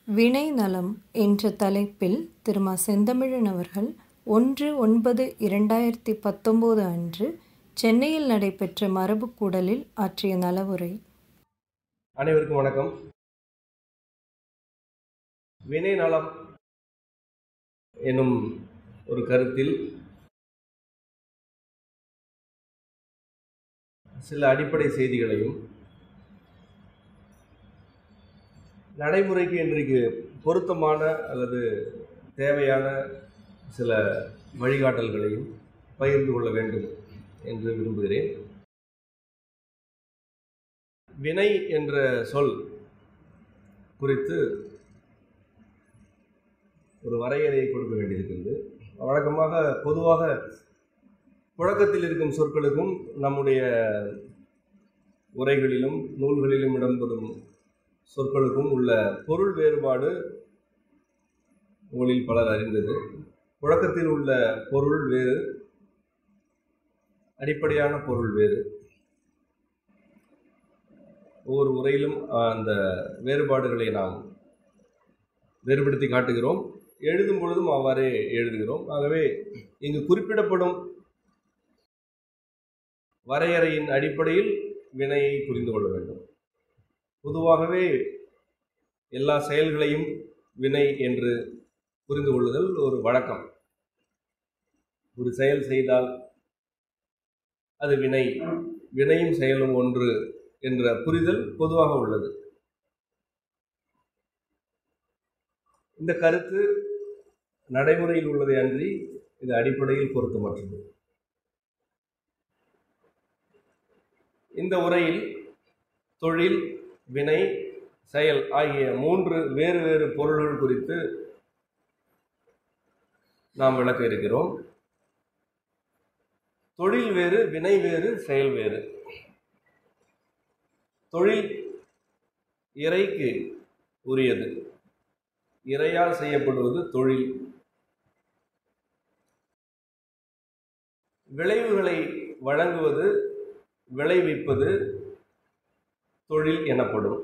வினை நலம் என்ற தலைப்பில் திருமா செந்தமிழன் அவர்கள் 1/9/2019 அன்று சென்னையில் நடைபெற்ற மரபுக்கூடலில் ஆற்றிய நலவுரை. அனைவருக்கும் வணக்கம். வினை நலம் எனும் ஒரு கருத்தில் சில அடிப்படை செய்திகளையும் நடைமுறைக்கு இன்றைக்கு பொருத்தமான அல்லது தேவையான சில வழிகாட்டல்களையும் பகிர்ந்து கொள்ள வேண்டும் என்று விரும்புகிறேன். வினை என்ற சொல் குறித்து ஒரு வரையறையை கொடுக்க வேண்டியிருக்கிறது. வழக்கமாக பொதுவாக புழக்கத்தில் இருக்கும் சொற்களுக்கும் நம்முடைய உரைகளிலும் நூல்களிலும் இடம்பெறும் சொற்களுக்கும் உள்ள பொருள் வேறுபாடு உங்களில் பலர் அறிந்தது. புழக்கத்தில் உள்ள பொருள் வேறு, அடிப்படையான பொருள் வேறு. ஒவ்வொரு உரையிலும் அந்த வேறுபாடுகளை நாம் வேறுபடுத்தி காட்டுகிறோம். எழுதும் பொழுதும் அவ்வாறே எழுதுகிறோம். ஆகவே இங்கு குறிப்பிடப்படும் வரையறையின் அடிப்படையில் வினையை புரிந்து கொள்ள வேண்டும். பொதுவாகவே எல்லா செயல்களையும் வினை என்று புரிந்து கொள்ளுதல் ஒரு வழக்கம். ஒரு செயல் செய்தால் அது வினை, வினையும் செயலும் ஒன்று என்ற புரிதல் பொதுவாக உள்ளது. இந்த கருத்து நடைமுறையில் உள்ளதை அன்றி இது அடிப்படையில் பொருத்தமற்றது. இந்த உரையில் தொழில், வினை, செயல் ஆகிய 3 வேறு வேறு பொருள்கள் குறித்து நாம் விளக்க இருக்கிறோம். தொழில் வேறு, வினை வேறு, செயல் வேறு. தொழில் இறைக்கு உரியது. இறையால் செய்யப்படுவது தொழில். விளைவுகளை வழங்குவது, விளைவிப்பது தொழில் எனப்படும்.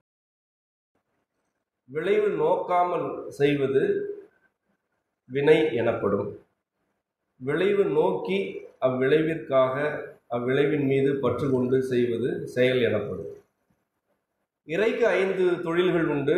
விளைவு நோக்காமல் செய்வது வினை எனப்படும். விளைவு நோக்கி அவ்விளைவிற்காக அவ்விளைவின் மீது பற்று கொண்டு செய்வது செயல் எனப்படும். இறைக்கு 5 தொழில்கள் உண்டு.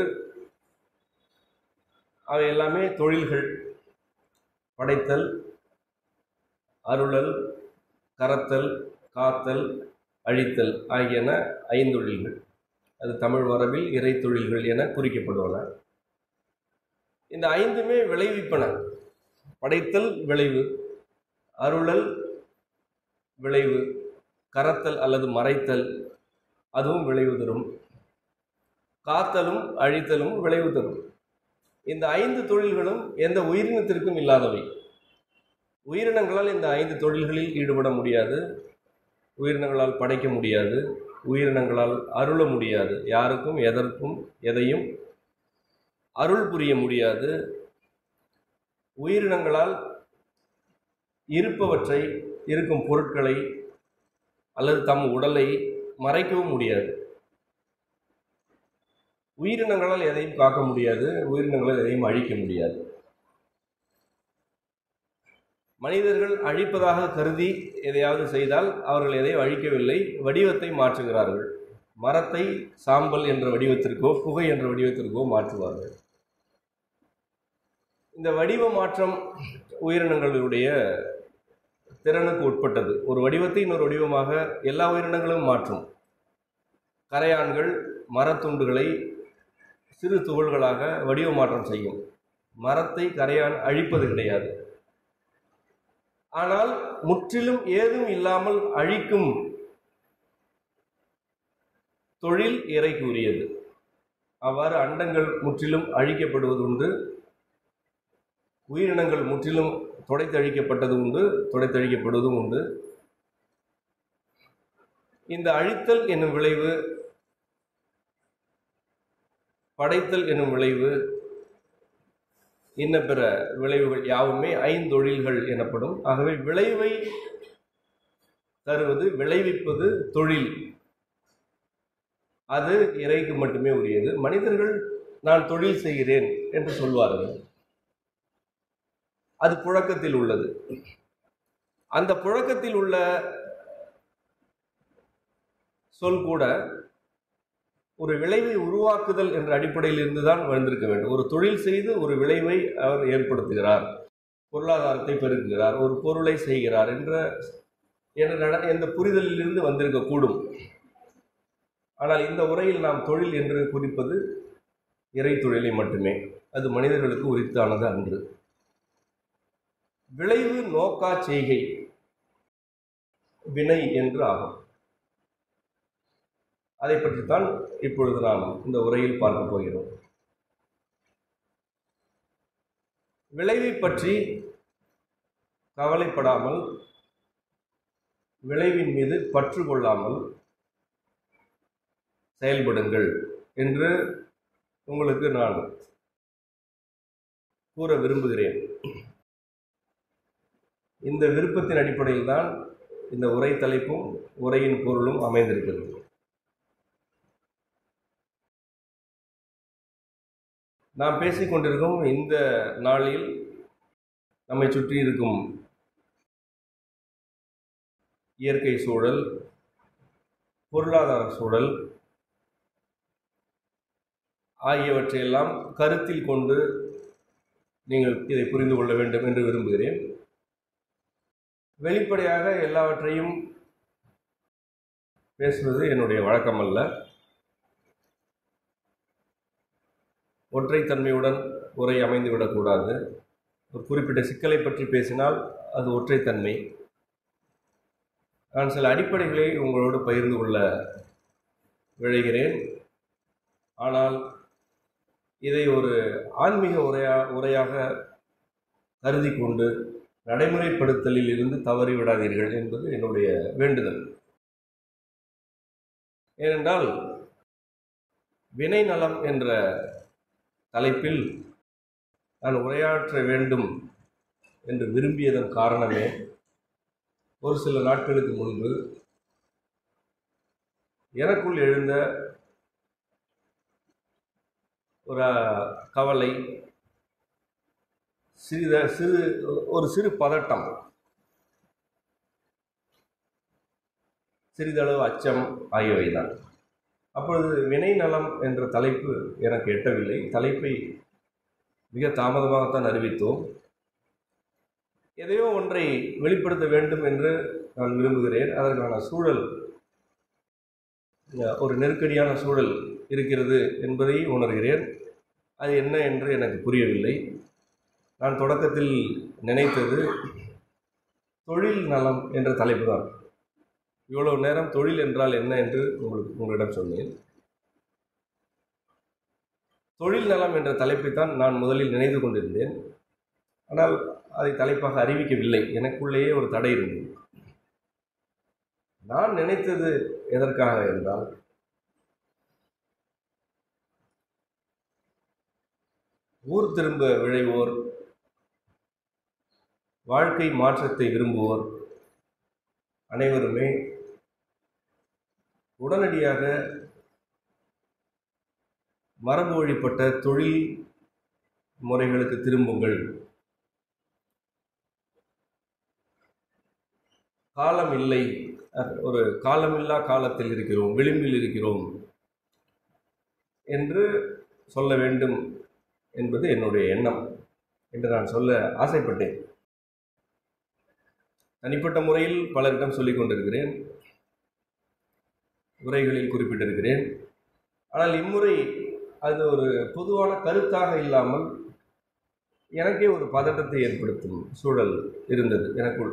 அவை எல்லாமே தொழில்கள். படைத்தல், அருளல், கரத்தல், காத்தல், அழித்தல் ஆகியன 5 தொழில்கள். அது தமிழ் மரபில் இறை தொழில்கள் என குறிக்கப்படுவன. இந்த 5மே விளைவிப்பன. படைத்தல் விளைவு, அருளல் விளைவு, கரத்தல் அல்லது மறைத்தல் அதுவும் விளைவு தரும், காத்தலும் அழித்தலும் விளைவு தரும். இந்த 5 தொழில்களும் எந்த உயிரினத்திற்கும் இல்லாதவை. உயிரினங்களால் இந்த 5 தொழில்களில் ஈடுபட முடியாது. உயிரினங்களால் படைக்க முடியாது. உயிரினங்களால் அருள முடியாது. யாருக்கும் எதற்கும் எதையும் அருள் புரிய முடியாது. உயிரினங்களால் இருப்பவற்றை, இருக்கும் பொருட்களை அல்லது தம் உடலை மறைக்கவும் முடியாது. உயிரினங்களால் எதையும் காக்க முடியாது. உயிரினங்களால் எதையும் அழிக்க முடியாது. மனிதர்கள் அழிப்பதாக கருதி எதையாவது செய்தால் அவர்கள் எதையும் அழிக்கவில்லை, வடிவத்தை மாற்றுகிறார்கள். மரத்தை சாம்பல் என்ற வடிவத்திற்கோ புகை என்ற வடிவத்திற்கோ மாற்றுவார்கள். இந்த வடிவ மாற்றம் உயிரினங்களுடைய திறனுக்கு உட்பட்டது. ஒரு வடிவத்தை இன்னொரு வடிவமாக எல்லா உயிரினங்களும் மாற்றும். கரையான்கள் மரத்துண்டுகளை சிறு துகள்களாக வடிவ மாற்றம் செய்யும். மரத்தை கரையான் அழிப்பது கிடையாது. ஆனால் முற்றிலும் ஏதும் இல்லாமல் அழிக்கும் தொழில் இறைக்கு உரியது. அவ்வாறு அண்டங்கள் முற்றிலும் அழிக்கப்படுவது உண்டு. உயிரினங்கள் முற்றிலும் துடைத்தழிக்கப்பட்டது உண்டு, துடைத்தழிக்கப்படுவதும் உண்டு. இந்த அழித்தல் என்னும் விளைவு, படைத்தல் என்னும் விளைவு, இன்ன பிற விளைவுகள் யாவுமே 5 தொழில்கள் எனப்படும். ஆகவே விளைவை தருவது, விளைவிப்பது தொழில். அது இறைக்கு மட்டுமே உரியது. மனிதர்கள் நான் தொழில் செய்கிறேன் என்று சொல்வார்கள். அது புழக்கத்தில் உள்ளது. அந்த புழக்கத்தில் உள்ள சொல் கூட ஒரு விளைவை உருவாக்குதல் என்ற அடிப்படையில் இருந்துதான் வந்திருக்க வேண்டும். ஒரு தொழில் செய்து ஒரு விளைவை அவர் ஏற்படுத்துகிறார், பொருளாதாரத்தை பெருக்குகிறார், ஒரு பொருளை செய்கிறார் என்ற புரிதலிலிருந்து வந்திருக்கக்கூடும். ஆனால் இந்த உரையில் நாம் தொழில் என்று குறிப்பது இறை தொழிலை மட்டுமே. அது மனிதர்களுக்கு உரித்தானது அன்று. விளைவு நோக்கா செய்கை வினை என்று ஆகும். அதை பற்றித்தான் இப்பொழுது நாம் இந்த உரையில் பார்க்க போகிறோம். விளைவை பற்றி கவலைப்படாமல், விளைவின் மீது பற்று கொள்ளாமல் செயல்படுங்கள் என்று உங்களுக்கு நான் கூற விரும்புகிறேன். இந்த விருப்பத்தின் அடிப்படையில் தான் இந்த உரை தலைப்பும் உரையின் பொருளும் அமைந்திருக்கிறது. நாம் பேசிக்கொண்டிருக்கும் இந்த நாளில் நம்மை சுற்றி இருக்கும் இயற்கை சூழல், பொருளாதார சூழல் ஆகியவற்றையெல்லாம் கருத்தில் கொண்டு நீங்கள் இதை புரிந்து கொள்ள வேண்டும் என்று விரும்புகிறேன். வெளிப்படையாக எல்லாவற்றையும் பேசுவது என்னுடைய வழக்கமல்ல. ஒற்றைத்தன்மையுடன் உரை அமைந்துவிடக்கூடாது. ஒரு குறிப்பிட்ட சிக்கலை பற்றி பேசினால் அது ஒற்றைத்தன்மை. நான் சில அடிப்படைகளை உங்களோடு பகிர்ந்து கொள்ள விழைகிறேன். ஆனால் இதை ஒரு ஆன்மீக உரையாக கருதி கொண்டு நடைமுறைப்படுத்தலில் இருந்து தவறிவிடாதீர்கள் என்பது என்னுடைய வேண்டுதல். ஏனென்றால் வினை நலம் என்ற தலைப்பில் நான் உரையாற்ற வேண்டும் என்று விரும்பியதன் காரணமே, ஒரு சில நாட்களுக்கு முன்பு எனக்குள் எழுந்த ஒரு கவலை, சிறு பதட்டம், சிறிதளவு அச்சம் ஆகியவைதான். அப்பொழுது வினை நலம் என்ற தலைப்பு எனக்கு எட்டவில்லை. தலைப்பை மிக தாமதமாகத்தான் அறிவித்தோம். எதையோ ஒன்றை வெளிப்படுத்த வேண்டும் என்று நான் விரும்புகிறேன். அதற்கான சூழல், ஒரு நெருக்கடியான சூழல் இருக்கிறது என்பதை உணர்கிறேன். அது என்ன என்று எனக்கு புரியவில்லை. நான் தொடக்கத்தில் நினைத்தது தொழில் நலம் என்ற தலைப்பு தான். இவ்வளவு நேரம் தொழில் என்றால் என்ன என்று உங்களிடம் சொன்னேன். தொழில் நலம் என்ற தலைப்பைத்தான் நான் முதலில் நினைத்து கொண்டிருந்தேன். ஆனால் அதை தலைப்பாக அறிவிக்கவில்லை. எனக்குள்ளேயே ஒரு தடை இருந்தது. நான் நினைத்தது எதற்காக என்றால், ஊர் திரும்ப விழைவோர், வாழ்க்கை மாற்றத்தை விரும்புவோர் அனைவருமே உடனடியாக மரபு வழிப்பட்ட தொழில் முறைகளுக்கு திரும்புங்கள், காலம் இல்லை, ஒரு காலமில்லா காலத்தில் இருக்கிறோம், விளிம்பில் இருக்கிறோம் என்று சொல்ல வேண்டும் என்பது என்னுடைய எண்ணம் என்று நான் சொல்ல ஆசைப்பட்டேன். தனிப்பட்ட முறையில் பலரிடம் சொல்லிக் கொண்டிருக்கிறேன், உரைகளில் குறிப்பிட்டிருக்கிறேன். ஆனால் இம்முறை அது ஒரு பொதுவான கருத்தாக இல்லாமல் எனக்கே ஒரு பதட்டத்தை ஏற்படுத்தும் சூழல் இருந்தது எனக்குள்.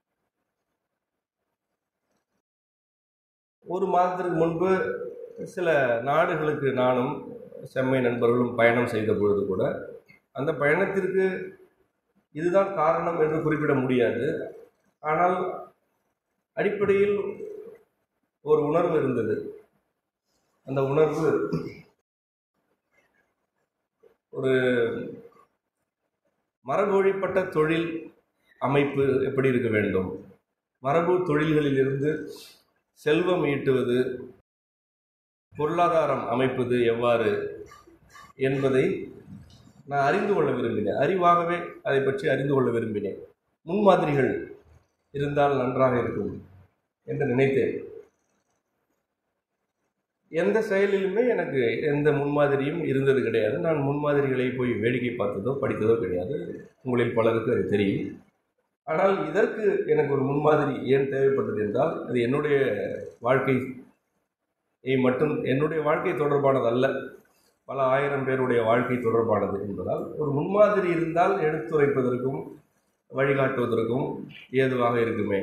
ஒரு மாதத்திற்கு முன்பு சில நாடுகளுக்கு நானும் செம்மை நண்பர்களும் பயணம் செய்த பொழுது கூட அந்த பயணத்திற்கு இதுதான் காரணம் என்று குறிப்பிட முடியாது. ஆனால் அடிப்படையில் ஒரு உணர்வு இருந்தது. அந்த உணர்வு ஒரு மரபு வழிப்பட்ட தொழில் அமைப்பு எப்படி இருக்க வேண்டும், மரபு தொழில்களிலிருந்து செல்வம் ஈட்டுவது, பொருளாதாரம் அமைப்பது எவ்வாறு என்பதை நான் அறிந்து கொள்ள விரும்பினேன். அறிவாகவே அதை பற்றி அறிந்து கொள்ள விரும்பினேன். முன்மாதிரிகள் இருந்தால் நன்றாக இருக்கும் என்று நினைத்தேன். எந்த செயலிலுமே எனக்கு எந்த முன்மாதிரியும் இருந்தது கிடையாது. நான் முன்மாதிரிகளை போய் வேடிக்கை பார்த்ததோ படித்ததோ கிடையாது. உங்களில் பலருக்கு அது தெரியும். ஆனால் இதற்கு எனக்கு ஒரு முன்மாதிரி ஏன் தேவைப்பட்டது என்றால், அது என்னுடைய வாழ்க்கையை மட்டும், என்னுடைய வாழ்க்கை தொடர்பானதல்ல, பல ஆயிரம் பேருடைய வாழ்க்கை தொடர்பானது என்பதால் ஒரு முன்மாதிரி இருந்தால் எடுத்துரைப்பதற்கும் வழிகாட்டுவதற்கும் ஏதுவாக இருக்குமே.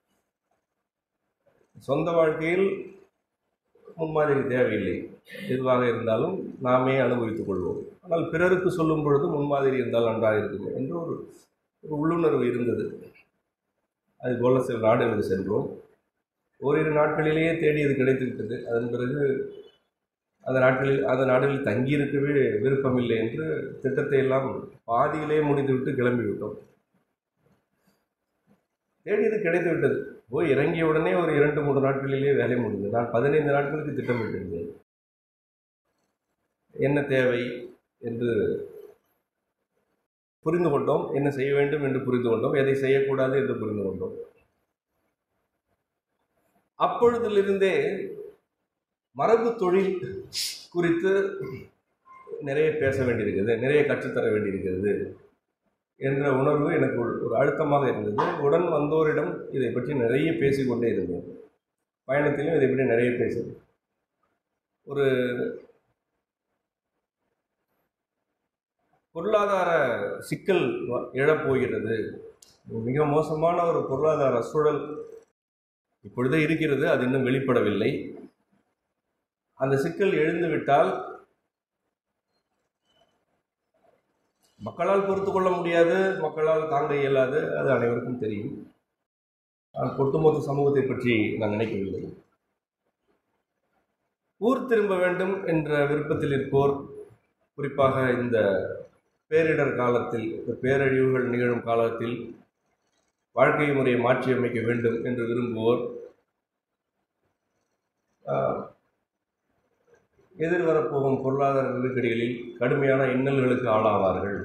சொந்த வாழ்க்கையில் முன்மாதிரி தேவையில்லை. எதுவாக இருந்தாலும் நாமே அனுபவித்துக் கொள்வோம். ஆனால் பிறருக்கு சொல்லும் பொழுது முன்மாதிரி இருந்தால் நன்றாக இருக்குமே என்று ஒரு உள்ளுணர்வு இருந்தது. அதுபோல சில நாடுகளுக்கு சென்றோம். ஓரிரு நாட்களிலேயே தேடியது கிடைத்துவிட்டது. அதன் பிறகு அந்த நாடுகளில் தங்கியிருக்கவே விருப்பமில்லை என்று திட்டத்தை எல்லாம் பாதியிலே முடித்துவிட்டு கிளம்பிவிட்டோம். தேடியது கிடைத்துவிட்டது. போய் இறங்கிய உடனே ஒரு 2-3 நாட்களிலேயே வேலை முடிந்தது. நான் 15 நாட்களுக்கு திட்டமிட்டிருந்தேன். என்ன தேவை என்று புரிந்து கொண்டோம், என்ன செய்ய வேண்டும் என்று புரிந்து கொண்டோம், எதை செய்யக்கூடாது என்று புரிந்து கொண்டோம். அப்பொழுதிலிருந்தே மரபு தொழில் குறித்து நிறைய பேச வேண்டியிருக்கிறது, நிறைய கற்றுத்தர வேண்டியிருக்கிறது என்ற உணர்வு எனக்கு ஒரு அழுத்தமாக இருந்தது. உடன் வந்தோரிடம் இதை பற்றி நிறைய பேசிக்கொண்டே இருந்தேன். பயணத்திலும் இதை பற்றி நிறைய பேசினேன். ஒரு பொருளாதார சிக்கல் எழப்போகிறது, மிக மோசமான ஒரு பொருளாதார சூழல் இப்பொழுதே இருக்கிறது, அது இன்னும் வெளிப்படவில்லை. அந்த சிக்கல் எழுந்துவிட்டால் மக்களால் பொறுத்து கொள்ள முடியாது, மக்களால் தாங்க இயலாது, அது அனைவருக்கும் தெரியும். நான் ஒட்டுமொத்த சமூகத்தை பற்றி நான் நினைக்கவில்லை. ஊர் திரும்ப வேண்டும் என்ற விருப்பத்தில் இருப்போர், குறிப்பாக இந்த பேரிடர் காலத்தில், இந்த பேரழிவுகள் நிகழும் காலத்தில் வாழ்க்கை முறையை மாற்றியமைக்க வேண்டும் என்று விரும்புவோர் எதிர்வரப்போகும் பொருளாதார நெருக்கடிகளில் கடுமையான இன்னல்களுக்கு ஆளாவார்கள்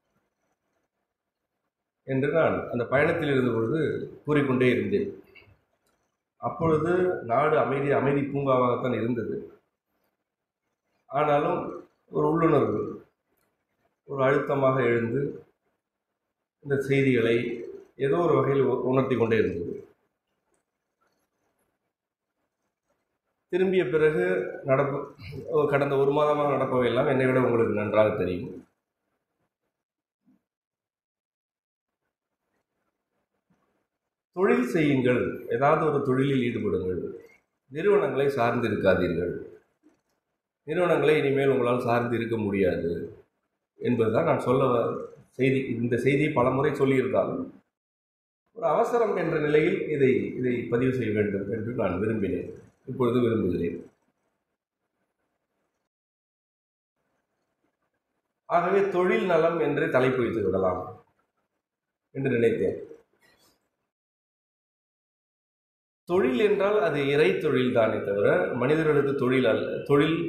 என்று நான் அந்த பயணத்தில் இருந்த பொழுது கூறிக்கொண்டே இருந்தேன். அப்பொழுது நாடு அமைதி பூங்காவாகத்தான் இருந்தது. ஆனாலும் ஒரு உள்ளுணர்வு, ஒரு அழுத்தமாக எழுந்து இந்த செய்திகளை ஏதோ ஒரு வகையில் உணர்த்தி கொண்டே இருந்தது. திரும்பிய பிறகு கடந்த 1 மாதமாக நடப்பவையெல்லாம் என்னை விட உங்களுக்கு நன்றாக தெரியும். தொழில் செய்யுங்கள், ஏதாவது ஒரு தொழிலில் ஈடுபடுங்கள், நிறுவனங்களை சார்ந்து இருக்காதீர்கள், நிறுவனங்களை இனிமேல் உங்களால் சார்ந்து இருக்க முடியாது என்பதுதான் நான் சொல்ல செய்தி. இந்த செய்தியை பல முறை சொல்லியிருந்தாலும் ஒரு அவசரம் என்ற நிலையில் இதை பதிவு செய்ய வேண்டும் என்று நான் விரும்பினேன், இப்பொழுது விரும்புகிறேன். ஆகவே தொழில் நலம் என்று தலைப்பு வைத்து விடலாம் என்று நினைத்தேன். தொழில் என்றால் அது இறை தொழில் தானே தவிர மனிதர்களுக்கு தொழில் அல்ல. தொழில்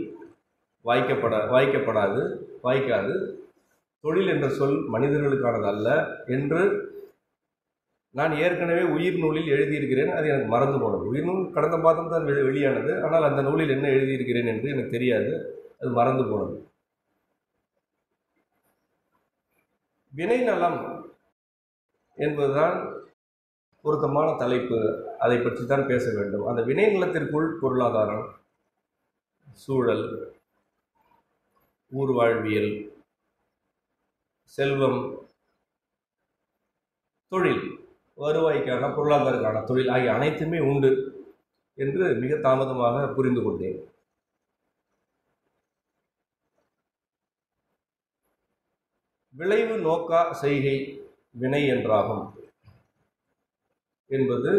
வாய்க்காது. தொழில் என்ற சொல் மனிதர்களுக்கானது அல்ல என்று நான் ஏற்கனவே உயிர் நூலில் எழுதியிருக்கிறேன். அது எனக்கு மறந்து போனது. உயிர் நூல் கடந்த மாதம் தான் வெளியானது. ஆனால் அந்த நூலில் என்ன எழுதியிருக்கிறேன் என்று எனக்கு தெரியாது, அது மறந்து போனது. வினை நலம் என்பதுதான் பொருத்தமான தலைப்பு. அதை பற்றி தான் பேச வேண்டும். அந்த வினை நலத்திற்குள் பொருளாதாரம், சூழல், ஊர் வாழ்வியல், செல்வம், தொழில், வருவாய்க்கான பொருளாதாரக்கான தொழில் ஆகிய அனைத்துமே உண்டு என்று மிக தாமதமாக புரிந்து கொண்டேன். விளைவு நோக்கா செய்கை வினை என்றாகும் என்பது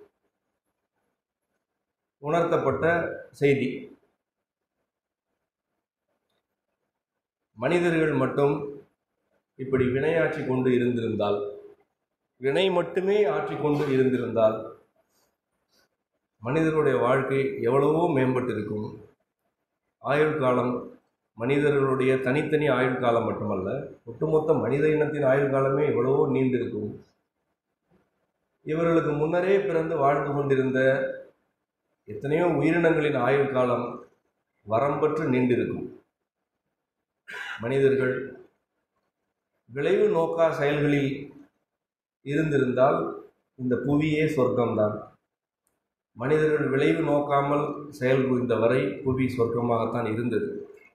உணர்த்தப்பட்ட செய்தி. மனிதர்கள் மட்டும் இப்படி வினையாற்றி கொண்டு இருந்திருந்தால், வினை மட்டுமே ஆற்றிக்கொண்டு இருந்திருந்தால் மனிதனுடைய வாழ்க்கை எவ்வளவோ மேம்பட்டிருக்கும். ஆயுள் காலம் மனிதர்களுடைய தனித்தனி ஆயுள் காலம் மட்டுமல்ல, ஒட்டுமொத்த மனித இனத்தின் ஆயுள் காலமே எவ்வளவோ நீண்டிருக்கும். இவர்களுக்கு முன்னரே பிறந்து வாழ்ந்து கொண்டிருந்த எத்தனையோ உயிரினங்களின் ஆயுள் காலம் வரம்பற்று நீண்டிருக்கும். மனிதர்கள் விளைவு நோக்கா செயல்களில் இருந்திருந்தால் இந்த புவியே சொர்க்கம்தான். மனிதர்கள் விளைவு நோக்காமல் செயல் புரிந்த வரை புவி சொர்க்கமாகத்தான் இருந்தது.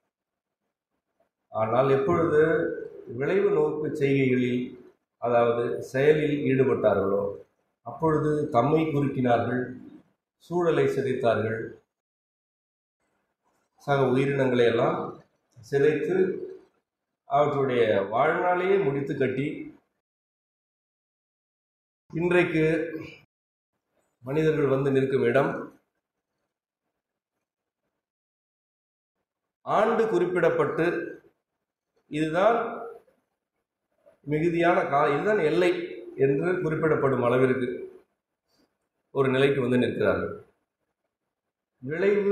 ஆனால் எப்பொழுது விளைவு நோக்கு செய்கைகளில், அதாவது செயலில் ஈடுபட்டார்களோ அப்பொழுது தம்மை குறுக்கினார்கள், சூழலை சிதைத்தார்கள், சக உயிரினங்களை எல்லாம் சிதைத்து அவற்றுடைய வாழ்நாளையே முடித்து கட்டி இன்றைக்கு மனிதர்கள் வந்து நிற்கும் இடம் ஆண்டு குறிப்பிடப்பட்டு இதுதான் மிகுதியான இதுதான் எல்லை என்று குறிப்பிடப்படும் அளவிற்கு ஒரு நிலைக்கு வந்து நிற்கிறார்கள். விளைவு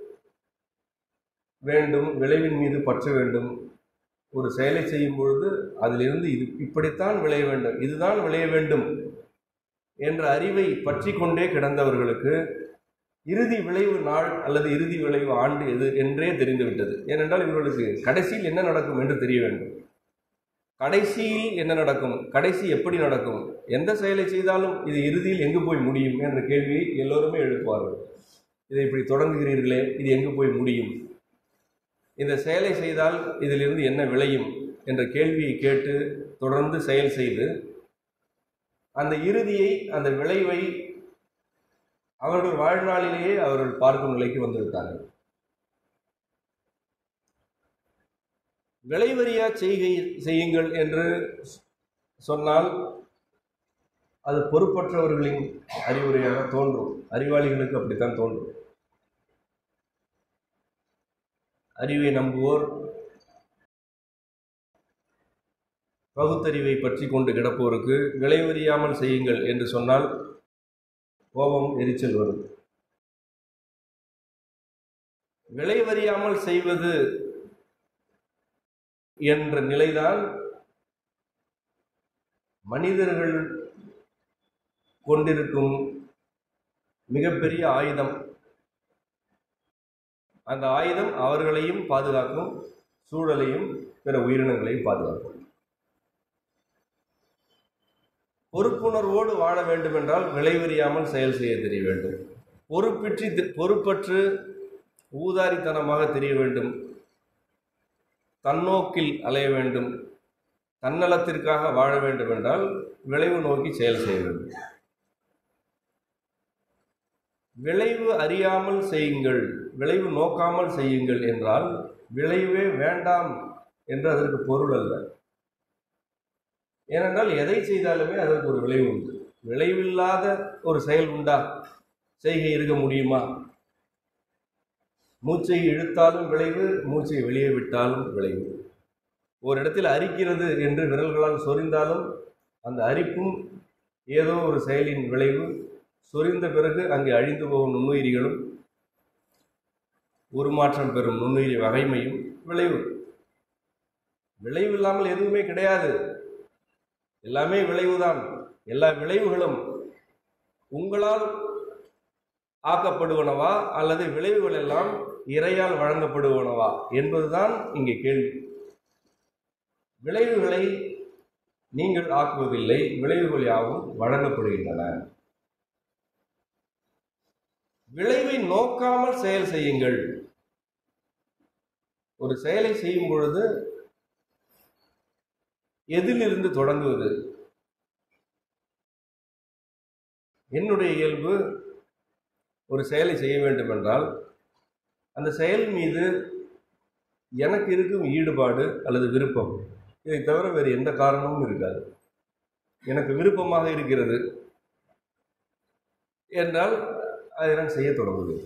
வேண்டும், விளைவின் மீது பற்று வேண்டும். ஒரு செயலை செய்யும் பொழுது அதிலிருந்து இது இப்படித்தான் விளைய வேண்டும், இதுதான் விளைய வேண்டும் என்ற அறிவை பற்றி கொண்டே கிடந்தவர்களுக்கு இறுதி விளைவு நாள் அல்லது இறுதி விளைவு ஆண்டு எது என்றே தெரிந்துவிட்டது. ஏனென்றால் இவர்களுக்கு கடைசியில் என்ன நடக்கும் என்று தெரிய வேண்டும். கடைசியில் என்ன நடக்கும், கடைசி எப்படி நடக்கும், எந்த செயலை செய்தாலும் இது இறுதியில் எங்கு போய் முடியும் என்ற கேள்வியை எல்லோருமே எழுப்புவார்கள். இதை இப்படி தொடங்குகிறீர்களே, இது எங்கு போய் முடியும், இந்த செயலை செய்தால் இதிலிருந்து என்ன விளையும் என்ற கேள்வியை கேட்டு தொடர்ந்து செயல் செய்து அந்த இறுதியை, அந்த விளைவை அவர்கள் வாழ்நாளிலேயே அவர்கள் பார்க்கும் நிலைக்கு வந்துவிட்டார்கள். விளைவறியா செய்கை செய்யுங்கள் என்று சொன்னால் அது பொறுப்பற்றவர்களின் அறிவுரையாக தோன்றும். அறிவாளிகளுக்கு அப்படித்தான் தோன்றும். அறிவை நம்புவோர், பகுத்தறிவை பற்றி கொண்டு கிடப்போருக்கு விளைவறியாமல் செய்யுங்கள் என்று சொன்னால் கோபம், எரிச்சல் வரும். விளைவறியாமல் செய்வது என்ற நிலைதான் மனிதர்கள் கொண்டிருக்கும் மிகப்பெரிய ஆயுதம். அந்த ஆயுதம் அவர்களையும் பாதுகாக்கும், சூழலையும் பிற உயிரினங்களையும் பாதுகாக்கும். பொறுப்புணர்வோடு வாழ வேண்டும் என்றால் விளைவறியாமல் செயல் செய்ய தெரிய வேண்டும். பொறுப்பற்று ஊதாரித்தனமாக தெரிய வேண்டும். தன்னோக்கில் அலைய வேண்டும். தன்னலத்திற்காக வாழ வேண்டும் என்றால் விளைவு நோக்கி செயல் செய்ய வேண்டும். விளைவு அறியாமல் செய்யுங்கள், விளைவு நோக்காமல் செய்யுங்கள் என்றால் விளைவே வேண்டாம் என்று அதற்கு பொருள் அல்ல. ஏனென்றால் எதை செய்தாலுமே அதற்கு ஒரு விளைவு உண்டு. விளைவில்லாத ஒரு செயல் உண்டா? செய்கை இருக்க முடியுமா? மூச்சை இழுத்தாலும் விளைவு, மூச்சை வெளியே விட்டாலும் விளைவு. ஒரு இடத்தில் அரிக்கிறது என்று விரல்களால் சொரிந்தாலும் அந்த அரிப்பும் ஏதோ ஒரு செயலின் விளைவு. சொரிந்த பிறகு அங்கே அழிந்து போகும் நுண்ணுயிரிகளும் உருமாற்றம் பெறும் நுண்ணுயிரி வகைமையும் விளைவு. விளைவு இல்லாமல் எதுவுமே கிடையாது. எல்லாமே விளைவுதான். எல்லா விளைவுகளும் உங்களால் ஆக்கப்படுவனவா அல்லது விளைவுகள் எல்லாம் இறையால் வழங்கப்படுவனவா என்பதுதான் இங்கே கேள்வி. விளைவுகளை நீங்கள் ஆக்குவதில்லை, விளைவுகள் யாவும் வழங்கப்படுகின்றன. விளைவை நோக்காமல் செயல் செய்யுங்கள். ஒரு செயலை செய்யும் பொழுது எதிலிருந்து தொடங்குவது? என்னுடைய இயல்பு ஒரு செயலை செய்ய வேண்டும் என்றால் அந்த செயல் மீது எனக்கு இருக்கும் ஈடுபாடு அல்லது விருப்பம், இதை தவிர வேறு எந்த காரணமும் இருக்காது. எனக்கு விருப்பமாக இருக்கிறது என்றால் அதை நான் செய்ய தொடங்குவேன்.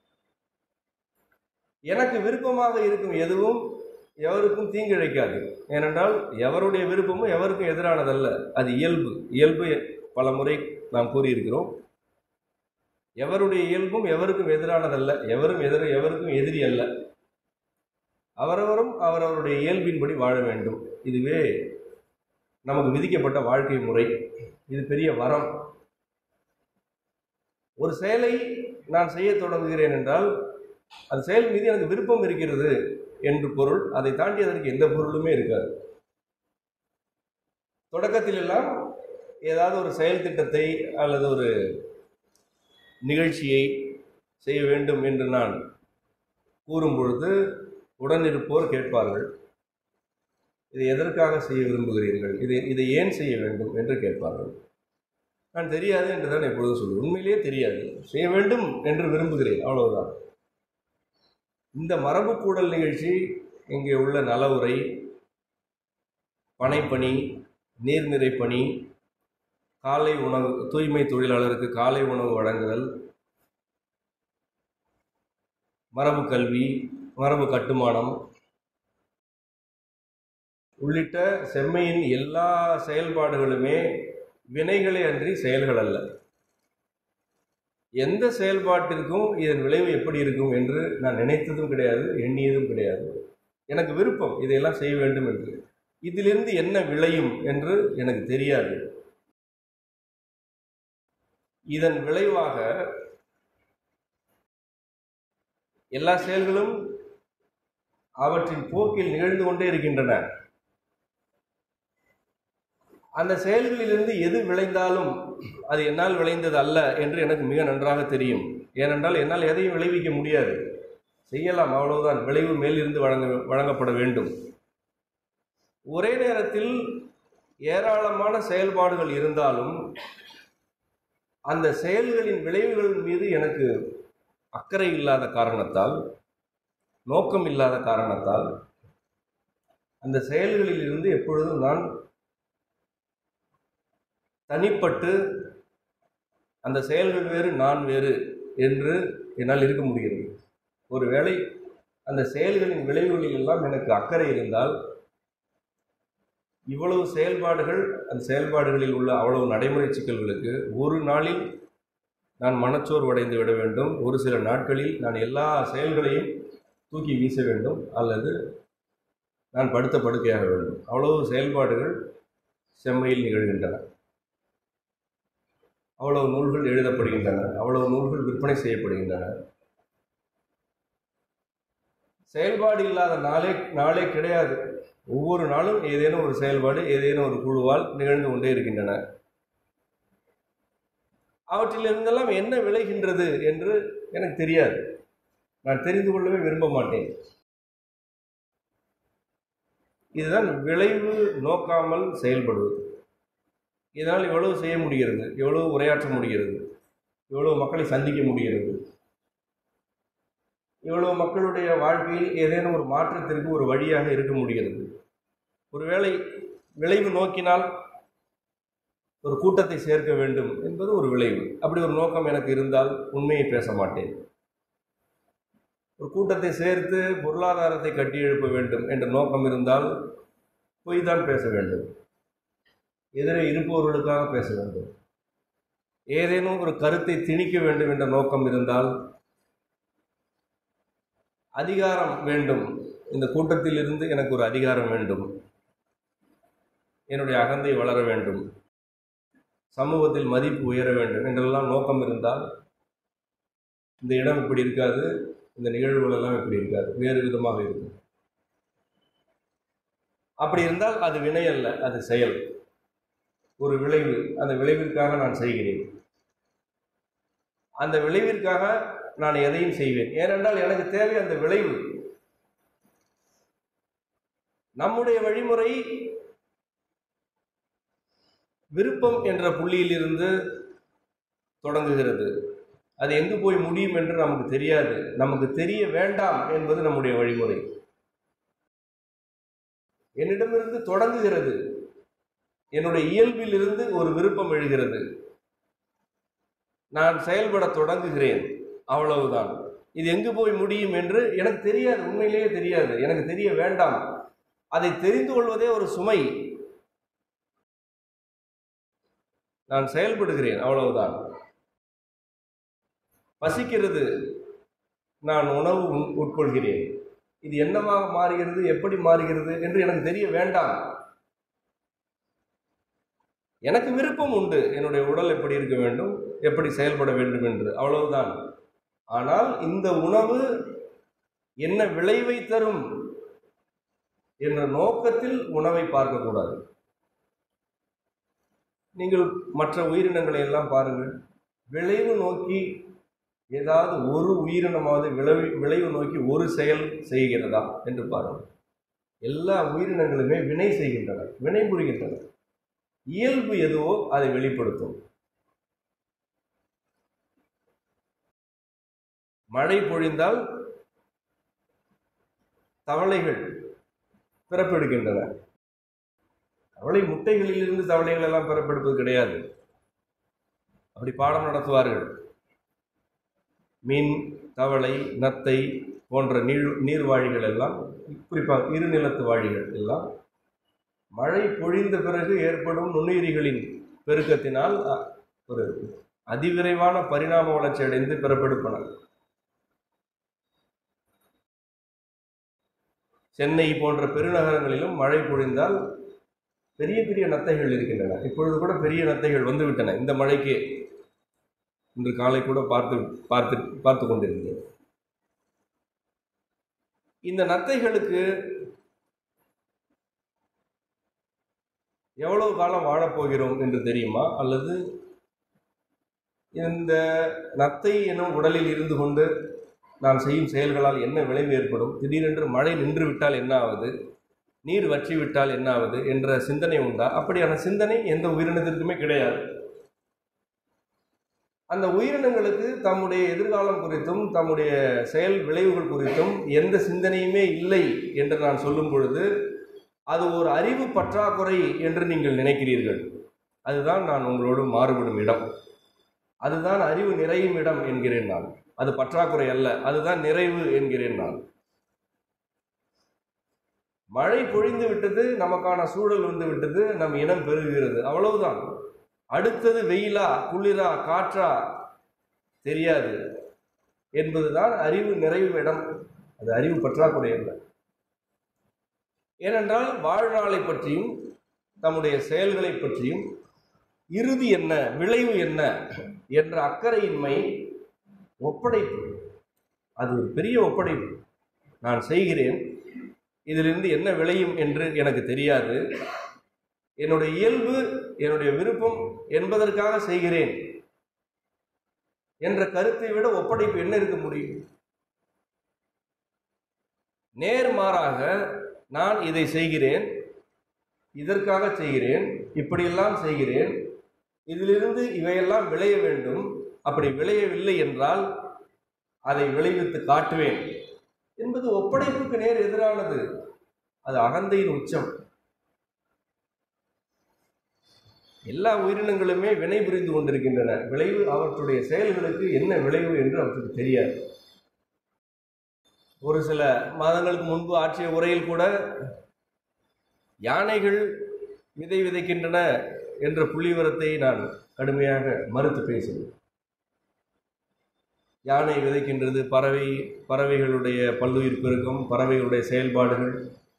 எனக்கு விருப்பமாக இருக்கும் எதுவும் எவருக்கும் தீங்கிழைக்காது. ஏனென்றால் எவருடைய விருப்பமும் எவருக்கும் எதிரானதல்ல. அது இயல்பு. இயல்பு பல முறை நாம் கூறியிருக்கிறோம். எவருடைய இயல்பும் எவருக்கும் எதிரானதல்ல. எவருக்கும் எதிரி அல்ல. அவரவரும் அவரவருடைய இயல்பின்படி வாழ வேண்டும். இதுவே நமக்கு விதிக்கப்பட்ட வாழ்க்கை முறை. இது பெரிய வரம். ஒரு செயலை நான் செய்ய தொடங்குகிறேன் என்றால் அந்த செயல் மீது எனக்கு விருப்பம் இருக்கிறது என்று பொருள். அதை தாண்டி அதற்கு எந்த பொருளுமே இருக்காது. தொடக்கத்தில் எல்லாம் ஏதாவது ஒரு செயல் திட்டத்தை அல்லது ஒரு நிகழ்ச்சியை செய்ய வேண்டும் என்று நான் கூறும் பொழுது உடனிருப்போர் கேட்பார்கள், இதை எதற்காக செய்ய விரும்புகிறீர்கள், இதை ஏன் செய்ய வேண்டும் என்று கேட்பார்கள். நான் தெரியாது என்று தான் எப்பொழுதும் சொல்லுவேன். உண்மையிலேயே தெரியாது, செய்ய வேண்டும் என்று விரும்புகிறேன், அவ்வளவுதான். இந்த மரபு கூடல் நிகழ்ச்சி, இங்கே உள்ள நலவுரை, பனைப்பணி, நீர்நிறை பணி, காலை உணவு, தூய்மை தொழிலாளருக்கு காலை உணவு வழங்குதல், மரபு கல்வி, மரபு கட்டுமானம் உள்ளிட்ட செம்மையின் எல்லா செயல்பாடுகளுமே வினைகளே அன்றி செயல்கள் அல்ல. எந்த செயல்பாட்டிற்கும் இதன் விளைவு எப்படி இருக்கும் என்று நான் நினைத்ததும் கிடையாது, எண்ணியதும் கிடையாது. எனக்கு விருப்பம் இதையெல்லாம் செய்ய வேண்டும் என்று. இதிலிருந்து என்ன விளையும் என்று எனக்கு தெரியாது. இதன் விளைவாக எல்லா செயல்களும் அவற்றின் போக்கில் நிகழ்ந்து கொண்டே இருக்கின்றன. அந்த செயல்களிலிருந்து எது விளைந்தாலும் அது என்னால் விளைந்தது அல்ல என்று எனக்கு மிக நன்றாக தெரியும். ஏனென்றால் என்னால் எதையும் விளைவிக்க முடியாது. செய்யலாம், அவ்வளவுதான். விளைவு மேலிருந்து வழங்கப்பட வேண்டும். ஒரே நேரத்தில் ஏராளமான செயல்பாடுகள் இருந்தாலும் அந்த செயல்களின் விளைவுகள் மீது எனக்கு அக்கறை இல்லாத காரணத்தால், நோக்கம் இல்லாத காரணத்தால், அந்த செயல்களில் இருந்து எப்பொழுதும் நான் தனிப்பட்டு அந்த செயல்கள் வேறு நான் வேறு என்று என்னால் இருக்க முடிகிறது. ஒருவேளை அந்த செயல்களின் விளைவுகளில் எல்லாம் எனக்கு அக்கறை இருந்தால், இவ்வளவு செயல்பாடுகள், அந்த செயல்பாடுகளில் உள்ள அவ்வளவு நடைமுறை சிக்கல்களுக்கு ஒரு நாளில் நான் மனச்சோர்வடைந்து விட வேண்டும். ஒரு சில நாட்களில் நான் எல்லா செயல்களையும் தூக்கி வீச வேண்டும், அல்லது நான் படுத்த படுக்கையாக வேண்டும். அவ்வளவு செயல்பாடுகள் செம்மையில் நிகழ்கின்றன. அவ்வளவு நூல்கள் எழுதப்படுகின்றன, அவ்வளவு நூல்கள் விற்பனை செய்யப்படுகின்றன. செயல்பாடு இல்லாத நாளே கிடையாது. ஒவ்வொரு நாளும் ஏதேனும் ஒரு செயல்பாடு ஏதேனும் ஒரு குழுவால் நிகழ்ந்து கொண்டே இருக்கின்றன. அவற்றிலிருந்தெல்லாம் என்ன விளைகின்றது என்று எனக்கு தெரியாது. நான் தெரிந்து கொள்ளவே விரும்ப மாட்டேன். இதுதான் விளைவு நோக்காமல் செயல்படுவது. இதனால் எவ்வளவு செய்ய முடிகிறது, எவ்வளவு உரையாற்ற முடிகிறது, எவ்வளவு மக்களை சந்திக்க முடிகிறது, இவ்வளவு மக்களுடைய வாழ்க்கையில் ஏதேனும் ஒரு மாற்றத்திற்கு ஒரு வழியாக இருக்க முடிகிறது. ஒருவேளை விளைவு நோக்கினால் ஒரு கூட்டத்தை சேர்க்க வேண்டும் என்பது ஒரு விளைவு. அப்படி ஒரு நோக்கம் எனக்கு இருந்தால் உண்மையை பேச மாட்டேன். ஒரு கூட்டத்தை சேர்த்து பொருளாதாரத்தை கட்டி எழுப்ப வேண்டும் என்ற நோக்கம் இருந்தால் பொய் தான் பேச வேண்டும். எதிரே இருப்பவர்களுக்காக பேச வேண்டும். ஏதேனும் ஒரு கருத்தை திணிக்க வேண்டும் என்ற நோக்கம் இருந்தால், அதிகாரம் வேண்டும், இந்த கூட்டத்தில் இருந்து எனக்கு ஒரு அதிகாரம் வேண்டும், என்னுடைய அகந்தை வளர வேண்டும், சமூகத்தில் மதிப்பு உயர வேண்டும் என்றெல்லாம் நோக்கம் இருந்தால், இந்த இடம் இப்படி இருக்காது, இந்த நிகழ்வுகள் எல்லாம் இப்படி இருக்காது, வேறு விதமாக இருக்கும். அப்படி இருந்தால் அது வினை அல்ல, அது செயல், ஒரு விளைவு. அந்த விளைவிற்காக நான் செய்கிறேன். அந்த விளைவிற்காக நான் எதையும் செய்வேன். ஏனென்றால் எனக்கு தேவை அந்த விளைவு. நம்முடைய வழிமுறை விருப்பம் என்ற புள்ளியில் இருந்து தொடங்குகிறது. அது எங்கு போய் முடியும் என்று நமக்கு தெரியாது. நமக்கு தெரிய வேண்டாம் என்பது நம்முடைய வழிமுறை. என்னிடமிருந்து தொடங்குகிறது. என்னுடைய இயல்பில் இருந்து ஒரு விருப்பம் எழுகிறது. நான் செயல்பட தொடங்குகிறேன், அவ்வளவுதான். இது எங்கு போய் முடியும் என்று எனக்கு தெரியாது, உண்மையிலேயே தெரியாது, எனக்கு தெரிய வேண்டாம். அதை தெரிந்து கொள்வதே ஒரு சுமை. நான் செயல்படுகிறேன், அவ்வளவுதான். பசிக்கிறது, நான் உணவு உட்கொள்கிறேன். இது என்னமாக மாறுகிறது, எப்படி மாறுகிறது என்று எனக்கு தெரிய வேண்டாம். எனக்கு விருப்பம் உண்டு, என்னுடைய உடல் எப்படி இருக்க வேண்டும், எப்படி செயல்பட வேண்டும் என்று, அவ்வளவுதான். ஆனால் இந்த உணவு என்ன விளைவை தரும் என்ற நோக்கத்தில் உணவை பார்க்கக்கூடாது. நீங்கள் மற்ற உயிரினங்களை எல்லாம் பாருங்கள், விளைவு நோக்கி ஏதாவது ஒரு உயிரினமாவது விளைவு நோக்கி ஒரு செயல் செய்கிறதா என்று பாருங்கள். எல்லா உயிரினங்களுமே வினை செய்கின்றன, வினை புரிகின்றன. இயல்பு எதுவோ அதை வெளிப்படுத்தும். மழை பொழிந்தால் தவளைகள் பிறப்பெடுக்கின்றன. தவளை முட்டைகளிலிருந்து தவளைகள் எல்லாம் பிறப்பெடுப்பது கிடையாது. அப்படி பாடம் நடத்துவார்கள். மீன், தவளை, நத்தை போன்ற நீர்வாழிகள் எல்லாம், குறிப்பாக இருநிலத்து வாழிகள் எல்லாம் மழை பொழிந்த பிறகு ஏற்படும் நுண்ணுயிரிகளின் பெருக்கத்தினால் ஒரு அதிவிரைவான பரிணாம வளர்ச்சி அடைந்து பிறப்பெடுப்பன. சென்னை போன்ற பெருநகரங்களிலும் மழை பொழிந்தால் பெரிய பெரிய நத்தைகள் இருக்கின்றன. இப்பொழுது கூட பெரிய நத்தைகள் வந்துவிட்டன. இந்த மழைக்கு இன்று காலை கூட பார்த்து கொண்டிருந்தேன். இந்த நத்தைகளுக்கு எவ்வளவு காலம் வாழப்போகிறோம் என்று தெரியுமா? அல்லது இந்த நத்தை எனும் உடலில் இருந்து கொண்டு நாம் செய்யும் செயல்களால் என்ன விளைவு ஏற்படும், திடீரென்று மழை நின்று விட்டால் என்ன ஆவது, நீர் வற்றி விட்டால் என்ன ஆவது என்ற சிந்தனை உண்டா? அப்படியான சிந்தனை எந்த உயிரினத்திற்குமே கிடையாது. அந்த உயிரினங்களுக்கு தம்முடைய எதிர்காலம் குறித்தும் தம்முடைய செயல் விளைவுகள் குறித்தும் எந்த சிந்தனையுமே இல்லை என்று நான் சொல்லும் பொழுது அது ஒரு அறிவு பற்றாக்குறை என்று நீங்கள் நினைக்கிறீர்கள். அதுதான் நான் உங்களோடு மாறுபடும் இடம். அதுதான் அறிவு நிறையும் இடம் என்கிறேன் நான். அது பற்றாக்குறை அல்ல, அதுதான் நிறைவு என்கிறேன் நான். மழை பொழிந்து விட்டது, நமக்கான சூழல் வந்து விட்டது, நம் இனம் பெருகுகிறது, அவ்வளவுதான். அடுத்தது வெயிலா குளிரா காற்றா தெரியாது என்பதுதான் அறிவு நிறைவு இடம். அது அறிவு பற்றாக்குறை அல்ல. ஏனென்றால் வாழ்நாளை பற்றியும் தம்முடைய செயல்களை பற்றியும் இறுதி என்ன, விளைவு என்ன என்ற அக்கறையின்மை, ஒப்படைப்பு, அது ஒரு பெரிய ஒப்படைப்பு. நான் செய்கிறேன், இதிலிருந்து என்ன விளையும் என்று எனக்கு தெரியாது, என்னுடைய இயல்பு என்னுடைய விருப்பம் என்பதற்காக செய்கிறேன் என்ற கருத்தை விட ஒப்படைப்பு என்ன இருக்க முடியும்? நேர்மாறாக நான் இதை செய்கிறேன், இதற்காக செய்கிறேன், இப்படியெல்லாம் செய்கிறேன், இதிலிருந்து இவையெல்லாம் விளைய வேண்டும், அப்படி விளையவில்லை என்றால் அதை விளைவித்து காட்டுவேன் என்பது ஒப்படைப்புக்கு நேர் எதிரானது. அது அகந்தையின் உச்சம். எல்லா உயிரினங்களுமே வினை புரிந்து கொண்டிருக்கின்றன. விளைவு அவற்றுடைய செயல்களுக்கு என்ன விளைவு என்று அவற்றுக்கு தெரியாது. ஒரு சில மாதங்களுக்கு முன்பு ஆற்றிய உரையில் கூட யானைகள் விதை விதைக்கின்றன என்ற புள்ளிவிவரத்தை நான் கடுமையாக மறுத்து பேசினேன். யானை விதைக்கின்றது, பறவைகளுடைய பல்லுயிர் பெருக்கம், பறவைகளுடைய செயல்பாடுகள்,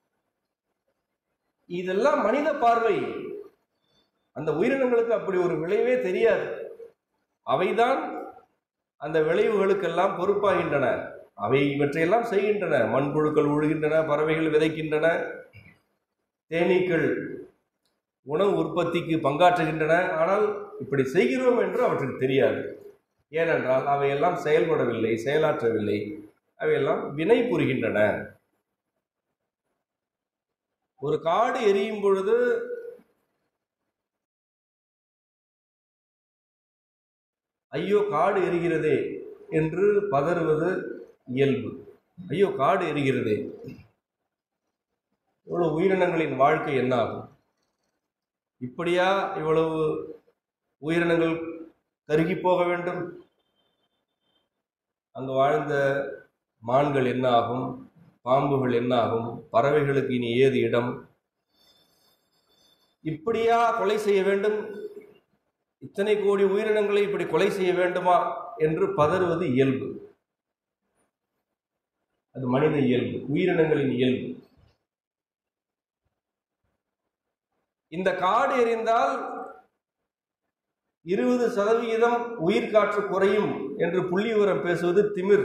இதெல்லாம் மனித பார்வை. அந்த உயிரினங்களுக்கு அப்படி ஒரு விளைவே தெரியாது. அவைதான் அந்த விளைவுகளுக்கெல்லாம் பொறுப்பாகின்றன. அவை இவற்றையெல்லாம் செய்கின்றன. மண்புழுக்கள் உழுகின்றன, பறவைகள் விதைக்கின்றன, தேனீக்கள் உணவு உற்பத்திக்கு பங்காற்றுகின்றன. ஆனால் இப்படி செய்கிறோம் என்று அவற்றுக்கு தெரியாது. ஏனென்றால் அவையெல்லாம் செயல்படவில்லை, செயலாற்றவில்லை, அவையெல்லாம் வினை புரிகின்றன. ஒரு காடு எரியும் பொழுது ஐயோ காடு எரிகிறதே என்று பதறுவது இயல்பு. ஐயோ காடு எரிகிறதே. இவ்வளவு உயிரினங்களின் வாழ்க்கை என்ன ஆகும்? இப்படியா இவ்வளவு உயிரினங்கள் கருகி போக வேண்டும்? அங்கு வாழ்ந்த மான்கள் என்ன ஆகும்? பாம்புகள் என்ன ஆகும்? பறவைகளுக்கு இனி ஏது இடம்? இப்படியா கொலை செய்ய வேண்டும்? இத்தனை கோடி உயிரினங்களை இப்படி கொலை செய்ய வேண்டுமா என்று பதறுவது இயல்பு. அது மனித இயல்பு, உயிரினங்களின் இயல்பு. இந்த காடு எரிந்தால் 20% உயிர்காற்று குறையும் என்று புள்ளி விவரம் பேசுவது திமிர்.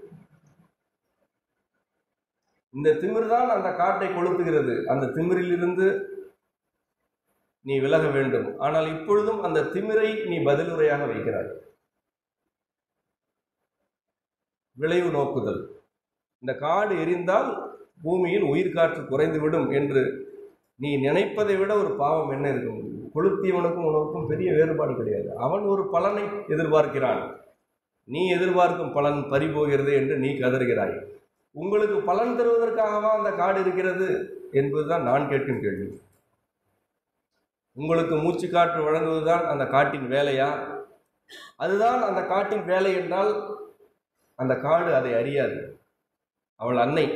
இந்த திமிர் தான் அந்த காட்டை கொளுத்துகிறது. அந்த திமிரிலிருந்து நீ விலக வேண்டும். ஆனால் இப்பொழுதும் அந்த திமிரை நீ பதிலுரையாக வைக்கிறாய். விளைவு நோக்குதல். இந்த காடு எரிந்தால் பூமியில் உயிர்காற்று குறைந்துவிடும் என்று நீ நினைப்பதை விட ஒரு பாவம் என்ன இருக்க முடியும்? கொளுத்தியவனுக்கும் உனக்கும் பெரிய வேறுபாடு கிடையாது. அவன் ஒரு பலனை எதிர்பார்க்கிறான், நீ எதிர்பார்க்கும் பலன் பறிபோகிறது என்று நீ கதறுகிறாய். உங்களுக்கு பலன் தருவதற்காகவா அந்த காடு இருக்கிறது என்பதுதான் நான் கேட்கும் கேள்வி. உங்களுக்கு மூச்சு காற்று வழங்குவதுதான் அந்த காட்டின் வேலையா? அதுதான் அந்த காட்டின் வேலை என்றால் அந்த காடு அதை அறியாது. அவள் அன்னை.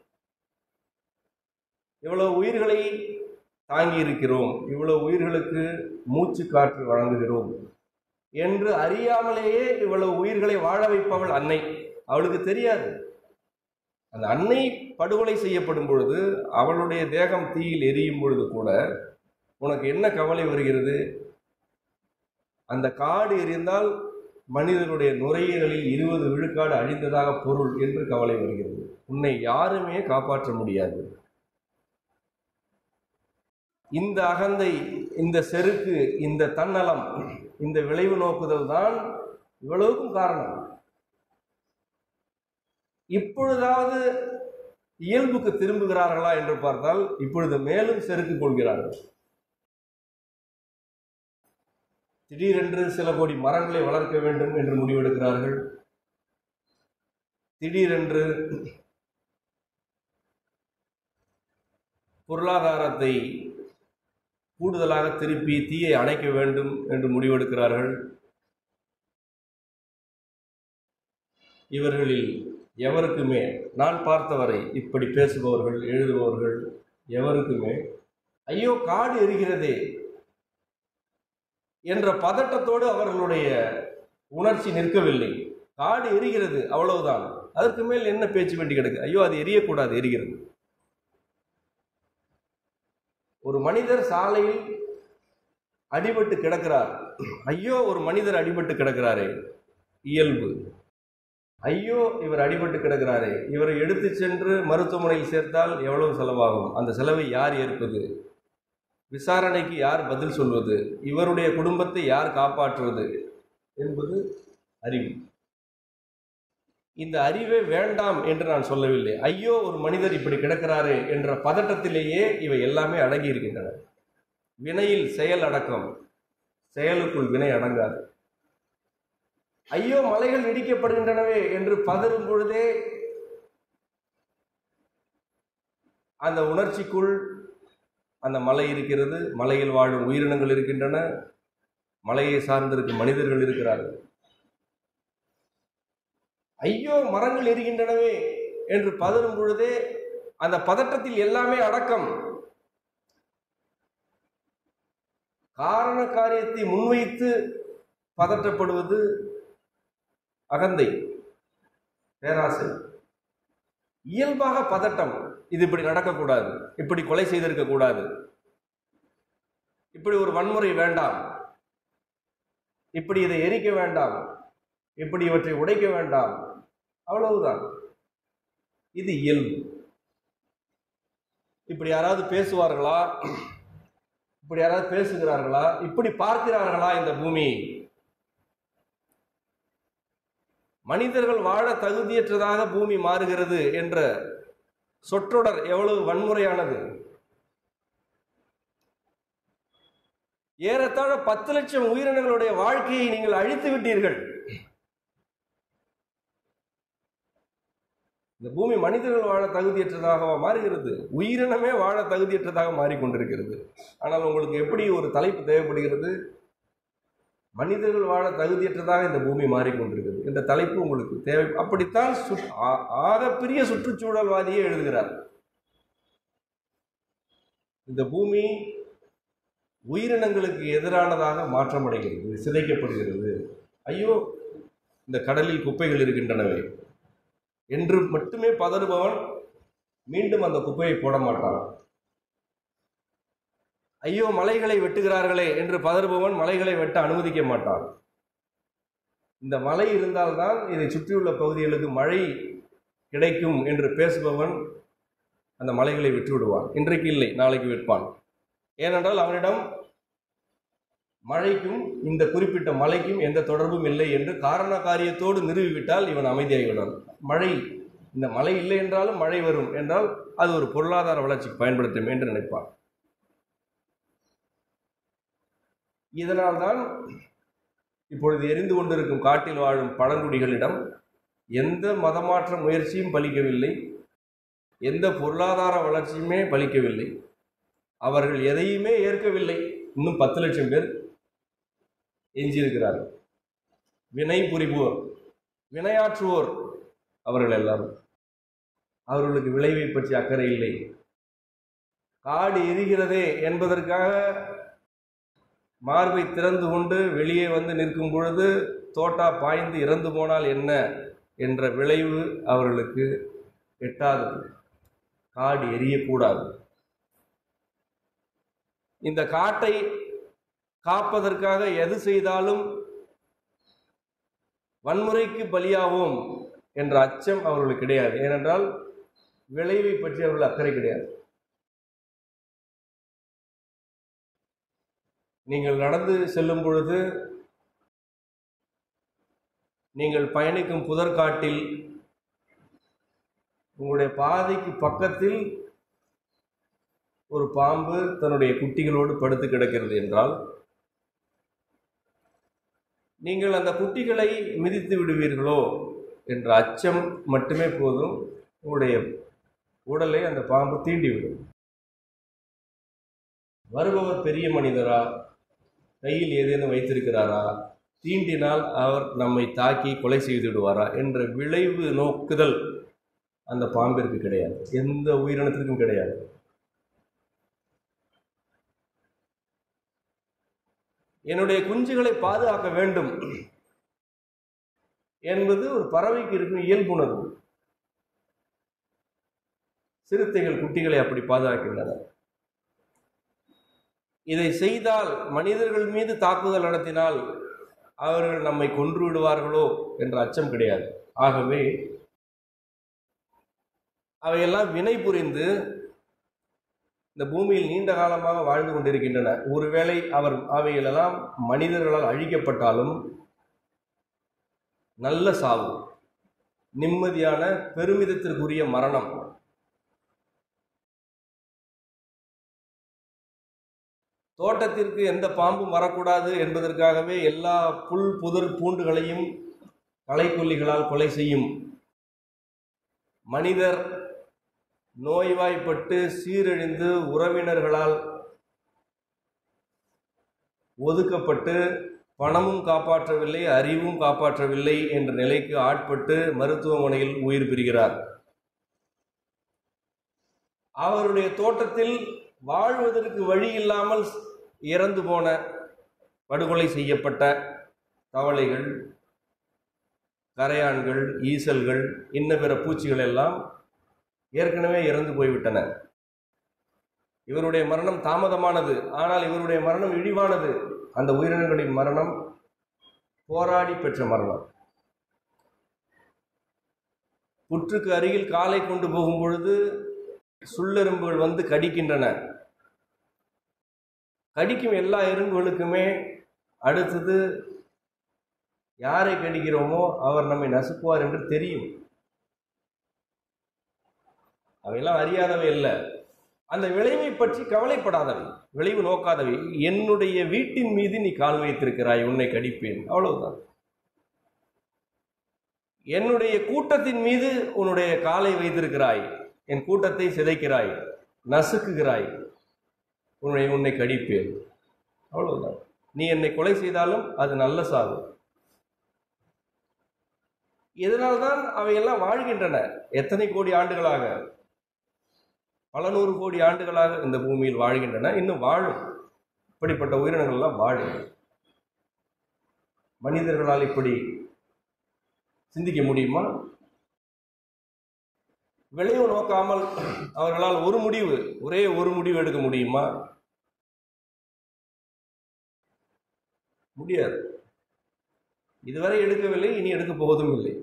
இவ்வளவு உயிர்களை தாங்கி இருக்கிறோம், இவ்வளவு உயிர்களுக்கு மூச்சு காற்று வழங்குகிறோம் என்று அறியாமலேயே இவ்வளவு உயிர்களை வாழ வைப்பவள் அன்னை. அவளுக்கு தெரியாது. அந்த அன்னை படுகொலை செய்யப்படும் பொழுது, அவளுடைய தேகம் தீயில் எரியும் பொழுது கூட உனக்கு என்ன கவலை வருகிறது? அந்த காடு எரிந்தால் மனிதனுடைய நுரையீரலில் 20 விழுக்காடு அழிந்ததாக பொருள் என்று கவலை வருகிறது. உன்னை யாருமே காப்பாற்ற முடியாது. இந்த அகந்தை, இந்த செருக்கு, இந்த தன்னலம், இந்த விளைவு நோக்குதல் தான் இவ்வளவுக்கும் காரணம். இப்பொழுதாவது இயல்புக்கு திரும்புகிறார்களா என்று பார்த்தால் இப்பொழுது மேலும் செருக்கு கொள்கிறார்கள். திடீரென்று சில கோடி மரங்களை வளர்க்க வேண்டும் என்று முடிவெடுக்கிறார்கள். திடீரென்று பொருளாதாரத்தை கூடுதலாக திருப்பி தீயை அணைக்க வேண்டும் என்று முடிவெடுக்கிறார்கள். இவர்களில் எவருக்குமே, நான் பார்த்தவரை இப்படி பேசுபவர்கள், எழுதுபவர்கள் எவருக்குமே ஐயோ காடு எரிகிறதே என்ற பதட்டத்தோடு அவர்களுடைய உணர்ச்சி நிற்கவில்லை. காடு எரிகிறது, அவ்வளவுதான். அதற்கு மேல் என்ன பேச்சு வேண்டி கிடக்கு? ஐயோ அது எரியக்கூடாது, எரிகிறது. ஒரு மனிதர் சாலையில் அடிபட்டு கிடக்கிறார். ஐயோ ஒரு மனிதர் அடிபட்டு கிடக்கிறாரே, இயல்பு. ஐயோ இவர் அடிபட்டு கிடக்கிறாரே, இவரை எடுத்து சென்று மருத்துவமனையில் சேர்த்தால் எவ்வளவு செலவாகும்? அந்த செலவை யார் ஏற்பது? விசாரணைக்கு யார் பதில் சொல்வது? இவருடைய குடும்பத்தை யார் காப்பாற்றுவது என்பது அறிவு. இந்த அறிவே வேண்டாம் என்று நான் சொல்லவில்லை. ஐயோ ஒரு மனிதர் இப்படி கிடக்கிறாரே என்ற பதட்டத்திலேயே இவை எல்லாமே அடங்கி இருக்கின்றன. வினையில் செயல் அடக்கம், செயலுக்குள் வினை அடங்காது. ஐயோ மலைகள் இடிக்கப்படுகின்றனவே என்று பதறும் பொழுதே அந்த உணர்ச்சிக்குள் அந்த மலை இருக்கிறது, மலையில் வாழும் உயிரினங்கள் இருக்கின்றன, மலையை சார்ந்திருக்கும் மனிதர்கள் இருக்கிறார்கள். ஐயோ மரங்கள் எரிகின்றனவே என்று பதறும் பொழுதே அந்த பதட்டத்தில் எல்லாமே அடக்கம். காரண காரியத்தை முன்வைத்து பதட்டப்படுவது அகந்தை, பேராசை. இயல்பாக பதட்டம். இது இப்படி நடக்கக்கூடாது, இப்படி கொலை செய்திருக்க கூடாது, இப்படி ஒரு வன்முறை வேண்டாம், இப்படி இதை எரிக்க வேண்டாம், இப்படி இவற்றை உடைக்க வேண்டாம், அவ்வளவுதான். இது இயல்பு. இப்படி யாராவது பேசுவார்களா? இப்படி யாராவது பேசுகிறார்களா? இப்படி பார்க்கிறார்களா இந்த பூமியை? மனிதர்கள் வாழ தகுதியற்றதாக பூமி மாறுகிறது என்ற சொற்றொடர் எவ்வளவு வன்முறையானது. ஏறத்தாழ 10 லட்சம் உயிரினங்களுடைய வாழ்க்கையை நீங்கள் அழித்து விட்டீர்கள். இந்த பூமி மனிதர்கள் வாழ தகுதியற்றதாக மாறுகிறது, உயிரினமே வாழ தகுதியற்றதாக மாறிக்கொண்டிருக்கிறது. ஆனால் உங்களுக்கு எப்படி ஒரு தலைப்பு தேவைப்படுகிறது? மனிதர்கள் வாழ தகுதியற்றதாக இந்த பூமி மாறிக்கொண்டிருக்கிறது என்ற தலைப்பு உங்களுக்கு தேவை. அப்படித்தான் ஆகப்பெரிய சுற்றுச்சூழல்வாதியே எழுதுகிறார். இந்த பூமி உயிரினங்களுக்கு எதிரானதாக மாற்றமடைகிறது, சிதைக்கப்படுகிறது. ஐயோ இந்த கடலில் குப்பைகள் இருக்கின்றனவே, என்று மட்டுமே பதறுபவன் மீண்டும் அந்த குப்பையை போட மாட்டான். ஐயோ மலைகளை வெட்டுகிறார்களே என்று பதறுபவன் மலைகளை வெட்ட அனுமதிக்க மாட்டான். இந்த மலை இருந்தால்தான் இதை சுற்றியுள்ள பகுதிகளுக்கு மழை கிடைக்கும் என்று பேசுபவன் அந்த மலைகளை விட்டு விடுவான். இன்றைக்கு இல்லை, நாளைக்கு விற்பான். ஏனென்றால் அவனிடம் மழைக்கும் இந்த குறிப்பிட்ட மலைக்கும் எந்த தொடர்பும் இல்லை என்று காரண காரியத்தோடு நிறுவிவிட்டால் இவன் அமைதியாகிவிடான். மழை, இந்த மழை இல்லை என்றாலும் மழை வரும் என்றால் அது ஒரு பொருளாதார வளர்ச்சிக்கு பயன்படுத்தும் என்று நினைப்பான். இதனால்தான் இப்பொழுது எரிந்து கொண்டிருக்கும் காட்டில் வாழும் பழங்குடிகளிடம் எந்த மதமாற்ற முயற்சியும் பலிக்கவில்லை, எந்த பொருளாதார வளர்ச்சியுமே பலிக்கவில்லை, அவர்கள் எதையுமே ஏற்கவில்லை. இன்னும் 10 லட்சம் பேர் எஞ்சியிருக்கிறார்கள். வினை புரிவோர், வினையாற்றுவோர் அவர்கள் எல்லாரும். அவர்களுக்கு விளைவை பற்றி அக்கறை இல்லை. காடு எரிகிறதே என்பதற்காக மார்பை திறந்து கொண்டு வெளியே வந்து நிற்கும் பொழுது தோட்டா பாய்ந்து இறந்து போனால் என்ன என்ற விளைவு அவர்களுக்கு எட்டாது. காடு எரியக்கூடாது. இந்த காட்டை காப்பதற்காக எது செய்தாலும் வன்முறைக்கு பலியாவோம் என்ற அச்சம் அவர்களுக்கு கிடையாது. ஏனென்றால் விளைவை பற்றி அவர்கள் அக்கறை கிடையாது. நீங்கள் நடந்து செல்லும் பொழுது, நீங்கள் பயணிக்கும் புதற்காட்டில் உங்களுடைய பாதைக்கு பக்கத்தில் ஒரு பாம்பு தன்னுடைய குட்டிகளோடு படுத்து கிடக்கிறது என்றால் நீங்கள் அந்த குட்டிகளை மிதித்து விடுவீர்களோ என்ற அச்சம் மட்டுமே போதும், உங்களுடைய உடலை அந்த பாம்பு தீண்டிவிடும். வருபவர் பெரிய மனிதரா, கையில் ஏதேனும் வைத்திருக்கிறாரா, தீண்டினால் அவர் நம்மை தாக்கி கொலை செய்து விடுவாரா என்ற விளைவு நோக்குதல் அந்த பாம்பிற்கு கிடையாது, எந்த உயிரினத்திற்கும் கிடையாது. என்னுடைய குஞ்சுகளை பாதுகாக்க வேண்டும் என்பது ஒரு பறவைக்கு இருக்கும் இயல்புணர்வு. சிறுத்தைகள் குட்டிகளை அப்படி பாதுகாக்கின்றன. இதை செய்தால், மனிதர்கள் மீது தாக்குதல் நடத்தினால் அவர்கள் நம்மை கொன்று விடுவார்களோ என்ற அச்சம் கிடையாது. ஆகவே அவையெல்லாம் வினை புரிந்து இந்த பூமியில் நீண்ட காலமாக வாழ்ந்து கொண்டிருக்கின்றன. ஒருவேளை அவைகளெல்லாம் மனிதர்களால் அழிக்கப்பட்டாலும் நல்ல சாவு, நிம்மதியான பெருமிதத்திற்குரிய மரணம். தோட்டத்திற்கு எந்த பாம்பும் வரக்கூடாது என்பதற்காகவே எல்லா புல் புதர் பூண்டுகளையும் களைக்கொல்லிகளால் கொலை செய்யும் மனிதர் நோய்வாய்ப்பட்டு சீரழிந்து உறவினர்களால் ஒதுக்கப்பட்டு பணமும் காப்பாற்றவில்லை, அறிவும் காப்பாற்றவில்லை என்ற நிலைக்கு ஆட்பட்டு மருத்துவமனையில் உயிர் பிரிகிறார். அவருடைய தோட்டத்தில் வாழ்வதற்கு வழி இல்லாமல் இறந்து போன, படுகொலை செய்யப்பட்ட தவளைகள், கரையான்கள், ஈசல்கள், இன்ன பிற பூச்சிகள் எல்லாம் ஏற்கனவே இறந்து போய்விட்டன. இவருடைய மரணம் தாமதமானது, ஆனால் இவருடைய மரணம் இழிவானது. அந்த உயிரினங்களின் மரணம் போராடி பெற்ற மரணம். புற்றுக்கு அருகில் காலை கொண்டு போகும் பொழுது சுள்ளெரும்புகள் வந்து கடிக்கின்றன. கடிக்கும் எல்லா எறும்புகளுக்குமே அடுத்தது யாரை கடிக்கிறோமோ அவர் நம்மை நசுக்குவார் என்று தெரியும். அவையெல்லாம் அறியாதவை அல்ல, அந்த விளைவை பற்றி கவலைப்படாதவை, விளைவு நோக்காதவை. என்னுடைய வீட்டின் மீது நீ கால் வைத்திருக்கிறாய், உன்னை கடிப்பேன், அவ்வளவுதான். என்னுடைய கூட்டத்தின் மீது உன்னுடைய காலை வைத்திருக்கிறாய், என் கூட்டத்தை சிதைக்கிறாய், நசுக்குகிறாய், உன்னை கடிப்பேன், அவ்வளவுதான். நீ என்னை கொலை செய்தாலும் அது நல்ல சாவு. இதனால்தான் அவையெல்லாம் வாழ்கின்றன. எத்தனை கோடி ஆண்டுகளாக, பல நூறு கோடி ஆண்டுகளாக இந்த பூமியில் வாழ்கின்றன, இன்னும் வாழும். இப்படிப்பட்ட உயிரினங்கள் எல்லாம் வாழும். மனிதர்களால் இப்படி சிந்திக்க முடியுமா? விளைவு நோக்காமல் அவர்களால் ஒரே ஒரு முடிவு எடுக்க முடியுமா? முடியாது. இதுவரை எடுக்கவில்லை, இனி எடுக்க போவதும் இல்லை.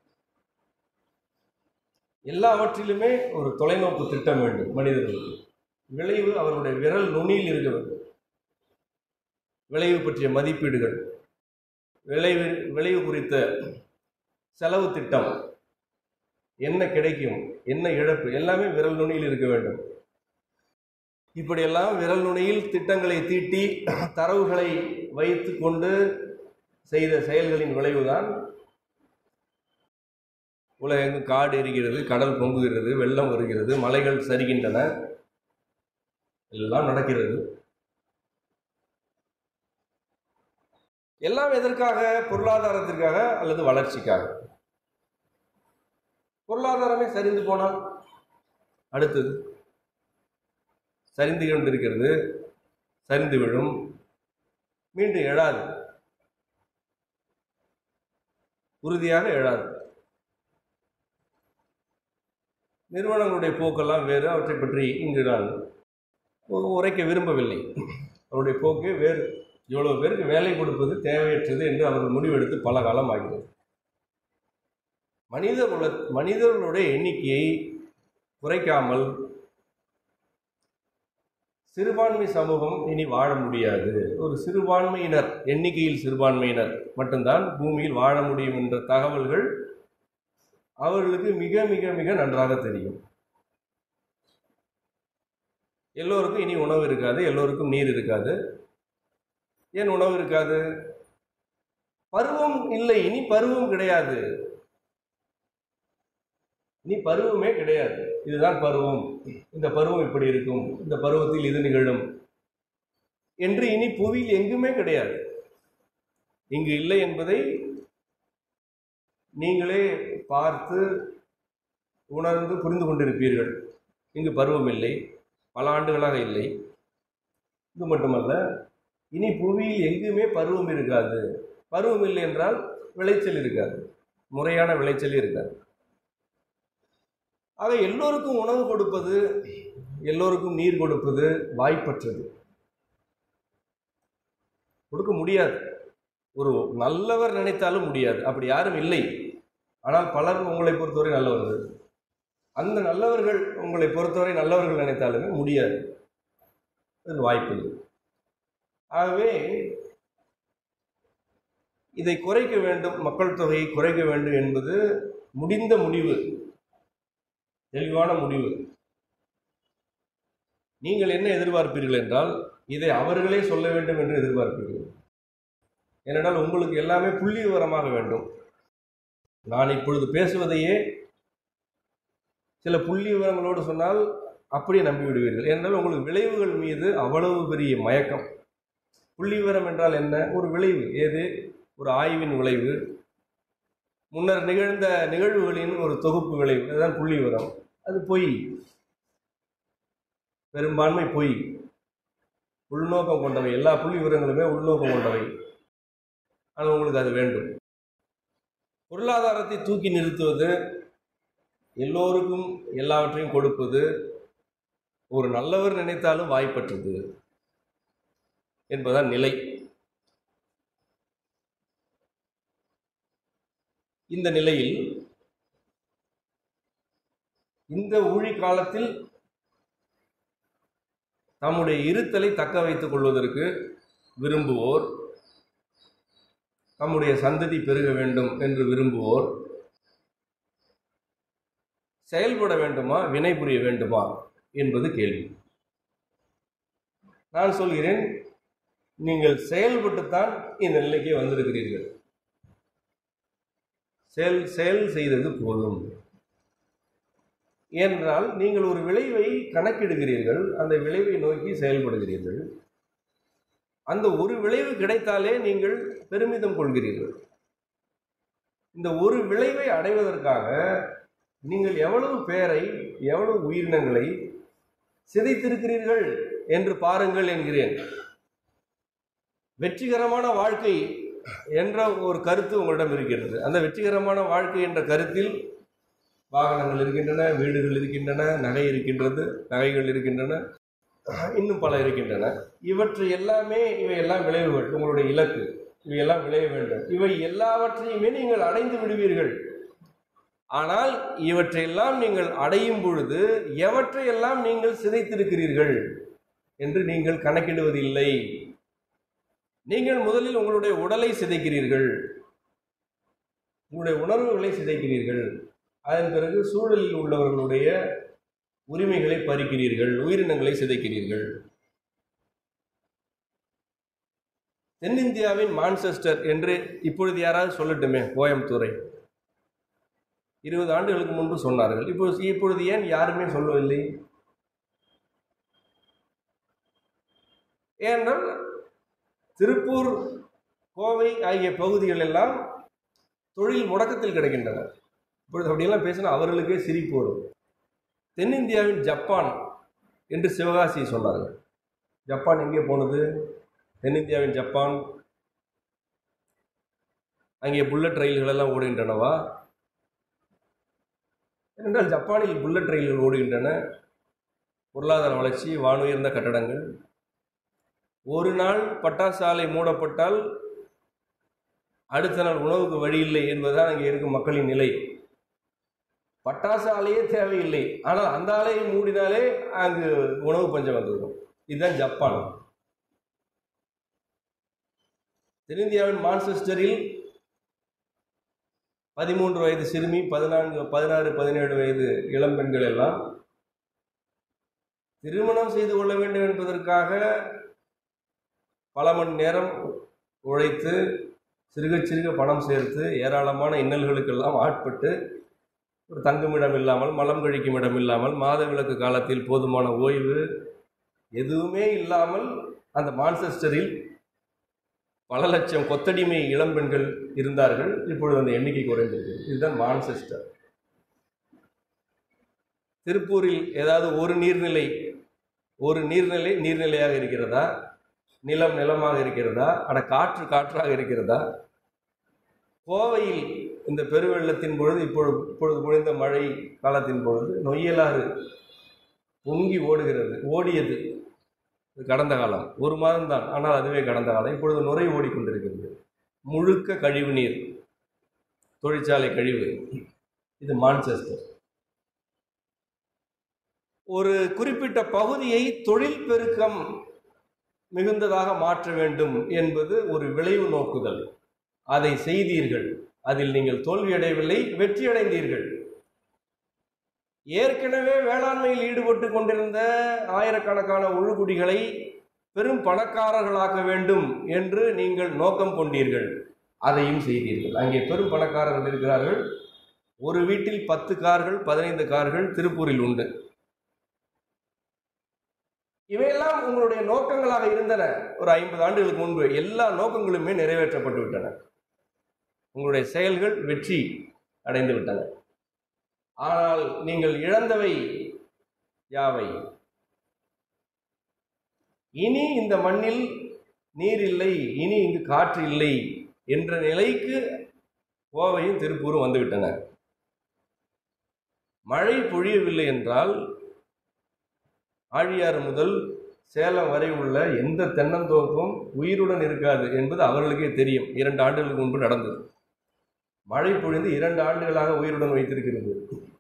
எல்லாவற்றிலுமே ஒரு தொலைநோக்கு திட்டம் வேண்டும் மனிதர்களுக்கு. விளைவு அவருடைய விரல் நுனியில் இருக்க வேண்டும். விளைவு பற்றிய மதிப்பீடுகள், விளைவு குறித்த செலவு திட்டம், என்ன கிடைக்கும், என்ன இழப்பு, எல்லாமே விரல் நுனியில் இருக்க வேண்டும். இப்படியெல்லாம் விரல் நுனியில் திட்டங்களை தீட்டி தரவுகளை வைத்து கொண்டு செய்த செயல்களின் விளைவுதான் உலகெங்கும் காடு எரிகிறது, கடல் பொங்குகிறது, வெள்ளம் வருகிறது, மலைகள் சரிகின்றன, எல்லாம் நடக்கிறது. எல்லாம் எதற்காக? பொருளாதாரத்திற்காக அல்லது வளர்ச்சிக்காக. பொருளாதாரமே சரிந்து போனால் அடுத்தது சரிந்து கொண்டிருக்கிறது, சரிந்து விழும், மீண்டும் எழாது, உறுதியாக எழாது. நிறுவனங்களுடைய போக்கெல்லாம் வேறு, அவற்றை பற்றி இங்கு நான் உரைக்க விரும்பவில்லை. அவருடைய போக்கு வேறு. இவ்வளவு பேருக்கு வேலை கொடுப்பது தேவையற்றது என்று அவர்கள் முடிவெடுத்து பல காலம் ஆகிறது. மனிதர்களுடைய எண்ணிக்கையை குறைக்காமல் சிறுபான்மை சமூகம் இனி வாழ முடியாது. ஒரு சிறுபான்மையினர், எண்ணிக்கையில் சிறுபான்மையினர் மட்டும்தான் பூமியில் வாழ முடியும் என்ற தகவல்கள் அவர்களுக்கு மிக மிக மிக நன்றாக தெரியும். எல்லோருக்கும் இனி உணவு இருக்காது, எல்லோருக்கும் நீர் இருக்காது. ஏன் உணவு இருக்காது? பருவம் இல்லை, இனி பருவம் கிடையாது, இனி பருவமே கிடையாது. இதுதான் பருவம், இந்த பருவம் இப்படி இருக்கும், இந்த பருவத்தில் இது நிகழும் என்று இனி புவியில் எங்குமே கிடையாது. இங்கு இல்லை என்பதை நீங்களே பார்த்து உணர்ந்து புரிந்து கொண்டிருப்பீர்கள். இங்கு பருவம் இல்லை, பல ஆண்டுகளாக இல்லை. இது மட்டுமல்ல, இனி புவியில் எங்குமே பருவம் இருக்காது. பருவம் இல்லை என்றால் விளைச்சல் இருக்காது, முறையான விளைச்சல் இருக்காது. ஆக எல்லோருக்கும் உணவு கொடுப்பது, எல்லோருக்கும் நீர் கொடுப்பது வாய்ப்பற்றது, கொடுக்க முடியாது. ஒரு நல்லவர் நினைத்தாலும் முடியாது, அப்படி யாரும் இல்லை. ஆனால் பலர் உங்களை பொறுத்தவரை நல்லவர்கள். அந்த நல்லவர்கள் உங்களை பொறுத்தவரை நல்லவர்கள் நினைத்தாலுமே முடியாது, அது வாய்ப்பில்லை. ஆகவே இதை குறைக்க வேண்டும், மக்கள் தொகையை குறைக்க வேண்டும் என்பது முடிந்த முடிவு, தெளிவான முடிவு. நீங்கள் என்ன எதிர்பார்ப்பீர்கள் என்றால், இதை அவர்களே சொல்ல வேண்டும் என்று எதிர்பார்ப்பீர்கள். ஏனென்றால் உங்களுக்கு எல்லாமே புள்ளி விவரமாக வேண்டும். நான் இப்பொழுது பேசுவதையே சில புள்ளி விவரங்களோடு சொன்னால் அப்படியே நம்பிவிடுவீர்கள். ஏனென்றால் உங்களுக்கு விளைவுகள் மீது அவ்வளவு பெரிய மயக்கம். புள்ளி விவரம் என்றால் என்ன? ஒரு விளைவு. ஏது? ஒரு ஆய்வின் விளைவு, முன்னர் நிகழ்ந்த நிகழ்வுகளின் ஒரு தொகுப்பு விளைவு, அதுதான் புள்ளி விவரம். அது பொய், பெரும்பான்மை பொய், உள்நோக்கம் கொண்டவை. எல்லா புள்ளி விவரங்களுமே உள்நோக்கம் கொண்டவை. ஆனால் உங்களுக்கு அது வேண்டும். பொருளாதாரத்தை தூக்கி நிறுத்துவது, எல்லோருக்கும் எல்லாவற்றையும் கொடுப்பது ஒரு நல்லவர் நினைத்தாலும் வாய்ப்பற்றது என்பதுதான் நிலை. இந்த நிலையில் இந்த ஊழி காலத்தில் தம்முடைய இருத்தலை தக்க வைத்துக் கொள்வதற்கு விரும்புவோர், தம்முடைய சந்ததி பெருக வேண்டும் என்று விரும்புவோர் செயல்பட வேண்டுமா, வினை புரிய வேண்டுமா என்பது கேள்வி. நான் சொல்கிறேன், நீங்கள் செயல்பட்டுத்தான் இந்த நிலைக்கு வந்திருக்கிறீர்கள். செயல் செய்தது போதும். ஏனென்றால் நீங்கள் ஒரு விளைவை கணக்கிடுகிறீர்கள், அந்த விளைவை நோக்கி செயல்படுகிறீர்கள். அந்த ஒரு விளைவு கிடைத்தாலே நீங்கள் பெருமிதம் கொள்கிறீர்கள். இந்த ஒரு விளைவை அடைவதற்காக நீங்கள் எவ்வளவு பேரை, எவ்வளவு உயிரினங்களை சிதைத்திருக்கிறீர்கள் என்று பாருங்கள் என்கிறேன். வெற்றிகரமான வாழ்க்கை என்ற ஒரு கருத்து உங்களிடம் இருக்கிறது. அந்த வெற்றிகரமான வாழ்க்கை என்ற கருத்தில் வாகனங்கள் இருக்கின்றன, வீடுகள் இருக்கின்றன, நகைகள் இருக்கின்றன, இன்னும் பல இருக்கின்றன. இவற்றை எல்லாமே இவையெல்லாம் விளைவுகள், உங்களுடைய இலக்கு, இவையெல்லாம் விளைய வேண்டும். இவை எல்லாவற்றையுமே நீங்கள் அடைந்து விடுவீர்கள். ஆனால் இவற்றையெல்லாம் நீங்கள் அடையும் பொழுது எவற்றையெல்லாம் நீங்கள் சிதைத்திருக்கிறீர்கள் என்று நீங்கள் கணக்கிடுவதில்லை. நீங்கள் முதலில் உங்களுடைய உடலை சிதைக்கிறீர்கள், உங்களுடைய உணர்வுகளை சிதைக்கிறீர்கள். அதன் பிறகு சூழலில் உள்ளவர்களுடைய உரிமைகளை பறிக்கிறீர்கள், உயிரினங்களை சிதைக்கிறீர்கள். தென்னிந்தியாவின் மான்செஸ்டர் என்று இப்பொழுது யாராவது சொல்லட்டுமே, கோயம்புத்தூரை 20 ஆண்டுகளுக்கு முன்பு சொன்னார்கள். இப்பொழுது ஏன் யாருமே சொல்லவில்லை? ஏனென்றால் திருப்பூர், கோவை ஆகிய பகுதிகள் எல்லாம் தொழில் முடக்கத்தில் கிடக்கின்றன. இப்பொழுது அப்படியெல்லாம் பேசினா அவர்களுக்கே சிரிப்பு வரும். தென்னிந்தியாவின் ஜப்பான் என்று சிவகாசி சொன்னார்கள். ஜப்பான் எங்கே போனது? தென்னிந்தியாவின் ஜப்பான். அங்கே புல்லட் ரயில்கள் எல்லாம் ஓடுகின்றனவா? ஏனென்றால் ஜப்பானில் புல்லட் ரயில்கள் ஓடுகின்றன, பொருளாதார வளர்ச்சி, வானுயர்ந்த கட்டடங்கள். ஒரு நாள் பட்டாசு ஆலை மூடப்பட்டால் அடுத்த நாள் உணவுக்கு வழி இல்லை என்பதுதான் அங்கே இருக்கும் மக்களின் நிலை. பட்டாசு ஆலையே தேவையில்லை, ஆனால் அந்த ஆலையை மூடினாலே அங்கு உணவு பஞ்சம் வந்துவிடும். இதுதான் ஜப்பான். தென்னிந்தியாவின் மான்செஸ்டரில் 13 வயது சிறுமி, 16, 17 வயது இளம்பெண்கள் எல்லாம் திருமணம் செய்து கொள்ள வேண்டும் என்பதற்காக பல மணி நேரம் உழைத்து சிறுக பணம் சேர்த்து ஏராளமான இன்னல்களுக்கெல்லாம் ஆட்பட்டு ஒரு தங்குமிடம் இல்லாமல், மலம் கழிக்கும் இடம் இல்லாமல், மாதவிலக்கு காலத்தில் போதுமான ஓய்வு எதுவுமே இல்லாமல் அந்த மான்செஸ்டரில் பல லட்சம் கொத்தடிமை இளம்பெண்கள் இருந்தார்கள். இப்பொழுது அந்த எண்ணிக்கை குறைந்திருக்கு. இதுதான் மான்செஸ்டர். திருப்பூரில் ஏதாவது ஒரு நீர்நிலையாக இருக்கிறதா? நிலமாக இருக்கிறதா? காற்றாக இருக்கிறதா? கோவையில் இந்த பெருவெள்ளத்தின் பொழுது, இப்பொழுது பொழிந்த மழை காலத்தின் பொழுது நொய்யலாறு பொங்கி ஓடியது. கடந்த காலம், ஒரு மாதம் தான், ஆனால் அதுவே கடந்த காலம். இப்பொழுது நுரை ஓடிக்கொண்டிருக்கிறது. முழுக்க கழிவு நீர், தொழிற்சாலை கழிவு. இது மான்செஸ்டர். ஒரு குறிப்பிட்ட பகுதியை தொழில் பெருக்கம் மிகுந்ததாக மாற்ற வேண்டும் என்பது ஒரு விளைவு நோக்குதல். அதை செய்தீர்கள், அதில் நீங்கள் தோல்வியடையவில்லை, வெற்றியடைந்தீர்கள். ஏற்கனவே வேளாண்மையில் ஈடுபட்டு கொண்டிருந்த ஆயிரக்கணக்கான உழுகுடிகளை பெரும் பணக்காரர்களாக்க வேண்டும் என்று நீங்கள் நோக்கம் கொண்டீர்கள், அதையும் செய்தீர்கள். அங்கே பெரும் பணக்காரர்கள் இருக்கிறார்கள். ஒரு வீட்டில் 10 கார்கள், 15 கார்கள் திருப்பூரில் உண்டு. இவையெல்லாம் உங்களுடைய நோக்கங்களாக இருந்தன. ஒரு 50 ஆண்டுகளுக்கு முன்பு எல்லா நோக்கங்களுமே நிறைவேற்றப்பட்டு விட்டன. உங்களுடைய செயல்கள் வெற்றி அடைந்து விட்டன. ஆனால் நீங்கள் இழந்தவை யாவை? இனி இந்த மண்ணில் நீர் இல்லை, இனி இங்கு காற்று இல்லை என்ற நிலைக்கு கோவையும் திருப்பூரும் வந்துவிட்டன. மழை பொழியவில்லை என்றால் ஆழியாறு முதல் சேலம் வரை உள்ள எந்த தென்னந்தோப்பும் உயிருடன் இருக்காது என்பது அவர்களுக்கே தெரியும். 2 ஆண்டுகளுக்கு முன்பு நடந்தது. மழை பொழிந்து 2 ஆண்டுகளாக உயிருடன் வைத்திருக்கிறது.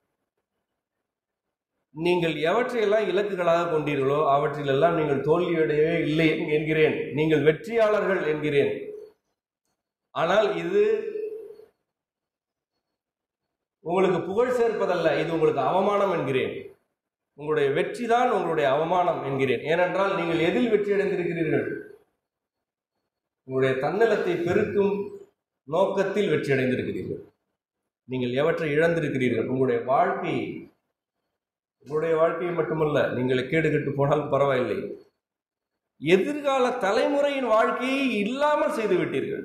நீங்கள் எவற்றையெல்லாம் இலக்குகளாக கொண்டீர்களோ அவற்றிலெல்லாம் நீங்கள் தோல்வியடையவே இல்லை என்கிறேன், நீங்கள் வெற்றியாளர்கள் என்கிறேன். ஆனால் இது உங்களுக்கு புகழ் சேர்ப்பதல்ல, இது உங்களுக்கு அவமானம் என்கிறேன். உங்களுடைய வெற்றி தான் உங்களுடைய அவமானம் என்கிறேன். ஏனென்றால் நீங்கள் எதில் வெற்றியடைந்திருக்கிறீர்கள்? உங்களுடைய தன்னலத்தை பெருக்கும் நோக்கத்தில் வெற்றியடைந்திருக்கிறீர்கள். நீங்கள் எவற்றை இழந்திருக்கிறீர்கள்? உங்களுடைய வாழ்க்கையை மட்டுமல்ல, நீங்கள் கேடு கெட்டு போனால் பரவாயில்லை, எதிர்கால தலைமுறையின் வாழ்க்கையை இல்லாமல் செய்து விட்டீர்கள்.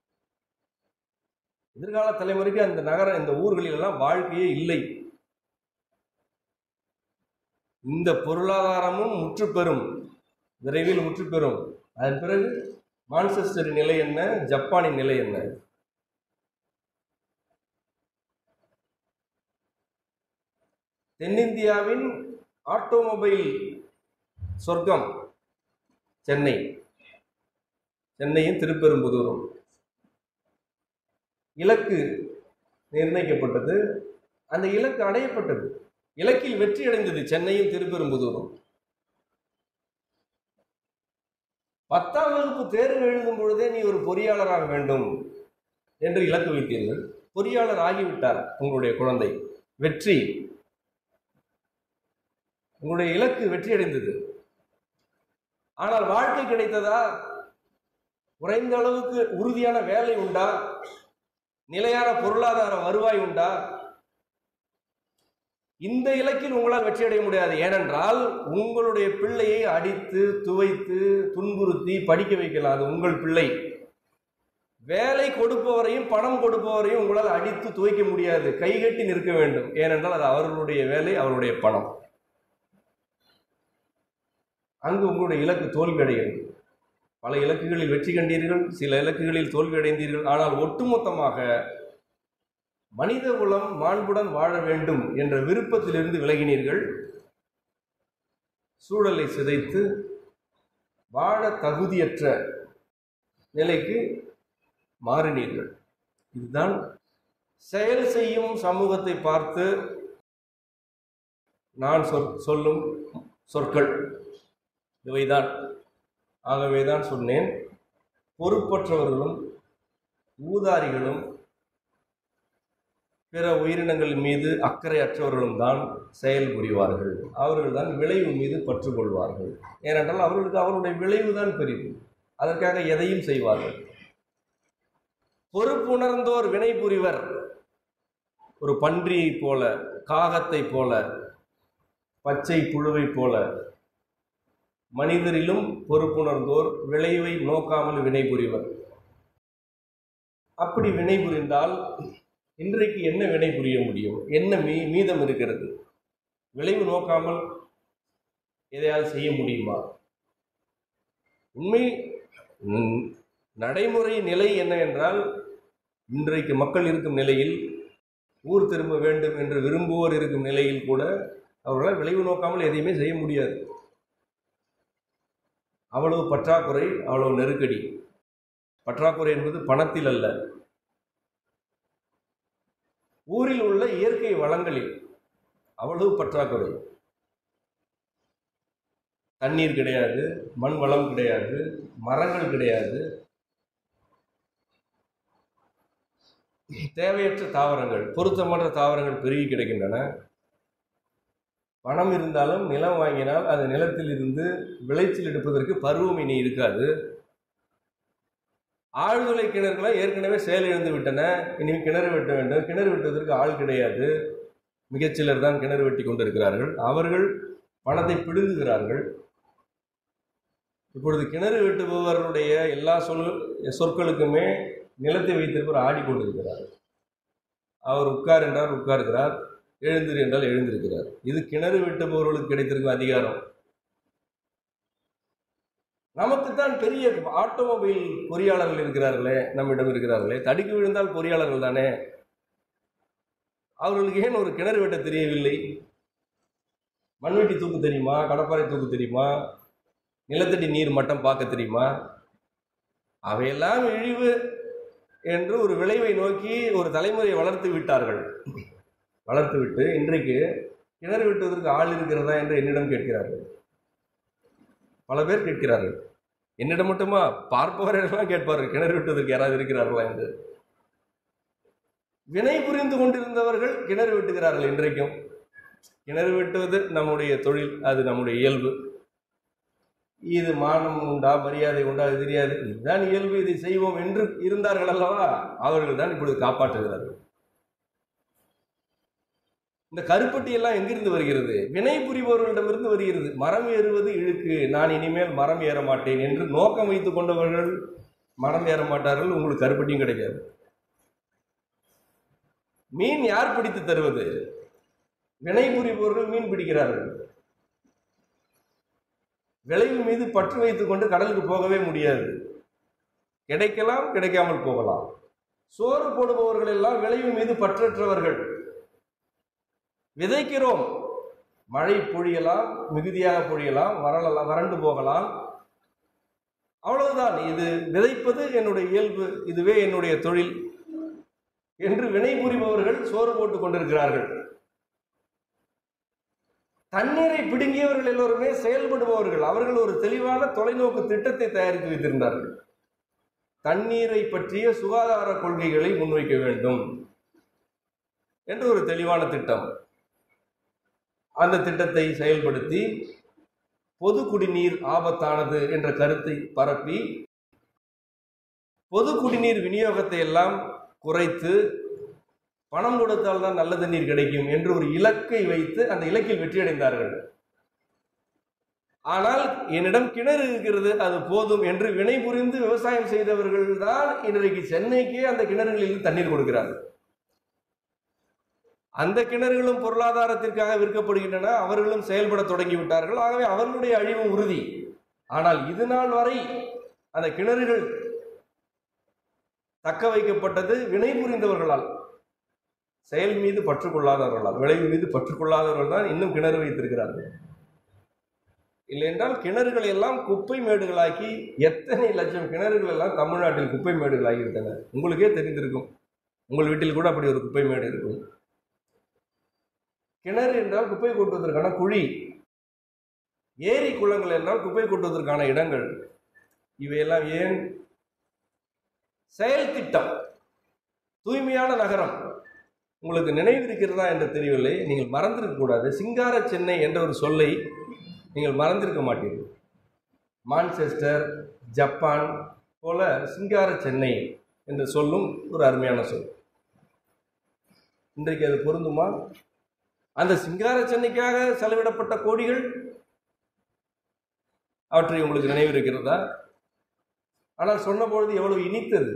எதிர்கால தலைமுறைக்கு அந்த இந்த ஊர்களில் எல்லாம் வாழ்க்கையே இல்லை. இந்த பொருளாதாரமும் முற்றுப்பெறும், விரைவில் முற்றுப்பெறும். அதன் பிறகு மான்செஸ்டரின் நிலை என்ன, ஜப்பானின் நிலை என்ன? தென்னிந்தியாவின் ஆட்டோமொபைல் சொர்க்கம் சென்னை, சென்னையும் திருப்பெரும்புதூரும். இலக்கு நிர்ணயிக்கப்பட்டது, அந்த இலக்கு அடையப்பட்டது, இலக்கில் வெற்றி அடைந்தது சென்னையும் திருப்பெரும்புதூரும். 10ஆம் வகுப்பு தேர்வு எழுதும் பொழுதே நீ ஒரு பொறியாளராக வேண்டும் என்று இலக்கு வைத்தீர்கள். பொறியாளர் ஆகிவிட்டார் உங்களுடைய குழந்தை. வெற்றி, உங்களுடைய இலக்கு வெற்றி அடைந்தது. ஆனால் வாழ்க்கை கிடைத்ததா? குறைந்த அளவுக்கு உறுதியான வேலை உண்டா? நிலையான பொருளாதார வருவாய் உண்டா? இந்த இலக்கில் உங்களால் வெற்றி அடைய முடியாது. ஏனென்றால் உங்களுடைய பிள்ளையை அடித்து துவைத்து துன்புறுத்தி படிக்க வைக்கலாம், அது உங்கள் பிள்ளை. வேலை கொடுப்பவரையும் பணம் கொடுப்பவரையும் உங்களால் அடித்து துவைக்க முடியாது, கைகட்டி நிற்க வேண்டும். ஏனென்றால் அது அவர்களுடைய வேலை, அவருடைய பணம். அங்கு உங்களுடைய இலக்கு தோல்வி அடைகிறது. பல இலக்குகளில் வெற்றி கண்டீர்கள், சில இலக்குகளில் தோல்வி அடைந்தீர்கள். ஆனால் ஒட்டுமொத்தமாக மனித குலம் மாண்புடன் வாழ வேண்டும் என்ற விருப்பத்திலிருந்து விலகினீர்கள். சூழலை சிதைத்து வாழ தகுதியற்ற நிலைக்கு மாறினீர்கள். இதுதான் செயல் செய்யும் சமூகத்தை பார்த்து நான் சொல்லும் சொற்கள் இவைதான். ஆகவேதான் சொன்னேன், பொறுப்பற்றவர்களும் ஊதாரிகளும் பிற உயிரினங்களின் மீது அக்கறை அற்றவர்களும் தான் செயல் புரிவார்கள். அவர்கள் தான் விளைவு மீது பற்று கொள்வார்கள். ஏனென்றால் அவர்களுக்கு அவருடைய விளைவு தான் பெரிது, அதற்காக எதையும் செய்வார்கள். பொறுப்புணர்ந்தோர் வினை புரிவர். ஒரு பன்றியை போல, காகத்தை போல, பச்சை புழுவை போல மனிதரிலும் பொறுப்புணர்ந்தோர் விளைவை நோக்காமல் வினை புரிவர். அப்படி வினை புரிந்தால் இன்றைக்கு என்ன வினை புரிய முடியும்? என்ன மீதம் இருக்கிறது? விளைவு நோக்காமல் எதையாவது செய்ய முடியுமா? உண்மை நடைமுறை நிலை என்னவென்றால், இன்றைக்கு மக்கள் இருக்கும் நிலையில், ஊர் திரும்ப வேண்டும் என்று விரும்புவோர் இருக்கும் நிலையில் கூட அவர்களால் விளைவு நோக்காமல் எதையுமே செய்ய முடியாது. அவ்வளவு பற்றாக்குறை, அவ்வளவு நெருக்கடி. பற்றாக்குறை என்பது பணத்தில் அல்ல, ஊரில் உள்ள இயற்கை வளங்களில் அவ்வளவு பற்றாக்குறை. தண்ணீர் கிடையாது, மண் வளம் கிடையாது, மரங்கள் கிடையாது, தேவையற்ற தாவரங்கள், பொருத்தமற்ற தாவரங்கள் பெருகி கிடக்கின்றன. பணம் இருந்தாலும் நிலம் வாங்கினால் அது நிலத்தில் இருந்து விளைச்சல் எடுப்பதற்கு பருவம் இனி இருக்காது. ஆழ்துளை கிணறுகளை ஏற்கனவே செயலிழந்து விட்டன, இனி கிணறு வெட்ட வேண்டும். கிணறு வெட்டுவதற்கு ஆள் கிடையாது, மிகச்சிலர் தான் கிணறு வெட்டி கொண்டிருக்கிறார்கள். அவர்கள் பணத்தை பிடுங்குகிறார்கள். இப்பொழுது கிணறு வெட்டுபவர்களுடைய எல்லா சொற்களுக்குமே நிலத்தை வைத்திருப்பவர் ஆடிக்கொண்டிருக்கிறார். அவர் உட்கார் என்றால் உட்கார்கிறார், எழுந்திரு என்றால் எழுந்திருக்கிறார். இது கிணறு வெட்டுபவர்களுக்கு கிடைத்திருக்கும் அதிகாரம். நமக்குத்தான் பெரிய ஆட்டோமொபைல் பொறியாளர்கள் இருக்கிறார்களே, நம்மிடம் இருக்கிறார்களே. தடுக்கி விழுந்தால் பொறியாளர்கள் தானே, அவர்களுக்கு ஏன் ஒரு கிணறு வெட்ட தெரியவில்லை? மண்வெட்டி தூக்கு தெரியுமா? கடப்பாறை தூக்கு தெரியுமா? நிலத்தடி நீர் மட்டம் பார்க்க தெரியுமா? அவையெல்லாம் இழிவு என்று ஒரு விளைவை நோக்கி ஒரு தலைமுறையை வளர்த்து விட்டார்கள். வளர்த்துவிட்டு இன்றைக்கு கிணறு வெட்டுவதற்கு ஆள் இருக்கிறதா என்று என்னிடம் கேட்கிறார்கள். பல பேர் கேட்கிறார்கள். என்னிடம் மட்டுமா, பார்ப்பவரெல்லாம் கேட்பார்கள், கிணறு வெட்டுவதற்கு யாராவது இருக்கிறார்களா என்று. வினை புரிந்து கொண்டிருந்தவர்கள் கிணறு வெட்டுகிறார்கள். இன்றைக்கும் கிணறு வெட்டுவது நம்முடைய தொழில், அது நம்முடைய இயல்பு. இது மானம் உண்டா, மரியாதை உண்டா, அது தெரியாது, இதுதான் இயல்பு, இதை செய்வோம் என்று இருந்தார்கள் அல்லவா, அவர்கள் தான் இப்பொழுது காப்பாற்றுகிறார்கள். இந்த கருப்பட்டி எல்லாம் எங்கிருந்து வருகிறது? வினை புரிபவர்களிடமிருந்து வருகிறது. மரம் ஏறுவது இழுக்கு, நான் இனிமேல் மரம் ஏற மாட்டேன் என்று நோக்கம் வைத்துக் கொண்டவர்கள் மரம் ஏற மாட்டார்கள், உங்களுக்கு கருப்பட்டியும் கிடைக்காது. மீன் யார் பிடித்து தருவது? வினை புரிபவர்கள் மீன் பிடிக்கிறார்கள். விளைவு மீது பற்று வைத்துக் கொண்டு கடலுக்கு போகவே முடியாது. கிடைக்கலாம், கிடைக்காமல் போகலாம். சோறு போடுபவர்கள் எல்லாம் விளைவு மீது பற்றற்றவர்கள். விதைக்கிறோம், மழை பொழியலாம், மிகுதியாக பொழியலாம், வறண்டு போகலாம். அவ்வளவுதான். இது விதைப்பது என்னுடைய இயல்பு, இதுவே என்னுடைய தொழில் என்று வினை புரிபவர்கள் சோறு போட்டுக் கொண்டிருக்கிறார்கள். தண்ணீரை பிடுங்கியவர்கள் எல்லோருமே செயல்படுபவர்கள். அவர்கள் ஒரு தெளிவான தொலைநோக்கு திட்டத்தை தயாரித்து வைத்திருந்தார்கள். தண்ணீரை பற்றிய சுகாதார கொள்கைகளை முன்வைக்க வேண்டும் என்று ஒரு தெளிவான திட்டம். அந்த திட்டத்தை செயல்படுத்தி பொது குடிநீர் ஆபத்தானது என்ற கருத்தை பரப்பி பொது குடிநீர் விநியோகத்தை எல்லாம் குறைத்து பணம் கொடுத்தால் தான் நல்ல தண்ணீர் கிடைக்கும் என்று ஒரு இலக்கை வைத்து அந்த இலக்கில் வெற்றியடைந்தார்கள். ஆனால் என்னிடம் கிணறு இருக்கிறது, அது போதும் என்று வினை புரிந்து விவசாயம் செய்தவர்கள் தான் இன்றைக்கு சென்னைக்கே அந்த கிணறுகளில் தண்ணீர் கொடுக்கிறார்கள். அந்த கிணறுகளும் பொருளாதாரத்திற்காக விற்கப்படுகின்றன. அவர்களும் செயல்பட தொடங்கிவிட்டார்கள். ஆகவே அவர்களுடைய அழிவு உறுதி. ஆனால் இது நாள் வரை அந்த கிணறுகள் தக்க வைக்கப்பட்டது வினை புரிந்தவர்களால், செயல் மீது பற்றுக்கொள்ளாதவர்களால், விளைவு மீது பற்றுக்கொள்ளாதவர்கள் தான் இன்னும் கிணறு வைத்திருக்கிறார்கள். இல்லை என்றால் கிணறுகள் எல்லாம் குப்பை மேடுகளாக்கி, எத்தனை லட்சம் கிணறுகள் எல்லாம் தமிழ்நாட்டில் குப்பை மேடுகளாகிவிட்டன. உங்களுக்கே தெரிந்திருக்கும். உங்கள் வீட்டில் கூட அப்படி ஒரு குப்பை மேடு இருக்கும். கிணறு என்றால் குப்பை கொட்டுவதற்கான குழி, ஏரி குளங்கள் என்றால் குப்பை கொட்டுவதற்கான இடங்கள். இவையெல்லாம் ஏன்? செயல் திட்டம், தூய்மையான நகரம். உங்களுக்கு நினைவு இருக்கிறதா என்று தெரியவில்லை, நீங்கள் மறந்திருக்க கூடாது. சிங்கார சென்னை என்ற ஒரு சொல்லை நீங்கள் மறந்திருக்க மாட்டீர்கள். மான்செஸ்டர், ஜப்பான் போல சிங்கார சென்னை என்று சொல்லும் ஒரு அருமையான சொல். இன்றைக்கு அது பொருந்துமா? அந்த சிங்கார சென்னைக்காக செலவிடப்பட்ட கோடிகள், அவற்றை உங்களுக்கு நினைவு இருக்கிறதா? ஆனால் சொன்னபொழுது எவ்வளவு இனித்தது.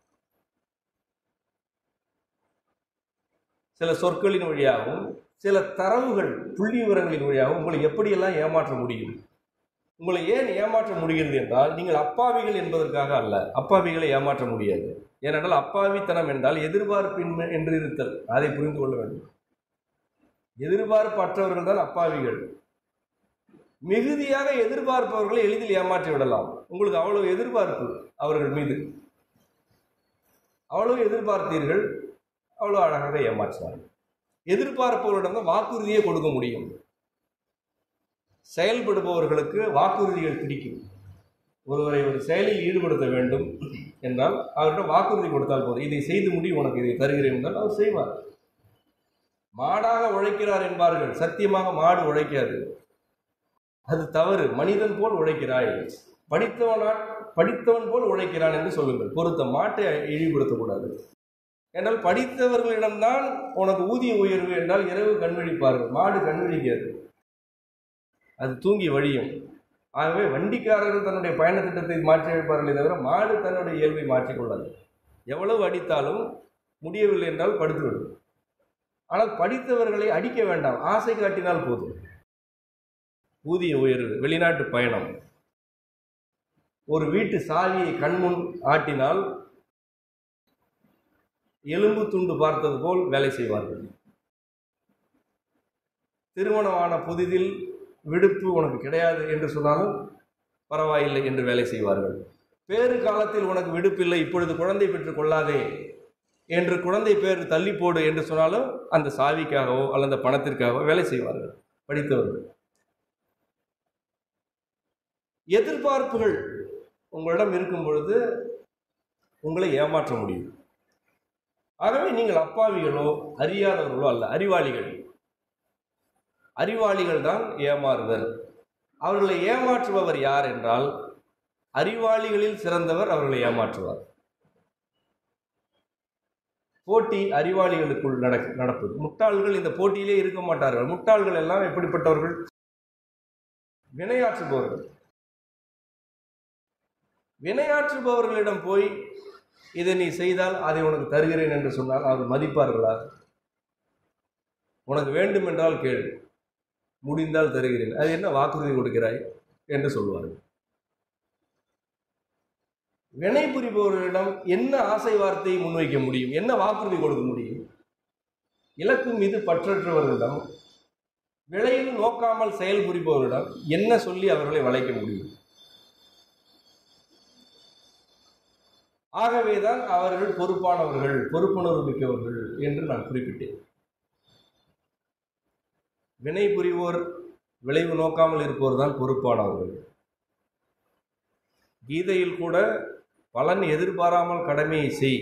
சில சொற்களின் வழியாகவும் சில தரவுகள் புள்ளி விவரங்களின் வழியாகவும் உங்களை எப்படியெல்லாம் ஏமாற்ற முடியும். உங்களை ஏன் ஏமாற்ற முடிகிறது என்றால், நீங்கள் அப்பாவிகள் என்பதற்காக அல்ல. அப்பாவிகளை ஏமாற்ற முடியாது. ஏனென்றால் அப்பாவித்தனம் என்றால் எதிர்பார்ப்பின்மை என்று இருத்தல். அதை புரிந்து கொள்ள வேண்டும். எதிர்பார்ப்பற்றவர்கள் தான் அப்பாவிகள். மிகுதியாக எதிர்பார்ப்பவர்களை எளிதில் ஏமாற்றி விடலாம். உங்களுக்கு அவ்வளவு எதிர்பார்ப்பு அவர்கள் மீது, அவ்வளவு எதிர்பார்த்தீர்கள், அவ்வளவு அழகாக ஏமாற்றினார்கள். எதிர்பார்ப்பவர்களிடம் தான் வாக்குறுதியை கொடுக்க முடியும். செயல்படுபவர்களுக்கு வாக்குறுதிகள் பிடிக்கும். ஒருவரை ஒரு செயலில் ஈடுபடுத்த வேண்டும் என்றால் அவர்கிட்ட வாக்குறுதி கொடுத்தால் போதும். இதை செய்து முடி, உனக்கு இதை தருகிறேன் என்றால் அவர் செய்வார். மாடாக உழைக்கிறார் என்பார்கள். சத்தியமாக மாடு உழைக்காது, அது தவறு. மனிதன் போல் உழைக்கிறாய், படித்தவன் போல் உழைக்கிறான் என்று சொல்லுங்கள். பொறுத்த மாட்டை இழிவுபடுத்தக்கூடாது. என்றால் படித்தவர்களிடம்தான் உனக்கு ஊதிய உயர்வு என்றால் இரவு கண்விழிப்பார்கள். மாடு கண்விழிக்காது, அது தூங்கி வழியும். ஆகவே வண்டிக்காரர்கள் தன்னுடைய பயண திட்டத்தை மாற்றி வைப்பார்களே தவிர மாடு தன்னுடைய இயல்பை மாற்றிக்கொள்ளாது. எவ்வளவு அடித்தாலும் முடியவில்லை என்றால் படுத்துவிடும். ஆனால் படித்தவர்களை அடிக்க வேண்டாம், ஆசை காட்டினால் போதும். ஊதிய உயர்வு, வெளிநாட்டு பயணம், ஒரு வீட்டு சாவியை கண்முன் ஆட்டினால் எலும்பு துண்டு பார்த்தது போல் வேலை செய்வார்கள். திருமணமான புதிதில் விடுப்பு உனக்கு கிடையாது என்று சொன்னாலும் பரவாயில்லை என்று வேலை செய்வார்கள். பேறு காலத்தில் உனக்கு விடுப்பில்லை, இப்பொழுது குழந்தை பெற்றுக் கொள்ளாதே என்று குழந்தை பேர் தள்ளி போடு என்று சொன்னாலும் அந்த சாவிக்காகவோ அல்லது பணத்திற்காகவோ வேலை செய்வார்கள் படித்தவர்கள். எதிர்பார்ப்புகள் உங்களிடம் இருக்கும் பொழுது உங்களை ஏமாற்ற முடியும். ஆகவே நீங்கள் அப்பாவிகளோ அறியாதவர்களோ அல்ல, அறிவாளிகள். அறிவாளிகள் தான் ஏமாறுதல். அவர்களை ஏமாற்றுபவர் யார் என்றால், அறிவாளிகளில் சிறந்தவர் அவர்களை ஏமாற்றுவார். போட்டி அறிவாளிகளுக்குள் நடப்பது. முட்டாள்கள் இந்த போட்டியிலே இருக்க மாட்டார்கள். முட்டாள்கள் எல்லாம் எப்படிப்பட்டவர்கள்? வினையாற்றுபவர்கள். வினையாற்றுபவர்களிடம் போய் இதை நீ செய்தால் அதை உனக்கு தருகிறேன் என்று சொன்னால் அவர்கள் மதிப்பார்களா? உனக்கு வேண்டும் என்றால் கேள், முடிந்தால் தருகிறேன், அது என்ன வாக்குறுதி கொடுக்கிறாய் என்று சொல்வார்கள். வினை புரிபவர்களிடம் என்ன ஆசை வார்த்தையை முன்வைக்க முடியும்? என்ன வாக்குறுதி கொடுக்க முடியும்? இலக்கு மீது பற்றற்றவர்களிடம் விளைவு நோக்காமல் செயல் புரிபவர்களிடம் என்ன சொல்லி அவர்களை வளைக்க முடியும்? ஆகவேதான் அவர்கள் பொறுப்பானவர்கள், பொறுப்புணர்வு மிக்கவர்கள் என்று நான் குறிப்பிட்டேன். வினை புரிவோர், விளைவு நோக்காமல் இருப்பவர் தான் பொறுப்பானவர்கள். கீதையில் கூட பலன் எதிர்பாராமல் கடமையை செய்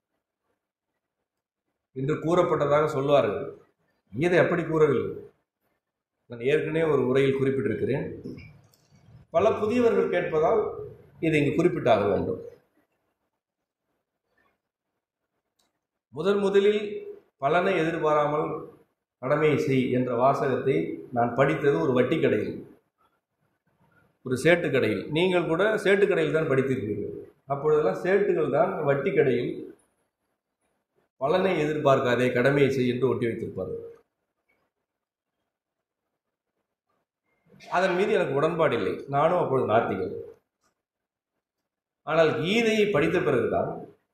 என்று கூறப்பட்டதாக சொல்வார்கள். கீதை அப்படி கூறவில்லை. நான் ஏற்கனவே ஒரு உரையில் குறிப்பிட்டிருக்கிறேன். பல புதியவர்கள் கேட்பதால் இதை இங்கு குறிப்பிட்டாக வேண்டும். முதலில் பலனை எதிர்பாராமல் கடமையை செய் என்ற வாசகத்தை நான் படித்தது ஒரு வட்டி கடையில், ஒரு சேட்டு கடையில். நீங்கள் கூட சேட்டு கடையில் தான் படித்திருக்கிறீர்கள். அப்பொழுதெல்லாம் சேட்டுகள் தான் வட்டி கடையில் பலனை எதிர்பார்க்காதே கடமையை செய் என்று ஒட்டி வைத்திருப்பார்கள். அதன் மீது எனக்கு உடன்பாடு இல்லை. நானும் அப்பொழுது நாத்திகன். ஆனால் கீதையை படித்த பிறகுதான்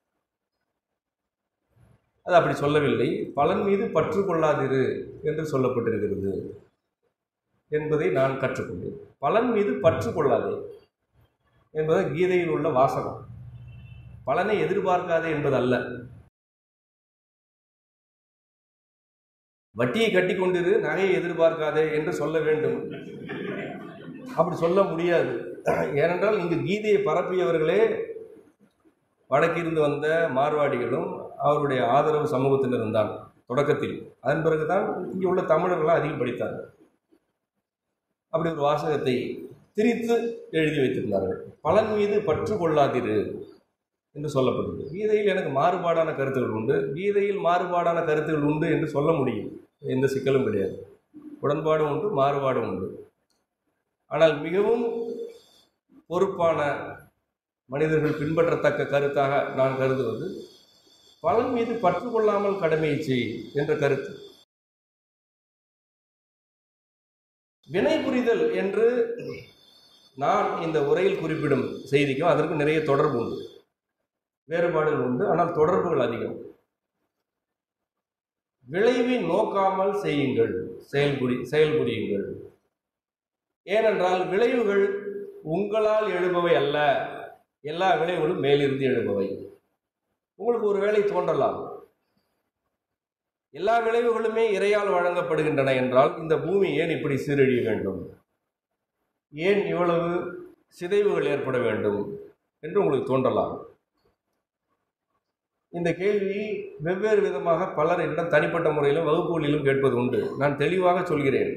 அது அப்படி சொல்லவில்லை. பலன் மீது பற்று கொள்ளாதிரு என்று சொல்லப்பட்டிருக்கிறது என்பதை நான் கற்றுக்கொண்டேன். பலன் மீது பற்று கொள்ளாதே என்பது கீதையில் உள்ள வாசகம். பலனை எதிர்பார்க்காதே என்பது அல்ல. வட்டியை கட்டி கொண்டிரு, நகையை எதிர்பார்க்காதே என்று சொல்ல வேண்டும். அப்படி சொல்ல முடியாது. ஏனென்றால் இங்கு கீதையை பரப்பியவர்களே வடக்கிருந்து வந்த மார்வாடிகளும் அவருடைய ஆதரவு சமூகத்தினரும் தான் தொடக்கத்தில். அதன் பிறகுதான் இங்கே உள்ள தமிழர்களாக அதிகம் படித்தார்கள். அப்படி ஒரு வாசகத்தை திரித்து எழுதி வைத்திருந்தார்கள். பலன் மீது பற்று கொள்ளாதிரு என்று சொல்லப்பட்டது. கீதையில் எனக்கு மாறுபாடான கருத்துக்கள் உண்டு. கீதையில் மாறுபாடான கருத்துக்கள் உண்டு என்று சொல்ல முடியும். எந்த சிக்கலும் கிடையாது. உடன்பாடும் உண்டு, மாறுபாடும் உண்டு. ஆனால் மிகவும் பொறுப்பான மனிதர்கள் பின்பற்றத்தக்க கருத்தாக நான் கருதுவது பலன் மீது பற்று கொள்ளாமல் கடமையை செய் என்ற கருத்து. வினை புரிதல் என்று நான் இந்த உரையில் குறிப்பிடும் செய்திக்கும் அதற்கு நிறைய தொடர்பு உண்டு, வேறுபாடுகள் உண்டு. ஆனால் தொடர்புகள் அதிகம். விளைவை நோக்காமல் செய்யுங்கள், செயல்புரியுங்கள். ஏனென்றால் விளைவுகள் உங்களால் எழுபவை அல்ல. எல்லா விளைவுகளும் மேலிருந்து எழுபவை. உங்களுக்கு ஒரு வேளை தோன்றலாம், எல்லா விளைவுகளுமே இறையால் வழங்கப்படுகின்றன என்றால் இந்த பூமி ஏன் இப்படி சீரழிய வேண்டும், ஏன் இவ்வளவு சிதைவுகள் ஏற்பட வேண்டும் என்று உங்களுக்கு தோன்றலாம். இந்த கேள்வி வெவ்வேறு விதமாக பலர் என்னிடம் தனிப்பட்ட முறையிலும் வகுப்புகளிலும் கேட்பது உண்டு. நான் தெளிவாக சொல்கிறேன்,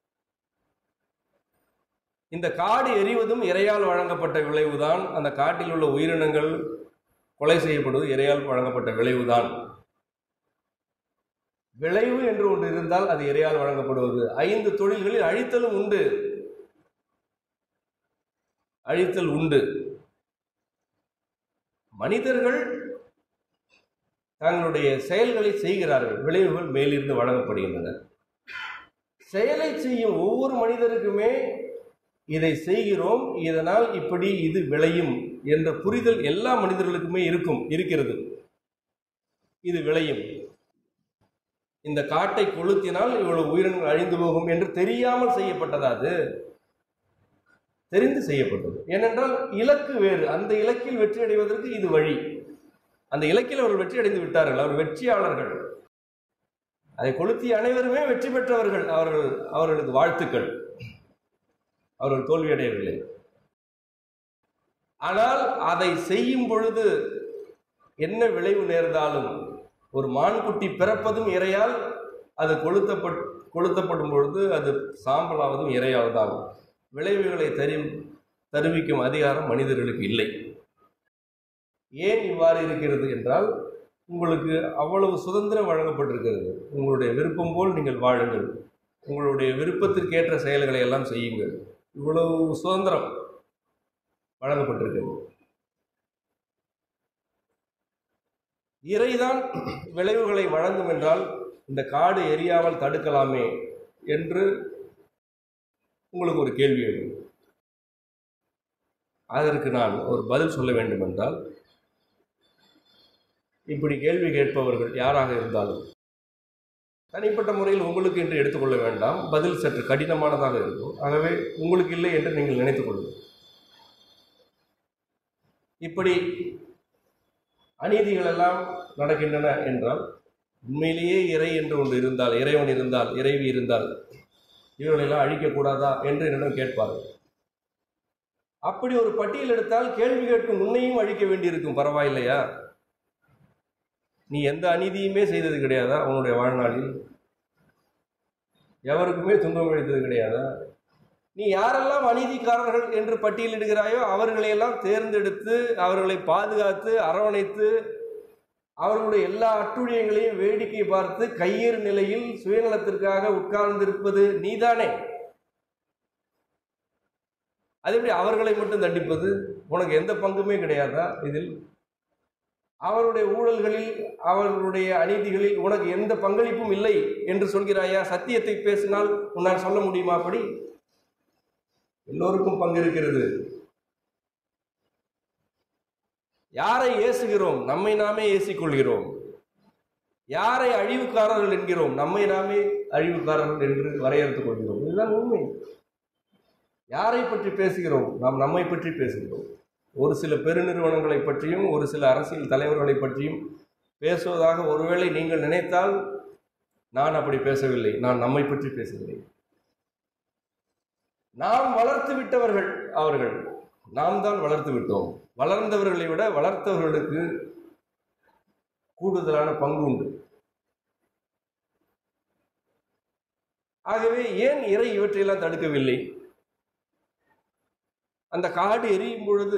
இந்த காடு எரிவதும் இறையால் வழங்கப்பட்ட விளைவுதான். அந்த காட்டில் உள்ள உயிரினங்கள் கொலை செய்யப்படுவது இறையால் வழங்கப்பட்ட விளைவுதான். விளைவு என்று ஒன்று இருந்தால் அது இறையால் வழங்கப்படுவது. 5 தொழில்களில் அழித்தலும் உண்டு, அழித்தல் உண்டு. மனிதர்கள் தங்களுடைய செயல்களை செய்கிறார்கள், விளைவுகள் மேலிருந்து வழங்கப்படுகின்றன. செயலை செய்யும் ஒவ்வொரு மனிதருக்குமே இதை செய்கிறோம், இதனால் இப்படி இது விளையும் என்ற புரிதல் எல்லா மனிதர்களுக்குமே இருக்கிறது. இது விளையும், இந்த காட்டை கொளுத்தினால் இவ்வளவு உயிரினங்கள் அழிந்து போகும் என்று தெரியாமல் செய்யப்பட்டதா? அது தெரிந்து செய்யப்பட்டது. ஏனென்றால் இலக்கு வேறு. அந்த இலக்கில் வெற்றி அடைவதற்கு இது வழி. அந்த இலக்கில் அவர்கள் வெற்றி அடைந்து விட்டார்கள், அவர் வெற்றியாளர்கள். அதை கொளுத்திய அனைவருமே வெற்றி பெற்றவர்கள். அவர்களுக்கு வாழ்த்துக்கள். அவர்கள் தோல்வியடையவில்லை. ஆனால் அதை செய்யும் பொழுது என்ன விளைவு நேர்ந்தாலும், ஒரு மான்குட்டி பிறப்பதும் இறையால், அது கொளுத்தப்படும் பொழுது அது சாம்பலாவதும் இறையால் தான். விளைவுகளை தருவிக்கும் அதிகாரம் மனிதர்களுக்கு இல்லை. ஏன் இவ்வாறு இருக்கிறது என்றால், உங்களுக்கு அவ்வளவு சுதந்திரம் வழங்கப்பட்டிருக்கிறது. உங்களுடைய விருப்பம் போல் நீங்கள் வாழுங்கள், உங்களுடைய விருப்பத்திற்கேற்ற செயல்களை எல்லாம் செய்யுங்கள். இவ்வளவு சுதந்திரம் வழங்கப்பட்டிருக்கிறது. இறைதான் விளைவுகளை வழங்கும் என்றால் இந்த காடு எரியாமல் தடுக்கலாமே என்று உங்களுக்கு ஒரு கேள்வி எழும். அதற்கு நான் ஒரு பதில் சொல்ல வேண்டும் என்றால், இப்படி கேள்வி கேட்பவர்கள் யாராக இருந்தாலும் தனிப்பட்ட முறையில் உங்களுக்கு என்று எடுத்துக்கொள்ள வேண்டாம். பதில் சற்று கடினமானதாக இருக்கும். ஆகவே உங்களுக்கு இல்லை என்று நீங்கள் நினைத்துக் கொள்ளுங்கள். இப்படி அநீதிகள் எல்லாம் நடக்கின்றன என்றால் உண்மையிலேயே இறை என்று ஒன்று இருந்தால், இறைவன் இருந்தால், இறைவி இருந்தால் இவர்களெல்லாம் அழிக்கக்கூடாதா என்று என்னிடம் கேட்பார்கள். அப்படி ஒரு பட்டியல் எடுத்தால் கேள்வி கேட்கும் உன்னையும் அழிக்க வேண்டியிருக்கும். பரவாயில்லையா? நீ எந்த அநீதியுமே செய்தது கிடையாதா? உன்னுடைய வாழ்நாளில் எவருக்குமே துன்பம் அளித்தது கிடையாதா? நீ யாரெல்லாம் அநீதிக்காரர்கள் என்று பட்டியலிடுகிறாயோ அவர்களையெல்லாம் தேர்ந்தெடுத்து அவர்களை பாதுகாத்து அரவணைத்து அவர்களுடைய எல்லா அட்டுழியங்களையும் வேடிக்கை பார்த்து கையேறு நிலையில் சுயநலத்திற்காக உட்கார்ந்திருப்பது நீதானே. அது எப்படி அவர்களை மட்டும் தண்டிப்பது? உனக்கு எந்த பங்குமே கிடையாதா இதில்? அவருடைய ஊழல்களில் அவர்களுடைய அநீதிகளில் உனக்கு எந்த பங்களிப்பும் இல்லை என்று சொல்கிறாயா? சத்தியத்தை பேசினால் உன்னால் சொல்ல முடியுமா? அப்படி எல்லோருக்கும் பங்கு இருக்கிறது. யாரை ஏசுகிறோம்? நம்மை நாமே ஏசிக்கொள்கிறோம். யாரை அழிவுக்காரர்கள் என்கிறோம்? நம்மை நாமே அழிவுக்காரர்கள் என்று வரையறுத்துக் கொள்கிறோம். இதுதான் உண்மை. யாரை பற்றி பேசுகிறோம்? நாம் நம்மை பற்றி பேசுகிறோம். ஒரு சில பெருநிறுவனங்களை பற்றியும் ஒரு சில அரசியல் தலைவர்களை பற்றியும் பேசுவதாக ஒருவேளை நீங்கள் நினைத்தால் நான் அப்படி பேசவில்லை. நான் நம்மை பற்றி பேசுகிறேன். நாம் வளர்த்து விட்டவர்கள் அவர்கள். நாம் தான் வளர்த்து விட்டோம். வளர்ந்தவர்களை விட வளர்த்தவர்களுக்கு கூடுதலான பங்கு உண்டு. ஆகவே ஏன் இறை இவற்றையெல்லாம் தடுக்கவில்லை? அந்த காடு எரியும் பொழுது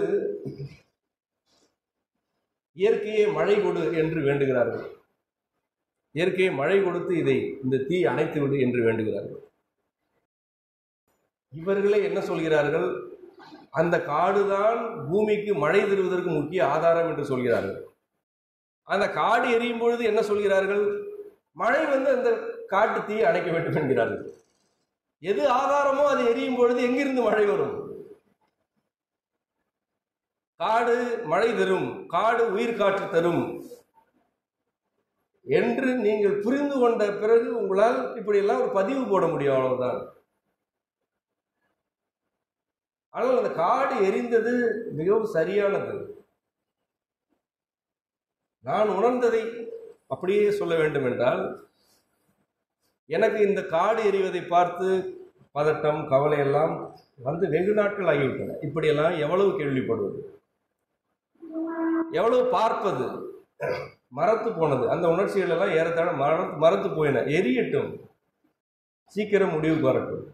இயற்கையை மழை கொடு என்று வேண்டுகிறார்கள். இயற்கையை மழை கொடுத்து இந்த தீ அணைத்து விடு என்று வேண்டுகிறார்கள். இவர்களே என்ன சொல்கிறார்கள்? அந்த காடுதான் பூமிக்கு மழை தருவதற்கு முக்கிய ஆதாரம் என்று சொல்கிறார்கள். அந்த காடு எரியும் பொழுது என்ன சொல்கிறார்கள்? மழை அந்த காட்டு தீ அணைக்க வேண்டும் என்கிறார்கள். எது ஆதாரமோ அது எரியும் பொழுது எங்கிருந்து மழை வரும்? காடு மழை தரும், காடு உயிர் காற்று தரும் என்று நீங்கள் புரிந்து கொண்ட பிறகு உங்களால் இப்படியெல்லாம் ஒரு பதிவு போட முடியும். அவ்வளவுதான். ஆனால் அந்த காடு எரிந்தது மிகவும் சரியானது. நான் உணர்ந்ததை அப்படியே சொல்ல வேண்டும் என்றால், எனக்கு இந்த காடு எரிவதை பார்த்து பதட்டம், கவலை எல்லாம் வெகு நாட்கள் ஆகிவிட்டன. இப்படியெல்லாம் எவ்வளவு கேள்விப்படுவது, எவ்வளவு பார்ப்பது, மறத்து போனது. அந்த உணர்ச்சிகள் எல்லாம் ஏறத்தாழ மறத்து போயின. எரியட்டும், சீக்கிரம் முடிவுக்கு வரட்டும்.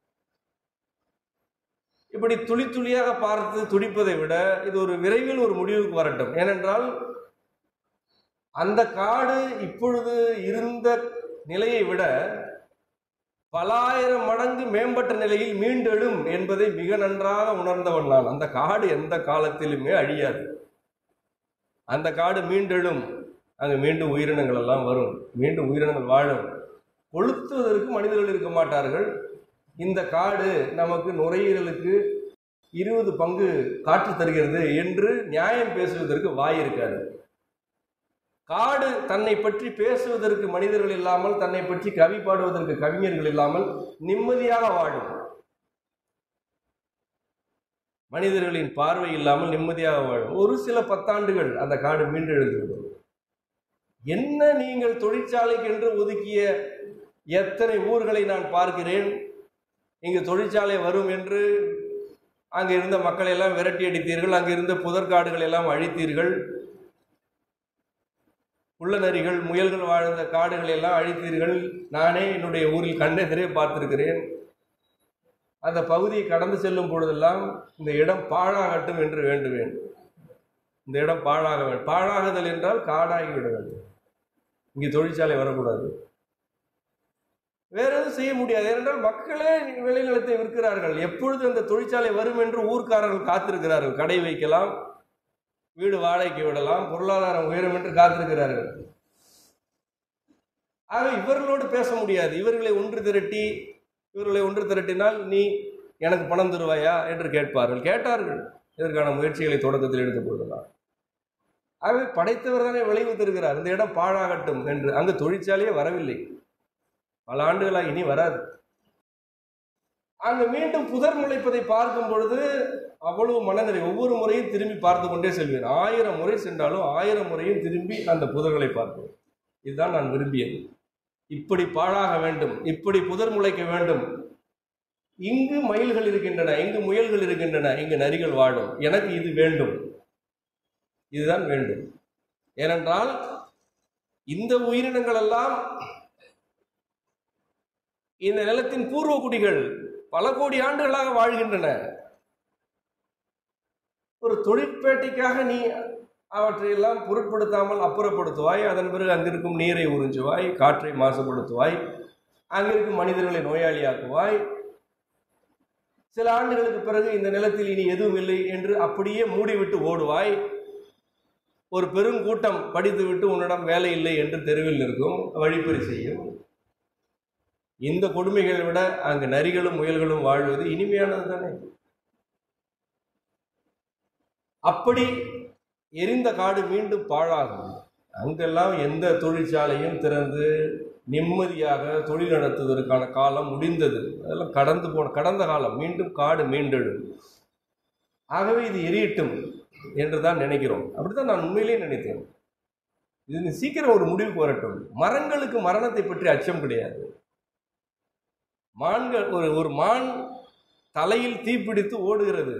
இப்படி துளி துளியாக பார்த்து துடிப்பதை விட இது ஒரு விரைவில் ஒரு முடிவுக்கு வரட்டும். ஏனென்றால் அந்த காடு இப்பொழுது இருந்த நிலையை விட பலாயிரம் மடங்கு மேம்பட்ட நிலையில் மீண்டெழும் என்பதை மிக நன்றாக உணர்ந்தவன் நான். அந்த காடு எந்த காலத்திலுமே அழியாது. அந்த காடு மீண்டெழும். அங்கு மீண்டும் உயிரினங்கள் எல்லாம் வரும், மீண்டும் உயிரினங்கள் வாழும். கொளுத்துவதற்கு மனிதர்கள் இருக்க மாட்டார்கள். இந்த காடு நமக்கு நுரையீரலுக்கு 20 பங்கு காற்று தருகிறது என்று நியாயம் பேசுவதற்கு வாய் இருக்காது. காடு தன்னை பற்றி பேசுவதற்கு மனிதர்கள் இல்லாமல், தன்னை பற்றி கவி பாடுவதற்கு கவிஞர்கள் இல்லாமல் நிம்மதியாக வாழும். மனிதர்களின் பார்வை இல்லாமல் நிம்மதியாக வாழும். ஒரு சில 10 ஆண்டுகள் அந்த காடு மீண்டு எழுந்துவிடும். என்ன நீங்கள் தொழிற்சாலைக்கு என்று ஒதுக்கிய எத்தனை ஊர்களை நான் பார்க்கிறேன். இங்கு தொழிற்சாலை வரும் என்று அங்கு இருந்த மக்களை எல்லாம் விரட்டி அடித்தீர்கள். அங்கு இருந்த புதற்காடுகள் எல்லாம் அழித்தீர்கள். புள்ளநரிகள், முயல்கள் வாழ்ந்த காடுகளை எல்லாம் அழித்தீர்கள். நானே என்னுடைய ஊரில் கண்ணெதிரே பார்த்திருக்கிறேன். அந்த பகுதியை கடந்து செல்லும் பொழுதெல்லாம் இந்த இடம் பாழாகட்டும் என்று வேண்டுவேன். இந்த இடம் பாழாக வேண்டும். பாழாகுதல் என்றால் காடாகிவிட வேண்டும். இங்கே தொழிற்சாலை வரக்கூடாது. வேற எதுவும் செய்ய முடியாது. ஏனென்றால் மக்களே விளைநிலத்தை விற்கிறார்கள். எப்பொழுது அந்த தொழிற்சாலை வரும் என்று ஊர்க்காரர்கள் காத்திருக்கிறார்கள். கடை வைக்கலாம், வீடு வாடகைக்கு விடலாம், பொருளாதாரம் உயரும் என்று காத்திருக்கிறார்கள். ஆக இவர்களோடு பேச முடியாது. இவர்களை ஒன்று திரட்டினால் நீ எனக்கு பணம் தருவாயா என்று கேட்பார்கள். கேட்டார்கள். இதற்கான முயற்சிகளை தொடக்கத்தில் எடுத்துக் கொள்ளலாம். ஆகவே படைத்தவர் தானே விளைவு தருகிறார். இந்த இடம் பாழாகட்டும் என்று. அங்கு தொழிற்சாலையே வரவில்லை. பல ஆண்டுகளாக இனி வராது. அங்கு மீண்டும் புதர் முளைப்பதை பார்க்கும் பொழுது அவ்வளவு மனநிறை. ஒவ்வொரு முறையும் திரும்பி பார்த்து கொண்டே செல்வேன். 1000 முறை சென்றாலும் 1000 முறையும் திரும்பி அந்த புதர்களை பார்ப்பேன். இதுதான் நான் விரும்பியது. இப்படி பாழாக வேண்டும், இப்படி புதர் முளைக்க வேண்டும். இங்கு மயில்கள் இருக்கின்றன, இங்கு முயல்கள் இருக்கின்றன, இங்கு நரிகள் வாழும். எனக்கு இது வேண்டும், இதுதான் வேண்டும். ஏனென்றால் இந்த உயிரினங்கள் எல்லாம் இந்த நிலத்தின் பூர்வ குடிகள், பல கோடி ஆண்டுகளாக வாழ்கின்றன. ஒரு தொழிற்பேட்டைக்காக நீ அவற்றையெல்லாம் பொருட்படுத்தாமல் அப்புறப்படுத்துவாய். அதன் பிறகு அங்கிருக்கும் நீரை உறிஞ்சுவாய், காற்றை மாசுபடுத்துவாய், அங்கிருக்கும் மனிதர்களை நோயாளியாக்குவாய். சில ஆண்டுகளுக்கு பிறகு இந்த நிலத்தில் இனி எதுவும் இல்லை என்று அப்படியே மூடிவிட்டு ஓடுவாய். ஒரு பெருங்கூட்டம் படித்துவிட்டு உன்னிடம் வேலை இல்லை என்று தெருவில் நிற்கும், வழிப்பறி செய்யும். இந்த கொடுமைகளை விட அங்கு நரிகளும் முயல்களும் வாழ்வது இனிமையானது தானே. அப்படி எரிந்த காடு மீண்டும் பாழாகும். அங்கெல்லாம் எந்த தொழிற்சாலையும் திறந்து நிம்மதியாக தொழில் நடத்துவதற்கான காலம் முடிந்தது. அதெல்லாம் கடந்த காலம். மீண்டும் காடு மீண்டெழும். ஆகவே இது எரியட்டும் என்று தான் நினைக்கிறோம். அப்படித்தான் நான் உண்மையிலேயே நினைத்தேன். இது சீக்கிரம் ஒரு முடிவுக்கு வரட்டும். மரங்களுக்கு மரணத்தை பற்றி அச்சம் கிடையாது. மான்கள், ஒரு மான் தலையில் தீப்பிடித்து ஓடுகிறது.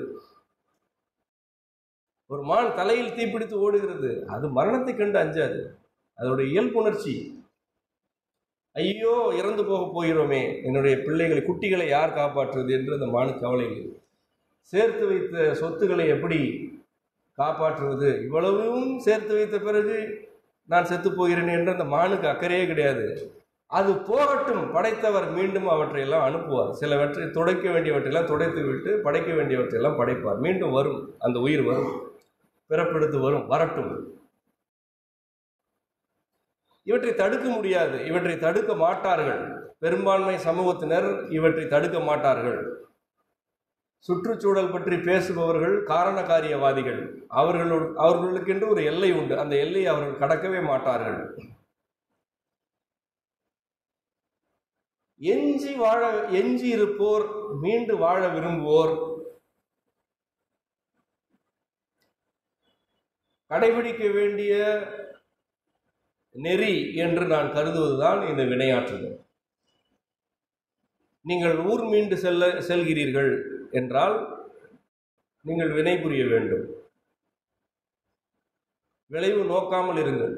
ஒரு மான் தலையில் தீப்பிடித்து ஓடுகிறது. அது மரணத்தை கண்டு அஞ்சாது. அதோடைய இயல்புணர்ச்சி. ஐயோ, இறந்து போக போகிறோமே, என்னுடைய பிள்ளைகளை, குட்டிகளை யார் காப்பாற்றுவது என்று அந்த மானுக்கு கவலை இல்லை. சேர்த்து வைத்த சொத்துக்களை எப்படி காப்பாற்றுவது, இவ்வளவும் சேர்த்து வைத்த பிறகு நான் செத்து போகிறேன் என்று அந்த மானுக்கு அக்கறையே கிடையாது. அது போகட்டும், படைத்தவர் மீண்டும் அவற்றையெல்லாம் அனுப்புவார். சிலவற்றை துடைக்க வேண்டியவற்றையெல்லாம் துடைத்து விட்டு படைக்க வேண்டியவற்றையெல்லாம் படைப்பார். மீண்டும் வரும், அந்த உயிர் வரும், பிறப்பெடுத்து வரும், வரட்டும். இவற்றை தடுக்க முடியாது, இவற்றை தடுக்க மாட்டார்கள். பெரும்பான்மை சமூகத்தினர் இவற்றை தடுக்க மாட்டார்கள். சுற்றுச்சூழல் பற்றி பேசுபவர்கள் காரணக்காரியவாதிகள். அவர்களுக்கென்று ஒரு எல்லை உண்டு. அந்த எல்லையை அவர்கள் கடக்கவே மாட்டார்கள். எஞ்சி இருப்போர், மீண்டு வாழ விரும்புவோர், கடைபிடிக்க வேண்டிய நெறி என்று நான் கருதுவதுதான் இந்த வினையாற்றுதல். நீங்கள் ஊர் மீண்டு செல்கிறீர்கள் என்றால் நீங்கள் வினை புரிய வேண்டும். விளைவு நோக்காமல் இருங்கள்.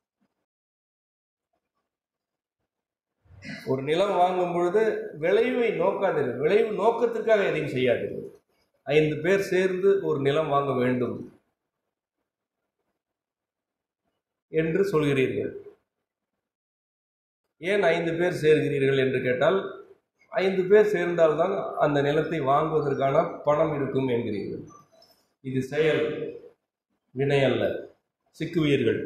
ஒரு நிலம் வாங்கும் பொழுது விளைவை நோக்காதீர்கள். விளைவு நோக்கத்திற்காக எதையும் செய்யாதீர்கள். 5 பேர் சேர்ந்து ஒரு நிலம் வாங்க வேண்டும் என்று சொல்கிறீர்கள். ஏன் 5 பேர் சேர்கிறீர்கள் என்று கேட்டால், 5 பேர் சேர்ந்தால்தான் அந்த நிலத்தை வாங்குவதற்கான பணம் இருக்கும் என்கிறீர்கள். இது செயல், வினை அல்ல. சிக்குவீர்கள்.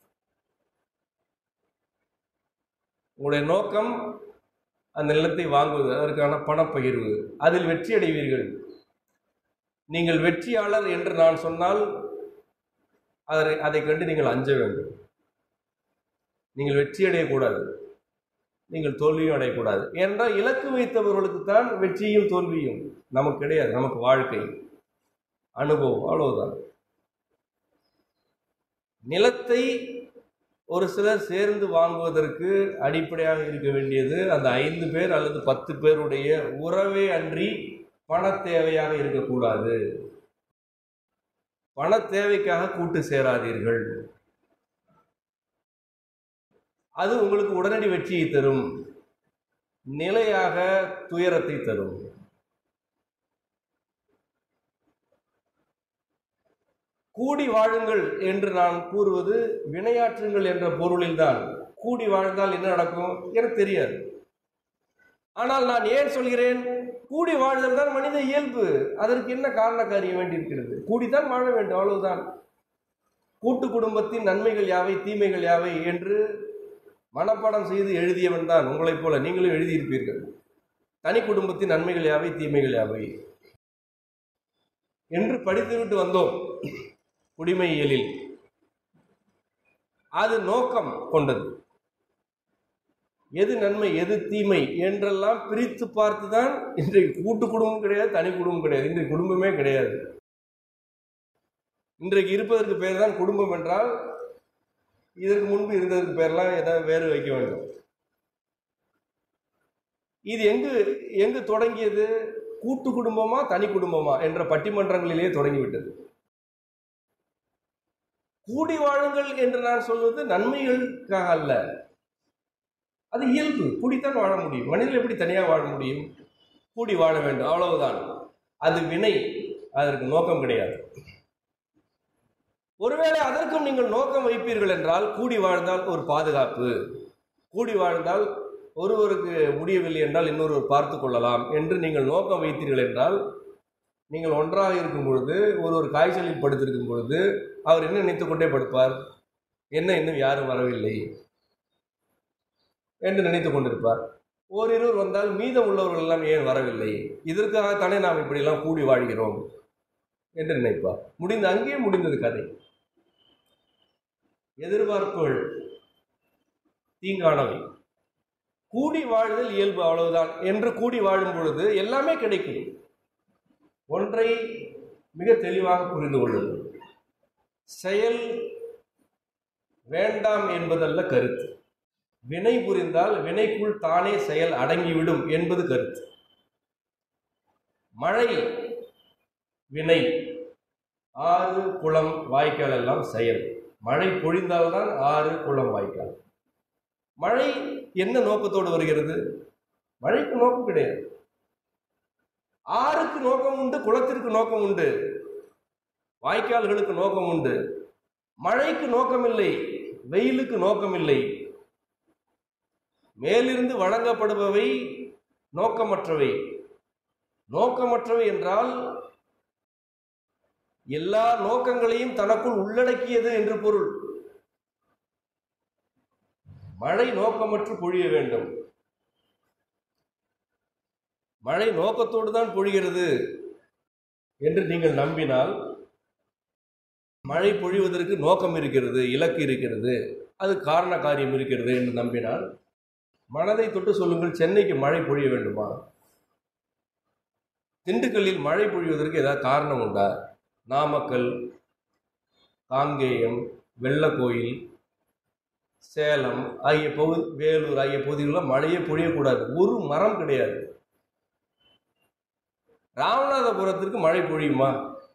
உங்களுடைய நோக்கம் அந்த நிலத்தை வாங்குவது, அதற்கான பணப்பகிர்வு. அதில் வெற்றி அடைவீர்கள். நீங்கள் வெற்றியாளர் என்று நான் சொன்னால் அதை கண்டு நீங்கள் அஞ்ச வேண்டும். நீங்கள் வெற்றி அடையக்கூடாது, நீங்கள் தோல்வியும் அடையக்கூடாது. ஏனென்றால் இலக்கு வைத்தவர்களுக்கு தான் வெற்றியும் தோல்வியும். நமக்கு கிடையாது. நமக்கு வாழ்க்கை, அனுபவம், அவ்வளவுதான். நிலத்தை ஒரு சிலர் சேர்ந்து வாங்குவதற்கு அடிப்படையாக இருக்க வேண்டியது அந்த 5 பேர் அல்லது 10 பேருடைய உறவே அன்றி பண தேவையாக இருக்கக்கூடாது. பண தேவைக்காக கூட்டு சேராதீர்கள். அது உங்களுக்கு உடனடி வெற்றியை தரும், நிலையாக துயரத்தை தரும். கூடி வாழுங்கள் என்று நான் கூறுவது வினையாற்றுங்கள் என்ற பொருளில் தான். கூடி வாழ்ந்தால் என்ன நடக்கும் எனக்கு தெரியாது. ஆனால் நான் ஏன் சொல்கிறேன், கூடி வாழ்தல் தான் மனித இயல்பு. அதற்கு என்ன காரண காரியம் வேண்டியிருக்கிறது? கூடித்தான் வாழ வேண்டும், அவ்வளவுதான். கூட்டு குடும்பத்தின் நன்மைகள் யாவை, தீமைகள் யாவை என்று மனப்பாடம் செய்து எழுதியவன் தான் உங்களைப் போல நீங்களும் எழுதியிருப்பீர்கள். தனி குடும்பத்தின் நன்மைகள் யாவை, தீமைகள் யாவை என்று படித்துவிட்டு வந்தோம் குடிமையியலில். அது நோக்கம் கொண்டது. எது நன்மை எது தீமை என்றெல்லாம் பிரித்து பார்த்து தான் இன்றைக்கு கூட்டு குடும்பம் கிடையாது, தனி குடும்பம் கிடையாது, இன்றைக்கு குடும்பமே கிடையாது. இன்றைக்கு இருப்பதற்கு பேர் தான் குடும்பம் என்றால் இதற்கு முன்பு இருந்ததற்கு பேர்லாம் ஏதாவது வேறு வைக்க வேண்டும். இது எங்கு தொடங்கியது? கூட்டு குடும்பமா தனி குடும்பமா என்ற பட்டிமன்றங்களிலேயே தொடங்கிவிட்டது. கூடி வாழுங்கள் என்று நான் சொல்வது நன்மைகளுக்காக அல்ல, அது இயல்பு. கூடித்தான் வாழ முடியும். மனிதர்கள் எப்படி தனியாக வாழ முடியும்? கூடி வாழ வேண்டும், அவ்வளவுதான். அது வினை, அதற்கு நோக்கம் கிடையாது. ஒருவேளை அதற்கும் நீங்கள் நோக்கம் வைப்பீர்கள் என்றால், கூடி வாழ்ந்தால் ஒரு பாதுகாப்பு, கூடி வாழ்ந்தால் ஒருவருக்கு முடியவில்லை என்றால் இன்னொருவர் பார்த்து கொள்ளலாம் என்று நீங்கள் நோக்கம் வைத்தீர்கள் என்றால், நீங்கள் ஒன்றாக இருக்கும் பொழுது ஒருவர் காய்ச்சலில் படுத்திருக்கும் பொழுது அவர் என்ன நினைத்து கொண்டே படுப்பார்? என்ன இன்னும் யாரும் வரவில்லை என்று நினைத்து கொண்டிருப்பார். ஓரிருவர் வந்தால் மீதம் உள்ளவர்கள் எல்லாம் ஏன் வரவில்லை, இதற்காகத்தானே நாம் இப்படியெல்லாம் கூடி வாழ்கிறோம் என்று நினைப்பார். அங்கேயே முடிந்தது கதை. எதிர்பார்ப்புகள் தீங்கானவை. கூடி வாழ்தல் இயல்பு, அவ்வளவுதான் என்று கூடி வாழும் பொழுது எல்லாமே கிடைக்கும். ஒன்றை மிக தெளிவாக புரிந்து கொள்ளுங்கள். செயல் வேண்டாம் என்பதல்ல கருத்து. வினை புரிந்தால் வினைக்குள் தானே செயல் அடங்கிவிடும் என்பது கருத்து. மழை வினை, ஆறு குளம் வாய்க்கால் எல்லாம் செயல். மழை பொழிந்தால்தான் ஆறு குளம் வாய்க்கால். மழை என்ன நோக்கத்தோடு வருகிறது? மழைக்கு நோக்கம் கிடையாது. ஆறுக்கு நோக்கம் உண்டு, குளத்திற்கு நோக்கம் உண்டு, வாய்க்கால்களுக்கு நோக்கம் உண்டு. மழைக்கு நோக்கமில்லை, வெயிலுக்கு நோக்கமில்லை. மேலிருந்து வழங்கப்படுபவை நோக்கமற்றவை. நோக்கமற்றவை என்றால் எல்லா நோக்கங்களையும் தனக்குள் உள்ளடக்கியது என்று பொருள். மழை நோக்கமற்று பொழிய வேண்டும். மழை நோக்கத்தோடு தான் பொழிகிறது என்று நீங்கள் நம்பினால், மழை பொழிவதற்கு நோக்கம் இருக்கிறது, இலக்கு இருக்கிறது, அது காரண காரியம் இருக்கிறது என்று நம்பினால், மனதை தொட்டு சொல்லுங்கள், சென்னைக்கு மழை பொழிய வேண்டுமா? திண்டுக்கல்லில் மழை பொழிவதற்கு ஏதாவது காரணம் உண்டா? நாமக்கல், காங்கேயம், வெள்ளக்கோயில், சேலம் ஆகிய பகுதி, வேலூர் ஆகிய பகுதிகளில் மழையே பொழியக்கூடாது, ஒரு மரம் கிடையாது. ராமநாதபுரத்திற்கு மழை பொழியுமா?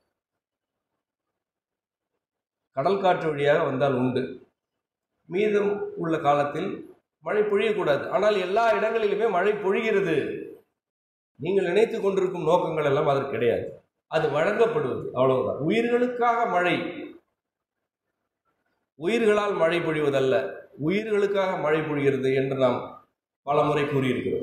கடல் காற்று வழியாக வந்தால் உண்டு. மீதம் உள்ள காலத்தில் மழை பொழியக்கூடாது. ஆனால் எல்லா இடங்களிலுமே மழை பொழிகிறது. நீங்கள் நினைத்து கொண்டிருக்கும் நோக்கங்கள் எல்லாம் அதற்கு கிடையாது. அது வழங்கப்படுவது, அவ்வளவுதான். உயிர்களுக்காக மழை, உயிர்களால் மழை பொழிவதல்ல, உயிர்களுக்காக மழை பொழிகிறது என்று நாம் பல முறை கூறியிருக்கிறோம்.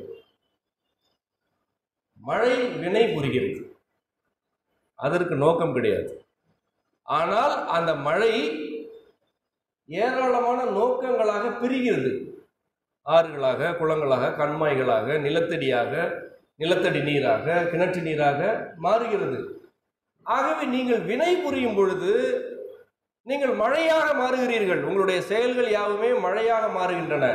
மழை வினை புரிகிறது, அதற்கு நோக்கம் கிடையாது. ஆனால் அந்த மழை ஏராளமான நோக்கங்களாக பிரிகிறது. ஆறுகளாக, குளங்களாக, கண்மாய்களாக, நிலத்தடியாக, நிலத்தடி நீராக, கிணற்று நீராக மாறுகிறது. ஆகவே நீங்கள் வினை புரியும் பொழுது நீங்கள் மழையாக மாறுகிறீர்கள். உங்களுடைய செயல்கள் யாவுமே மழையாக மாறுகின்றன.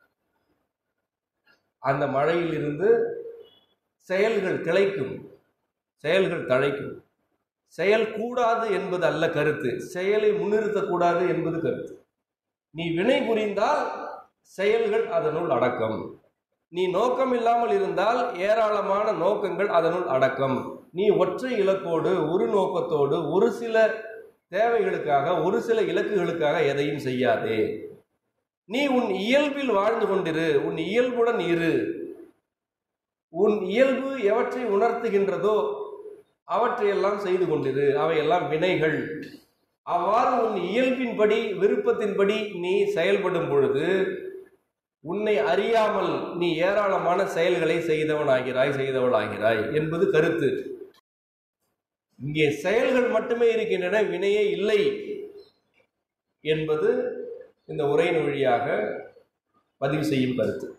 அந்த மழையில் இருந்து செயல்கள் கிளைக்கும், செயல்கள் தழைக்கும். செயல் கூடாது என்பது அல்ல கருத்து, செயலை முன்னிறுத்தக்கூடாது என்பது கருத்து. நீ வினை புரிந்தால் செயல்கள் அதனுள் அடக்கம். நீ நோக்கம் இல்லாமல் இருந்தால் ஏராளமான நோக்கங்கள் அதனுள் அடக்கம். நீ ஒற்றை இலக்கோடு, ஒரு நோக்கத்தோடு, ஒரு சில தேவைகளுக்காக, ஒரு சில இலக்குகளுக்காக எதையும் செய்யாதே. நீ உன் இயல்பில் வாழ்ந்து கொண்டிரு, உன் இயல்புடன் இரு. உன் இயல்பு எவற்றை உணர்த்துகின்றதோ அவற்றையெல்லாம் செய்து கொண்டிரு. அவையெல்லாம் வினைகள். அவ்வாறு உன் இயல்பின்படி, விருப்பத்தின்படி நீ செயல்படும் பொழுது உன்னை அறியாமல் நீ ஏராளமான செயல்களை செய்தவளாகிறாய் என்பது கருத்து. இங்கே செயல்கள் மட்டுமே இருக்கின்றன, வினையே இல்லை என்பது இந்த உரையின் வழியாக பதிவு செய்யும் கருத்து.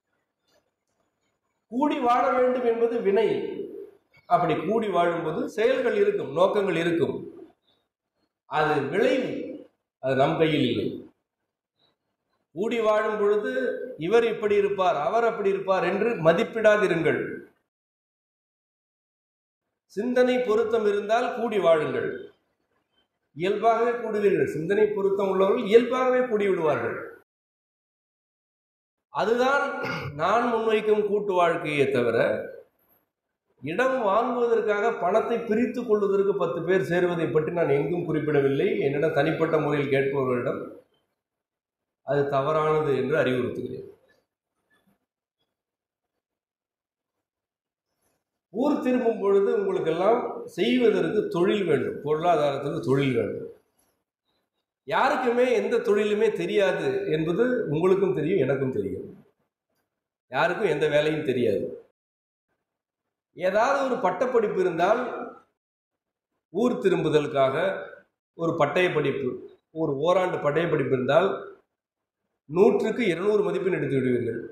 கூடி வாழ வேண்டும் என்பது வினை. அப்படி கூடி வாழும்போது செயல்கள் இருக்கும், நோக்கங்கள் இருக்கும். அது விளைவு, அது நம் கையில் இல்லை. கூடி வாழும் பொழுது இவர் இப்படி இருப்பார், அவர் அப்படி இருப்பார் என்று மதிப்பிடாதிருங்கள். சிந்தனை பொருத்தம் இருந்தால் கூடி வாழுங்கள். இயல்பாகவே கூடுவீர்கள். சிந்தனை பொருத்தம் உள்ளவர்கள் இயல்பாகவே கூடி விடுவார்கள். அதுதான் நான் முன்வைக்கும் கூட்டு வாழ்க்கையை தவிர, இடம் வாங்குவதற்காக பணத்தை பிரித்து கொள்வதற்கு 10 பேர் சேருவதை பற்றி நான் எங்கும் குறிப்பிடவில்லை. என்னிடம் தனிப்பட்ட முறையில் கேட்பவர்களிடம் அது தவறானது என்று அறிவுறுத்துகிறேன். ஊர் திரும்பும் பொழுது உங்களுக்கெல்லாம் செய்வதற்கு தொழில் வேண்டும், பொருளாதாரத்துக்கு தொழில் வேண்டும். யாருக்குமே எந்த தொழிலுமே தெரியாது என்பது உங்களுக்கும் தெரியும், எனக்கும் தெரியும். யாருக்கும் எந்த வேலையும் தெரியாது. ஏதாவது ஒரு பட்டப்படிப்பு இருந்தால் ஊர் திரும்புதலுக்காக ஒரு பட்டய படிப்பு, ஒரு ஓராண்டு பட்டய படிப்பு இருந்தால் 100க்கு 200 மதிப்பெண் எடுத்து விடுவீர்கள்.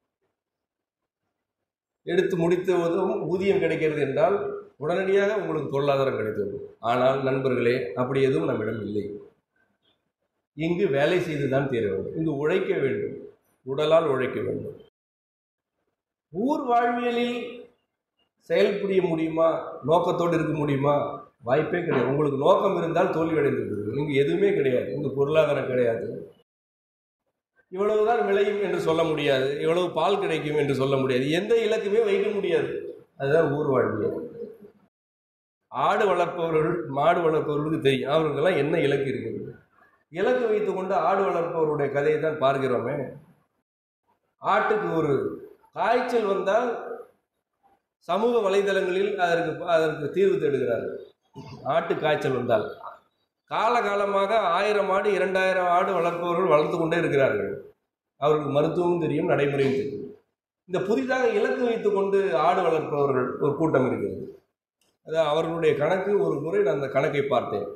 எடுத்து முடித்ததும் ஊதியம் கிடைக்கிறது என்றால் உடனடியாக உங்களுக்கு பொருளாதாரம் கிடைத்தது. ஆனால் நண்பர்களே, அப்படி எதுவும் நம்மிடம் இல்லை. இங்கு வேலை செய்துதான் தீர வேண்டும். இங்கு உழைக்க வேண்டும், உடலால் உழைக்க வேண்டும். ஊர் வாழ்வியலில் செயல்புரிய முடியுமா, நோக்கத்தோடு இருக்க முடியுமா? வாய்ப்பே கிடையாது. உங்களுக்கு நோக்கம் இருந்தால் தோல்வி அடைந்திருக்கிறது. இங்கு எதுவுமே கிடையாது. இங்கு பொருளாதாரம் கிடையாது. இவ்வளவுதான் விளையும் என்று சொல்ல முடியாது, இவ்வளவு பால் கிடைக்கும் என்று சொல்ல முடியாது, எந்த இலக்குமே வைக்க முடியாது. அதுதான் ஊர் வாழ்வியல். ஆடு வளர்ப்பவர்கள், மாடு வளர்ப்பவர்களுக்கு தெரியும் அவர்களுக்கெல்லாம் என்ன இலக்கு இருக்குது. இலக்கு வைத்துக் கொண்டு ஆடு வளர்ப்பவருடைய கதையை தான் பார்க்கிறோமே. ஆட்டுக்கு ஒரு காய்ச்சல் வந்தால் சமூக வலைதளங்களில் அதற்கு தீர்வு தேடுகிறார்கள். ஆட்டு காய்ச்சல் வந்தால் காலகாலமாக 1000 ஆடு 2000 ஆடு வளர்ப்பவர்கள் வளர்த்து கொண்டே இருக்கிறார்கள். அவர்களுக்கு மருத்துவமும் தெரியும், நடைமுறையும் தெரியும். இந்த புதிதாக இலக்கு வைத்துக் கொண்டு ஆடு வளர்ப்பவர்கள் ஒரு கூட்டம் இருக்கிறது. அதாவது அவர்களுடைய கணக்கு, ஒரு முறை நான் அந்த கணக்கை பார்த்தேன்.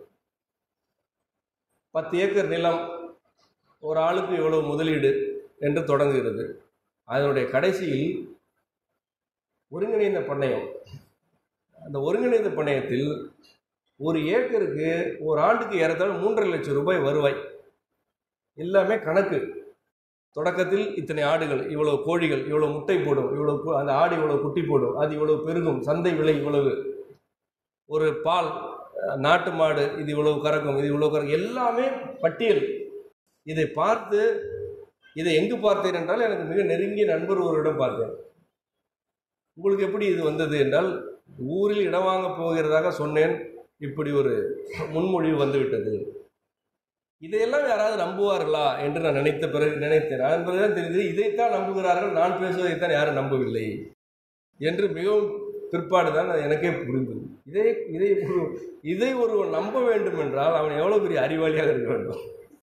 10 ஏக்கர் நிலம், ஒரு ஆளுக்கு எவ்வளவு முதலீடு என்று தொடங்குகிறது. அதனுடைய கடைசியில் ஒருங்கிணைந்த பண்ணையம். அந்த ஒருங்கிணைந்த பண்ணையத்தில் ஒரு ஏக்கருக்கு ஒரு ஆண்டுக்கு ஏறத்தாழ 3.5 லட்சம் ரூபாய் வருவாய். எல்லாமே கணக்கு. தொடக்கத்தில் இத்தனை ஆடுகள், இவ்வளவு கோழிகள், இவ்வளவு முட்டை போடும், இவ்வளவு அந்த ஆடு இவ்வளவு குட்டி போடும், அது இவ்வளவு பெருகும், சந்தை விலை இவ்வளவு, ஒரு பால் நாட்டு மாடு இது இவ்வளவு கறக்கும், இது இவ்வளவு கறக்கும், எல்லாமே பட்டியல். இதை பார்த்து, இதை எங்கு பார்த்தேன் என்றால் எனக்கு மிக நெருங்கிய நண்பர் ஒருவரிடம் பார்த்தேன். உங்களுக்கு எப்படி இது வந்தது என்றால், ஊரில் இடம் வாங்க போகிறதாக சொன்னேன், இப்படி ஒரு முன்மொழிவு வந்துவிட்டது. இதையெல்லாம் யாராவது நம்புவார்களா என்று நான் நினைத்தேன். அதன் பிறகுதான் தெரியுது, இதைத்தான் நம்புகிறார்கள், நான் பேசுவதைத்தான் யாரும் நம்பவில்லை என்று மிகவும் பிற்பாடுதான் எனக்கே புரிந்தது. இதை ஒருவன் நம்ப வேண்டும் என்றால் அவன் எவ்வளவு பெரிய அறிவாளியாக இருக்க வேண்டும்.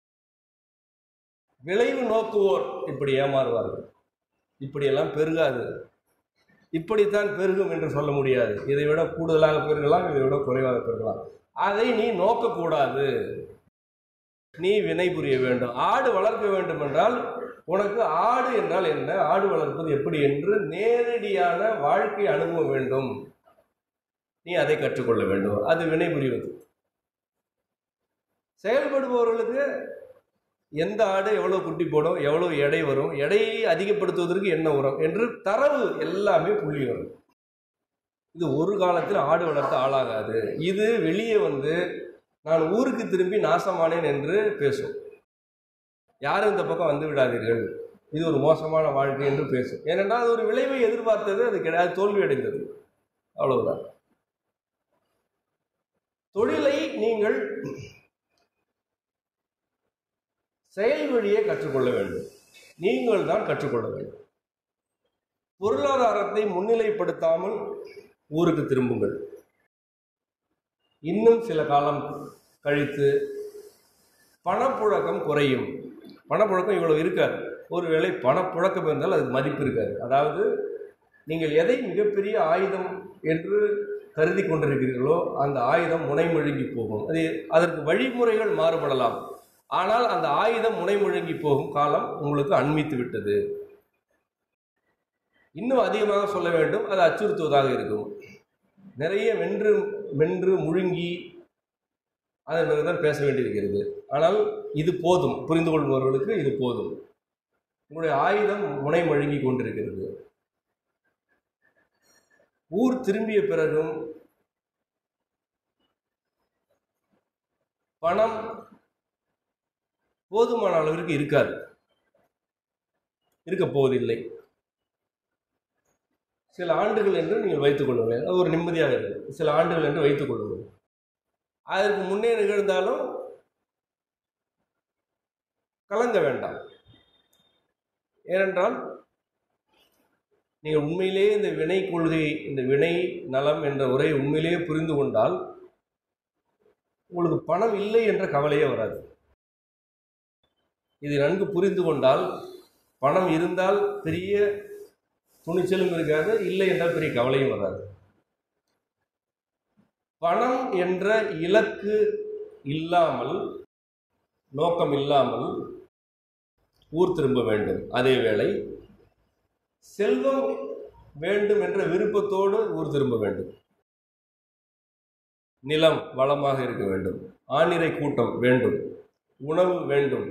விளைவு நோக்குவோர் இப்படி ஏமாறுவார்கள். இப்படியெல்லாம் பெருகாது, இப்படித்தான் பெருகும் என்று சொல்ல முடியாது. இதை விட கூடுதலாக பெருகலாம், இதை விட குறைவாக பெருகலாம். அதை நீ நோக்கக்கூடாது. நீ வினை புரிய வேண்டும். ஆடு வளர்க்க வேண்டும் என்றால் உனக்கு ஆடு என்றால் என்ன, ஆடு வளர்ப்பது எப்படி என்று நேரடியான வாழ்க்கை அனுபவம் வேண்டும். நீ அதை கற்றுக்கொள்ள வேண்டும். அது வினை புரிவது. செயல்படுபவர்களுக்கு எந்த ஆடு எவ்வளவு குட்டி போடும், எவ்வளவு எடை வரும், எடையை அதிகப்படுத்துவதற்கு என்ன உரம் என்று தரவு எல்லாமே புள்ளி வரும். இது ஒரு காலத்தில் ஆடு வளர்த்த ஆளாகாது. இது வெளியே வந்து நான் ஊருக்கு திரும்பி நாசமானேன் என்று பேசும். யாரும் இந்த பக்கம் வந்து விடாதீர்கள், இது ஒரு மோசமான வாழ்க்கை என்று பேசும். ஏனென்றால் அது ஒரு விளைவை எதிர்பார்த்தது, அது கிடையாது, தோல்வி அடைந்தது, அவ்வளவுதான். தொழிலை நீங்கள் செயல் வழியே கற்றுக்கொள்ள வேண்டும். நீங்கள் தான் கற்றுக்கொள்ள வேண்டும். பொருளாதாரத்தை முன்னிலைப்படுத்தாமல் ஊருக்கு திரும்புங்கள். இன்னும் சில காலம் கழித்து பணப்புழக்கம் குறையும். பணப்புழக்கம் இவ்வளவு இருக்காது. ஒருவேளை பணப்புழக்கம் இருந்தால் அதுக்கு மதிப்பு இருக்காது. அதாவது நீங்கள் எதை மிகப்பெரிய ஆயுதம் என்று கருதி கொண்டிருக்கிறீர்களோ அந்த ஆயுதம் முனைமுழுங்கி போகும். அதற்கு வழிமுறைகள் மாறுபடலாம். ஆனால் அந்த ஆயுதம் முனைமுழுங்கி போகும் காலம் உங்களுக்கு அண்மித்து விட்டது. இன்னும் அதிகமாக சொல்ல வேண்டும், அது அச்சுறுத்துவதாக இருக்கும். நிறைய வென்று முழுங்கி அதன் பிறகுதான் பேச வேண்டியிருக்கிறது. ஆனால் இது போதும், புரிந்து கொள்பவர்களுக்கு இது போதும். உங்களுடைய ஆயுதம் முனை மழுங்கி கொண்டிருக்கிறது. ஊர் திரும்பிய பிறகும் பணம் போதுமான அளவிற்கு இருக்காது, இருக்க போவதில்லை. சில ஆண்டுகள் என்று நீங்கள் வைத்துக் கொள்ளுங்கள், அது ஒரு நிம்மதியாக இருக்குது. சில ஆண்டுகள் என்று வைத்துக் கொள்ளுங்கள். அதற்கு முன்னே நிகழ்ந்தாலும் கலங்க வேண்டாம். ஏனென்றால் நீங்கள் உண்மையிலேயே இந்த வினை கொள்கை, இந்த வினை நலம் என்ற உரையை உண்மையிலேயே புரிந்து கொண்டால் உங்களுக்கு பணம் இல்லை என்ற கவலையே வராது. இதை நன்கு புரிந்து கொண்டால் பணம் இருந்தால் பெரிய துணிச்சலும் இருக்காது, இல்லை என்றால் பெரிய கவலையும் வராது. பணம் என்ற இலக்கு இல்லாமல், நோக்கம் இல்லாமல் ஊர் திரும்ப வேண்டும். அதே வேளை செல்வம் வேண்டும் என்ற விருப்பத்தோடு ஊர் திரும்ப வேண்டும். நிலம் வளமாக இருக்க வேண்டும், ஆணிரை கூட்டம் வேண்டும், உணவு வேண்டும்,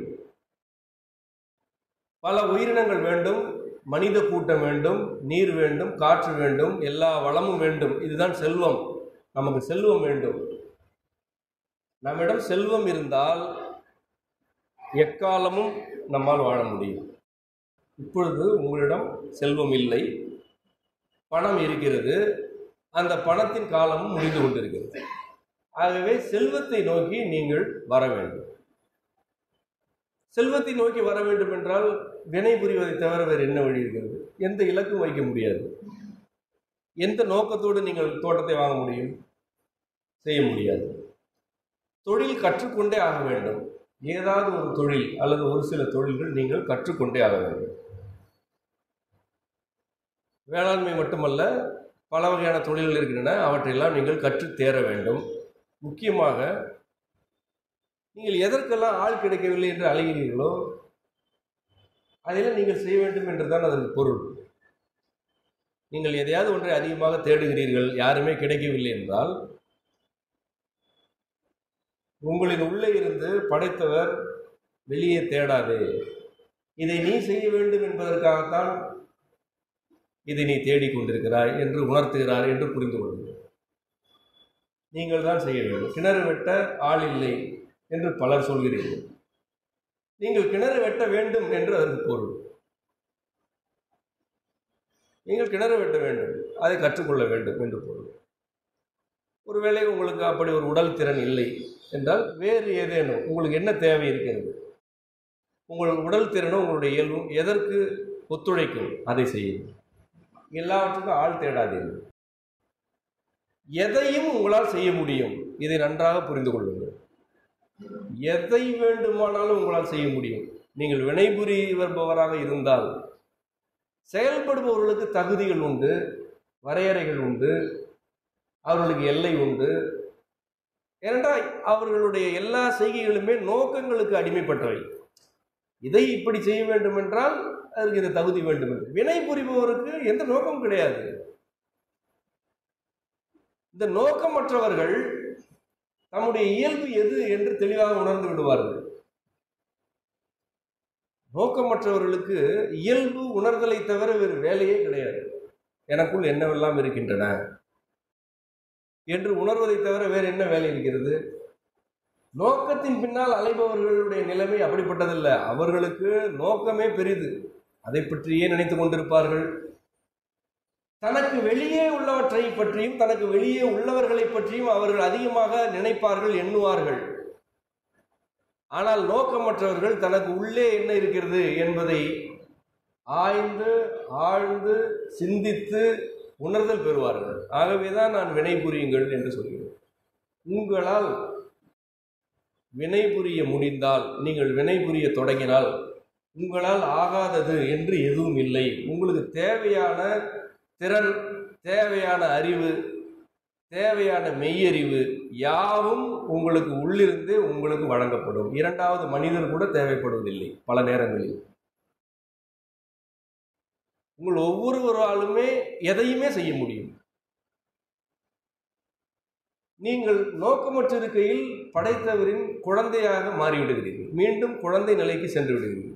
பல உயிரினங்கள் வேண்டும், மனித கூட்டம் வேண்டும், நீர் வேண்டும், காற்று வேண்டும், எல்லா வளமும் வேண்டும். இதுதான் செல்வம். நமக்கு செல்வம் வேண்டும். நம்மிடம் செல்வம் இருந்தால் எக்காலமும் நம்மால் வாழ முடியும். இப்பொழுது உங்களிடம் செல்வம் இல்லை, பணம் இருக்கிறது, அந்த பணத்தின் காலமும் முடிந்து கொண்டிருக்கிறது. ஆகவே செல்வத்தை நோக்கி நீங்கள் வர வேண்டும். செல்வத்தை நோக்கி வர வேண்டும் என்றால் வினை புரிவதை தவிர வேறு என்ன வழி இருக்கிறது? எந்த இலக்கும் வைக்க முடியாது. எந்த நோக்கத்தோடு நீங்கள் தோட்டத்தை வாங்க முடியும்? செய்ய முடியாது. தொழில் கற்றுக்கொண்டே ஆக வேண்டும். ஏதாவது ஒரு தொழில் அல்லது ஒரு சில தொழில்கள் நீங்கள் கற்றுக்கொண்டே ஆக வேண்டும். வேளாண்மை மட்டுமல்ல, பல வகையான தொழில்கள் இருக்கின்றன. அவற்றையெல்லாம் நீங்கள் கற்றுத் தேர வேண்டும். முக்கியமாக நீங்கள் எதற்கெல்லாம் ஆள் கிடைக்கவில்லை என்று அலைகிறீர்களோ அதெல்லாம் நீங்கள் செய்ய வேண்டும் என்றுதான் அதற்கு பொருள். நீங்கள் எதையாவது ஒன்றை அதிகமாக தேடுகிறீர்கள், யாருமே கிடைக்கவில்லை என்றால் உங்களின் உள்ளே இருந்து படைத்தவர் வெளியே தேடாதே, இதை நீ செய்ய வேண்டும் என்பதற்காகத்தான் இதை நீ தேடிக்கொண்டிருக்கிறாய் என்று உணர்த்துகிறார் என்று புரிந்து கொள்ளுங்கள். நீங்கள் தான் செய்ய வேண்டும். கிணறு வெட்ட ஆள் இல்லை என்று பலர் சொல்கிறீர்கள். நீங்கள் கிணறு வெட்ட வேண்டும் என்று அதற்கு பொருள். நீங்கள் கிணறு வெட்ட வேண்டும், அதை கற்றுக்கொள்ள வேண்டும் என்று பொருள். ஒருவேளை உங்களுக்கு அப்படி ஒரு உடல் திறன் இல்லை என்றால் வேறு ஏதேனும் உங்களுக்கு என்ன தேவை இருக்கிறது? உங்கள் உடல் திறனும் உங்களுடைய இயல்பும் எதற்கு ஒத்துழைக்கும் அதை செய்யுங்கள். எல்லாவற்றுக்கும் ஆள் தேடாதீர்கள். எதையும் உங்களால் செய்ய முடியும், இதை நன்றாக புரிந்து கொள்ளுங்கள். எதை வேண்டுமானாலும் உங்களால் செய்ய முடியும். நீங்கள் வினைபுரி வருபவராக இருந்தால் செயல்படுபவர்களுக்கு தகுதிகள் உண்டு, வரையறைகள் உண்டு, அவர்களுக்கு எல்லை உண்டு. ஏனென்றால் அவர்களுடைய எல்லா செய்கைகளுமே நோக்கங்களுக்கு அடிமைப்பட்டவை. இதை இப்படி செய்ய வேண்டும் என்றால் அதற்கு இந்த தகுதி வேண்டும் என்று. வினை புரிபவருக்கு எந்த நோக்கம் கிடையாது. இந்த நோக்கமற்றவர்கள் தம்முடைய இயல்பு எது என்று தெளிவாக உணர்ந்து விடுவார்கள். நோக்கமற்றவர்களுக்கு இயல்பு உணர்தலை தவிர வேறு வேலையே கிடையாது. எனக்குள் என்னவெல்லாம் இருக்கின்றன என்று உணர்வதை தவிர வேறு என்ன வேலை இருக்கிறது? நோக்கத்தின் பின்னால் அலைபவர்களுடைய நிலைமை அப்படிப்பட்டதில்லை. அவர்களுக்கு நோக்கமே பெரிது, அதை பற்றியே நினைத்து கொண்டிருப்பார்கள். தனக்கு வெளியே உள்ளவற்றை பற்றியும் தனக்கு வெளியே உள்ளவர்களை பற்றியும் அவர்கள் அதிகமாக நினைப்பார்கள், எண்ணுவார்கள். ஆனால் நோக்கமற்றவர்கள் தனக்கு உள்ளே என்ன இருக்கிறது என்பதை ஆய்ந்து ஆழ்ந்து சிந்தித்து உணர்தல் பெறுவார்கள். ஆகவேதான் நான் வினை புரியுங்கள் என்று சொல்கிறேன். உங்களால் வினை புரிய முடிந்தால், நீங்கள் வினை புரிய தொடங்கினால் உங்களால் ஆகாதது என்று எதுவும் இல்லை. உங்களுக்கு தேவையான திறன், தேவையான அறிவு, தேவையான மெய்யறிவு யாவும் உங்களுக்கு உள்ளிருந்து உங்களுக்கு வழங்கப்படும். இரண்டாவது மனிதர் கூட தேவைப்படுவதில்லை. பல நேரங்களில் உங்கள் ஒவ்வொருவராலுமே எதையுமே செய்ய முடியும். நீங்கள் நோக்கமற்ற இருக்கையில் படைத்தவரின் குழந்தையாக மாறிவிடுகிறீர்கள். மீண்டும் குழந்தை நிலைக்கு சென்று விடுகிறீர்கள்.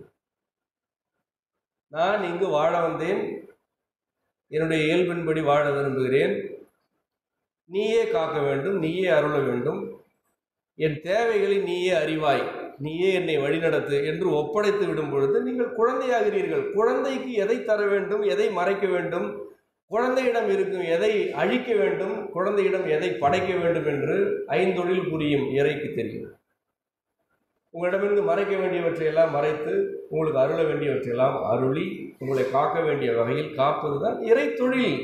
நான் இங்கு வாழ வந்தேன், என்னுடைய இயல்பின்படி வாழ விரும்புகிறேன், நீயே காக்க வேண்டும், நீயே அருள வேண்டும், என் தேவைகளை நீயே அறிவாய், நீயே என்னை வழிநடத்து என்று ஒப்படைத்து விடும் பொழுது நீங்கள் குழந்தையாகிறீர்கள். குழந்தைக்கு எதை தர வேண்டும், எதை மறைக்க வேண்டும், குழந்தையிடம் இருக்கும் எதை அழிக்க வேண்டும், குழந்தையிடம் எதை படைக்க வேண்டும் என்று ஐந்தொழில் புரியும் இறைக்கு தெரியும். உங்களிடமிருந்து மறைக்க வேண்டியவற்றையெல்லாம் மறைத்து உங்களுக்கு அருள வேண்டியவற்றையெல்லாம் அருளி உங்களை காக்க வேண்டிய வகையில் காப்பதுதான் இறை தொழில்.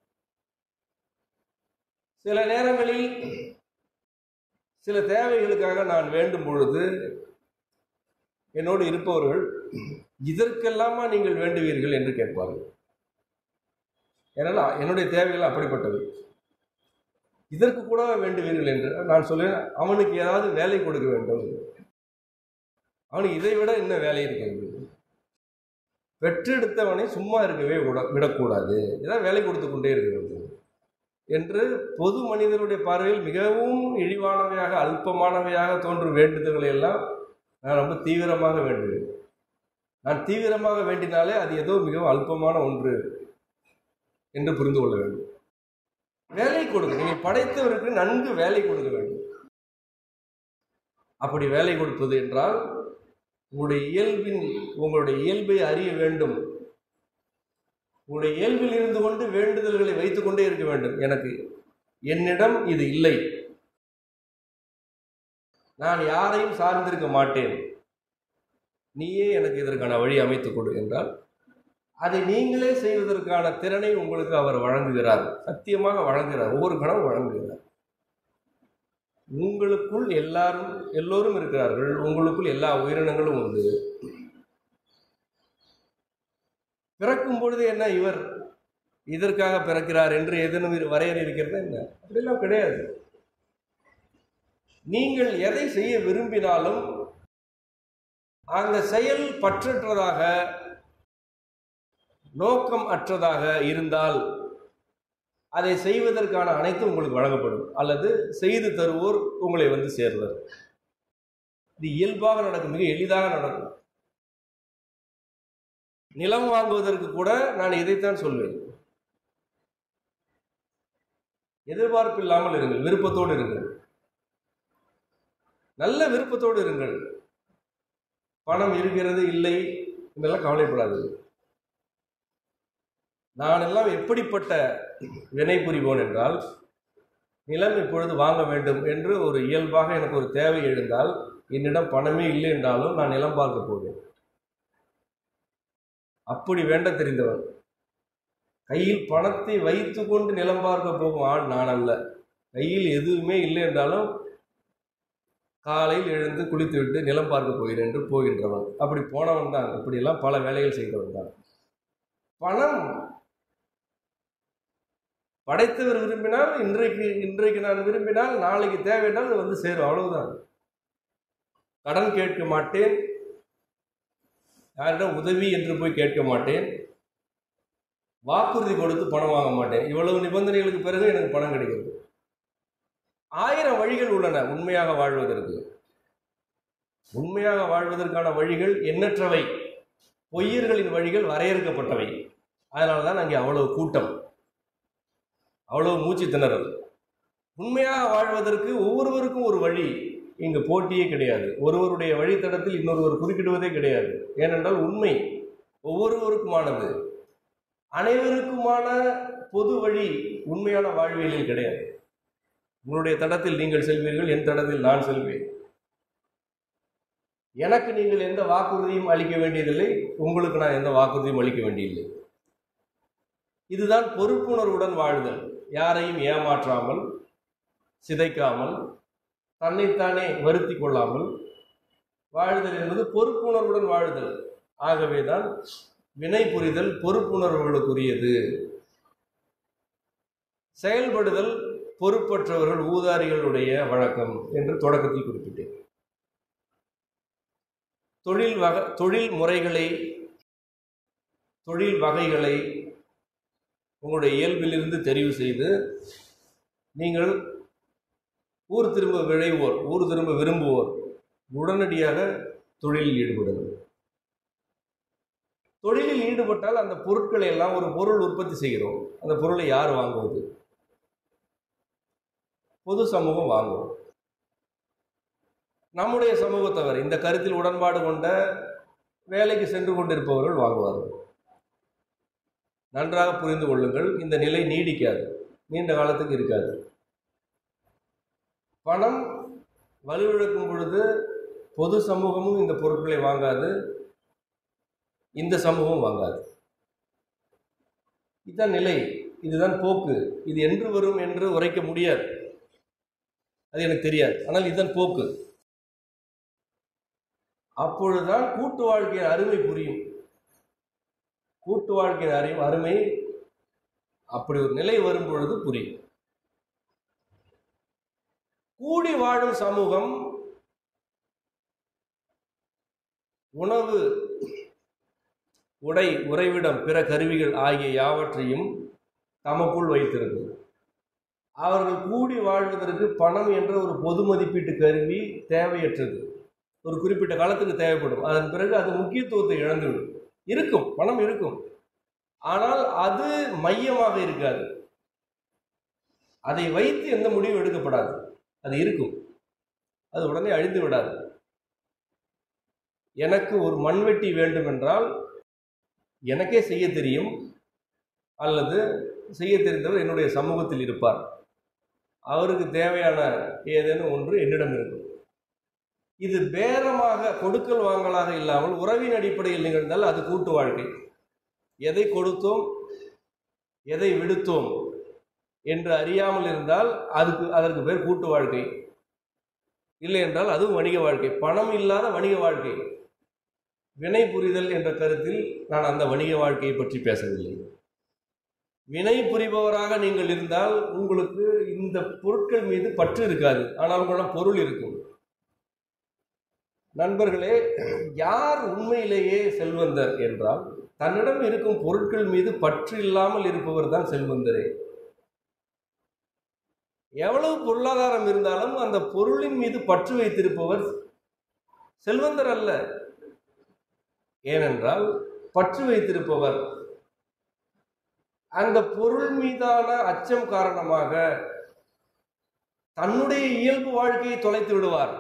சில நேரங்களில் சில தேவைகளுக்காக நான் வேண்டும் பொழுது என்னோடு இருப்பவர்கள் இதற்கெல்லாமா நீங்கள் வேண்டுவீர்கள் என்று கேட்பார்கள். ஏன்னா என்னுடைய தேவைகள் அப்படிப்பட்டது, இதற்கு கூட வேண்டுவீர்கள் என்று நான் சொல்லுவேன். அவனுக்கு ஏதாவது வேலை கொடுக்க வேண்டும், அவனுக்கு இதை விட இன்னும் வேலை இருக்கிறது. பெற்றெடுத்தவனை சும்மா இருக்கவே விடக்கூடாது, ஏதாவது வேலை கொடுத்து கொண்டே இருக்க வேண்டும் என்று பொது மனிதனுடைய பார்வையில் மிகவும் இழிவானவையாக அல்பமானவையாக தோன்றும் வேண்டுதல்களை எல்லாம் நான் ரொம்ப தீவிரமாக வேண்டுவேன். நான் தீவிரமாக வேண்டினாலே அது ஏதோ மிகவும் அல்பமான ஒன்று என்று புரிந்து கொள்ள வேண்டும். வேலை கொடுக்க, நீங்கள் படைத்தவருக்கு நன்கு வேலை கொடுக்க வேண்டும். அப்படி வேலை கொடுப்பது என்றால் உங்களுடைய இயல்பை அறிய வேண்டும். உங்களுடைய இயல்பில் இருந்து கொண்டு வேண்டுதல்களை வைத்துக் கொண்டே இருக்க வேண்டும். என்னிடம் இது இல்லை, நான் யாரையும் சார்ந்திருக்க மாட்டேன், நீயே எனக்கு இதற்கான வழி அமைத்துக் கொடு என்றால் அதை நீங்களே செய்வதற்கான திறனை உங்களுக்கு அவர் வழங்குகிறார். சத்தியமாக வழங்குகிறார், ஒவ்வொரு கணம் வழங்குகிறார். உங்களுக்குள் எல்லோரும் இருக்கிறார்கள், உங்களுக்குள் எல்லா உயிரினங்களும் உண்டு. பிறக்கும் பொழுது என்ன இவர் இதற்காக பிறக்கிறார் என்று ஏதேனும் வரையறை இருக்கிறது என்ன? அப்படியெல்லாம் கிடையாது. நீங்கள் எதை செய்ய விரும்பினாலும் அந்த செயல் பற்றற்றதாக நோக்கம் அற்றதாக இருந்தால் அதை செய்வதற்கான அனைத்தும் உங்களுக்கு வழங்கப்படும், அல்லது செய்து தருவோர் உங்களை வந்து சேர்வர். இது இயல்பாக நடக்கும், மிக எளிதாக நடக்கும். நிலம் வாங்குவதற்கு கூட நான் இதைத்தான் சொல்வேன். எதிர்பார்ப்பு இல்லாமல் இருங்கள், விருப்பத்தோடு இருங்கள், நல்ல விருப்பத்தோடு இருங்கள். பணம் இருக்கிறது இல்லை இதெல்லாம் கவலைப்படாது. நான் எல்லாம் எப்படிப்பட்ட வினை புரிவோன் என்றால், நிலம் இப்பொழுது வாங்க வேண்டும் என்று ஒரு இயல்பாக எனக்கு ஒரு தேவை எழுந்தால், என்னிடம் பணமே இல்லை என்றாலும் நான் நிலம் பார்க்க போவேன். அப்படி வேண்ட தெரிந்தவன். கையில் பணத்தை வைத்து கொண்டு நிலம் பார்க்க போகும் ஆள் நான் அல்ல. கையில் எதுவுமே இல்லை என்றாலும் காலையில் எழுந்து குளித்துவிட்டு நிலம் பார்க்க போகிறேன் என்று போகின்றவன். அப்படி போனவன் தான். இப்படியெல்லாம் பல வேலைகள் செய்தவன் தான். பணம் படைத்தவர் விரும்பினால் இன்றைக்கு நான் விரும்பினால் நாளைக்கு தேவையிட்டால் அது வந்து சேரும், அவ்வளவுதான். கடன் கேட்க மாட்டேன், யாரிடம் உதவி என்று போய் கேட்க மாட்டேன், வாக்குறுதி கொடுத்து பணம் வாங்க மாட்டேன். இவ்வளவு நிபந்தனைகளுக்கு பிறகு எனக்கு பணம் கிடைக்கிறது. 1000 வழிகள் உள்ளன உண்மையாக வாழ்வதற்கு. உண்மையாக வாழ்வதற்கான வழிகள் எண்ணற்றவை. பொய்யர்களின் வழிகள் வரையறுக்கப்பட்டவை. அதனால்தான் அங்கே அவ்வளவு கூட்டம், அவ்வளவு மூச்சு திணறல். உண்மையாக வாழ்வதற்கு ஒவ்வொருவருக்கும் ஒரு வழி. இங்கு போட்டியே கிடையாது. ஒருவருடைய வழித்தடத்தில் இன்னொருவர் குறுக்கிடுவதே கிடையாது. ஏனென்றால் உண்மை ஒவ்வொருவருக்குமானது. அனைவருக்குமான பொது வழி உண்மையான வாழ்வியலில் கிடையாது. உங்களுடைய தடத்தில் நீங்கள் செல்வீர்கள், என் தடத்தில் நான் செல்வேன். எனக்கு நீங்கள் எந்த வாக்குறுதியும் அளிக்க வேண்டியதில்லை, உங்களுக்கு நான் எந்த வாக்குறுதியும் அளிக்க வேண்டியதில்லை. இதுதான் பொறுப்புணர்வுடன் வாழ்தல். யாரையும் ஏமாற்றாமல், சிதைக்காமல், தன்னைத்தானே வருத்தி கொள்ளாமல் வாழ்தல் என்பது பொறுப்புணர்வுடன் வாழ்தல். ஆகவேதான் வினை புரிதல் பொறுப்புணர்வுகளுக்குரியது. செயல்படுதல் பொறுப்பற்றவர்கள் ஊதாரிகளுடைய வழக்கம் என்று தொடக்கத்தில் குறிப்பிட்டேன். தொழில் முறைகளை, தொழில் வகைகளை உங்களுடைய இயல்பிலிருந்து தெரிவு செய்து நீங்கள் ஊர் திரும்ப விழைவோர், ஊர் திரும்ப விரும்புவோர் உடனடியாக தொழிலில் ஈடுபடுவது. தொழிலில் ஈடுபட்டால் அந்த பொருட்களை எல்லாம், ஒரு பொருள் உற்பத்தி செய்கிறோம், அந்த பொருளை யார் வாங்குவது? பொது சமூகம் வாங்குவோம். நம்முடைய சமூகத்தவர், இந்த கருத்தில் உடன்பாடு கொண்ட வேலைக்கு சென்று கொண்டிருப்பவர்கள் வாங்குவார்கள். நன்றாக புரிந்து கொள்ளுங்கள், இந்த நிலை நீடிக்காது, நீண்ட காலத்துக்கு இருக்காது. பணம் வலுவிழக்கும் பொழுது பொது சமூகமும் இந்த பொருட்களை வாங்காது, இந்த சமூகம் வாங்காது. இதுதான் நிலை, இதுதான் போக்கு. இது என்று வரும் என்று உரைக்க முடியாது, அது எனக்கு தெரியாது. ஆனால் இதுதான் போக்கு. அப்பொழுதுதான் கூட்டு வாழ்க்கையின் அருமை புரியும். கூட்டு வாழ்க்கையின் அருமை அப்படி ஒரு நிலை வரும் பொழுது புரியும். கூடி வாழும் சமூகம் உணவு, உடை, உறைவிடம், பிற கருவிகள் ஆகிய யாவற்றையும் தமக்குள் வைத்திருக்கும். அவர்கள் கூடி வாழ்வதற்கு பணம் என்ற ஒரு பொது மதிப்பீட்டு கருவி தேவையற்றது. ஒரு குறிப்பிட்ட காலத்துக்கு தேவைப்படும், அதன் பிறகு அது முக்கியத்துவத்தை இழந்துவிடும். இருக்கும், பணம் இருக்கும், ஆனால் அது மையமாக இருக்காது. அதை வைத்து எந்த முடிவும் எடுக்கப்படாது. அது இருக்கும், அது உடனே அழிந்து விடாது. எனக்கு ஒரு மண்வெட்டி வேண்டும் என்றால் எனக்கே செய்ய தெரியும், அல்லது செய்ய தெரிந்தவர் என்னுடைய சமூகத்தில் இருப்பார். அவருக்கு தேவையான ஏதேனும் ஒன்று என்னிடம் இருக்கும். இது பேரமாக, கொடுக்கல் வாங்கலாக இல்லாமல் உறவின் அடிப்படையில் நிகழ்ந்தால் அது கூட்டு வாழ்க்கை. எதை கொடுத்தோம், எதை விடுத்தோம் என்று அறியாமல் இருந்தால் அதற்கு பேர் கூட்டு வாழ்க்கை. இல்லை என்றால் அதுவும் வணிக வாழ்க்கை, பணம் இல்லாத வணிக வாழ்க்கை. வினை புரிதல் என்ற கருத்தில் நான் அந்த வணிக வாழ்க்கையை பற்றி பேசவில்லை. வினை புரிபவராக நீங்கள் இருந்தால் உங்களுக்கு இந்த பொருட்கள் மீது பற்று இருக்காது, ஆனால் உங்களிடம் பொருள் இருக்கும். நண்பர்களே, யார் உண்மையிலேயே செல்வந்தர் என்றால் தன்னிடம் இருக்கும் பொருட்கள் மீது பற்று இல்லாமல் இருப்பவர் தான் செல்வந்தரே. எவ்வளவு பொருளாதாரம் இருந்தாலும் அந்த பொருளின் மீது பற்று வைத்திருப்பவர் செல்வந்தர் அல்ல. ஏனென்றால் பற்று வைத்திருப்பவர் அந்த பொருள் மீதான அச்சம் காரணமாக தன்னுடைய இயல்பு வாழ்க்கையை தொலைத்து விடுவார்.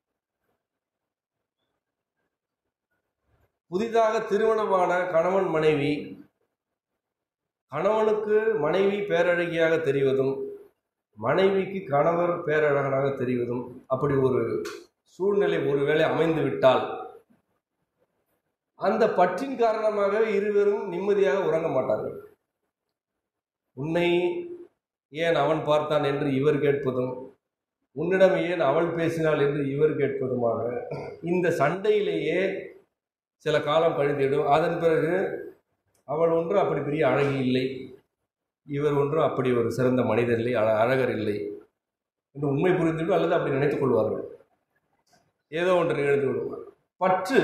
புதிதாக திருமணமான கணவன் மனைவி, கணவனுக்கு மனைவி பேரழகியாக தெரிவதும் மனைவிக்கு கணவர் பேரழகனாக தெரிவதும், அப்படி ஒரு சூழ்நிலை ஒருவேளை அமைந்து விட்டால் அந்த பற்றின் காரணமாக இருவரும் நிம்மதியாக உறங்க மாட்டார்கள். உன்னை ஏன் அவன் பார்த்தான் என்று இவர் கேட்பதும், உன்னிடம் ஏன் அவள் பேசினாள் என்று இவர் கேட்பதுமாக இந்த சண்டையிலேயே சில காலம் கழிந்துவிடும். அதன் பிறகு அவள் ஒன்றும் அப்படி பெரிய அழகி இல்லை, இவர் ஒன்றும் அப்படி ஒரு சிறந்த மனிதர் இல்லை, அழகர் இல்லை என்று உண்மை புரிந்துவிடும், அல்லது அப்படி நினைத்துக் கொள்வார்கள். ஏதோ ஒன்று நிகழ்ந்து விடுவார். பற்று,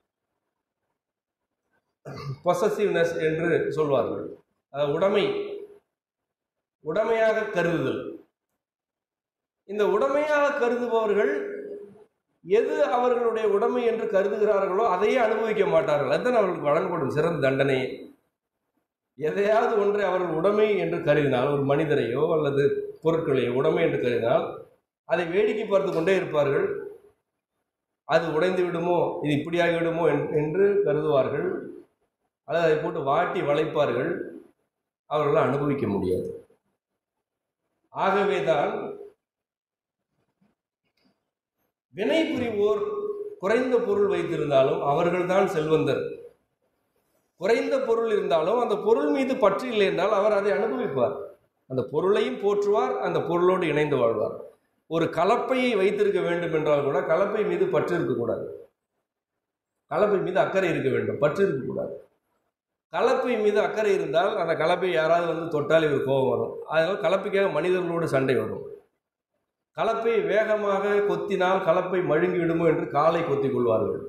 பொசசிவ்னஸ் என்று சொல்வார்கள். உடைமை, உடைமையாக கருதுதல். இந்த உடைமையாக கருதுபவர்கள் எது அவர்களுடைய உடைமை என்று கருதுகிறார்களோ அதையே அனுபவிக்க மாட்டார்கள். அதுதான் அவர்களுக்கு வழங்கப்படும் சிறந்த தண்டனை. எதையாவது ஒன்றை அவர்கள் உடைமை என்று கருதினால், ஒரு மனிதரையோ அல்லது பொருட்களையோ உடைமை என்று கருதினால் அதை வேடிக்கை பார்த்து கொண்டே இருப்பார்கள். அது உடைந்து விடுமோ, இது இப்படியாகிவிடுமோ என்று கருதுவார்கள், அல்லது அதை போட்டு வாட்டி வளைப்பார்கள். அவர்களால் அனுபவிக்க முடியாது. ஆகவேதான் வினை புரிவோர் குறைந்த பொருள் வைத்திருந்தாலும் அவர்கள்தான் செல்வந்தர். குறைந்த பொருள் இருந்தாலும் அந்த பொருள் மீது பற்று இல்லை என்றால் அவர் அதை அனுபவிப்பார். அந்த பொருளையும் போற்றுவார், அந்த பொருளோடு இணைந்து வாழ்வார். ஒரு கலப்பையை வைத்திருக்க வேண்டும் என்றால் கூட கலப்பை மீது பற்று இருக்கக்கூடாது, கலப்பை மீது அக்கறை இருக்க வேண்டும், பற்று இருக்கக்கூடாது. கலப்பை மீது அக்கறை இருந்தால் அந்த கலப்பை யாராவது வந்து தொட்டால் இவர் கோபம் வரும். அதனால் கலப்பைக்காக மனிதர்களோடு சண்டை வரும். கலப்பை வேகமாக கொத்தினால் கலப்பை மழுங்கி விடுமோ என்று காலை கொத்திக் கொள்வார்கள்.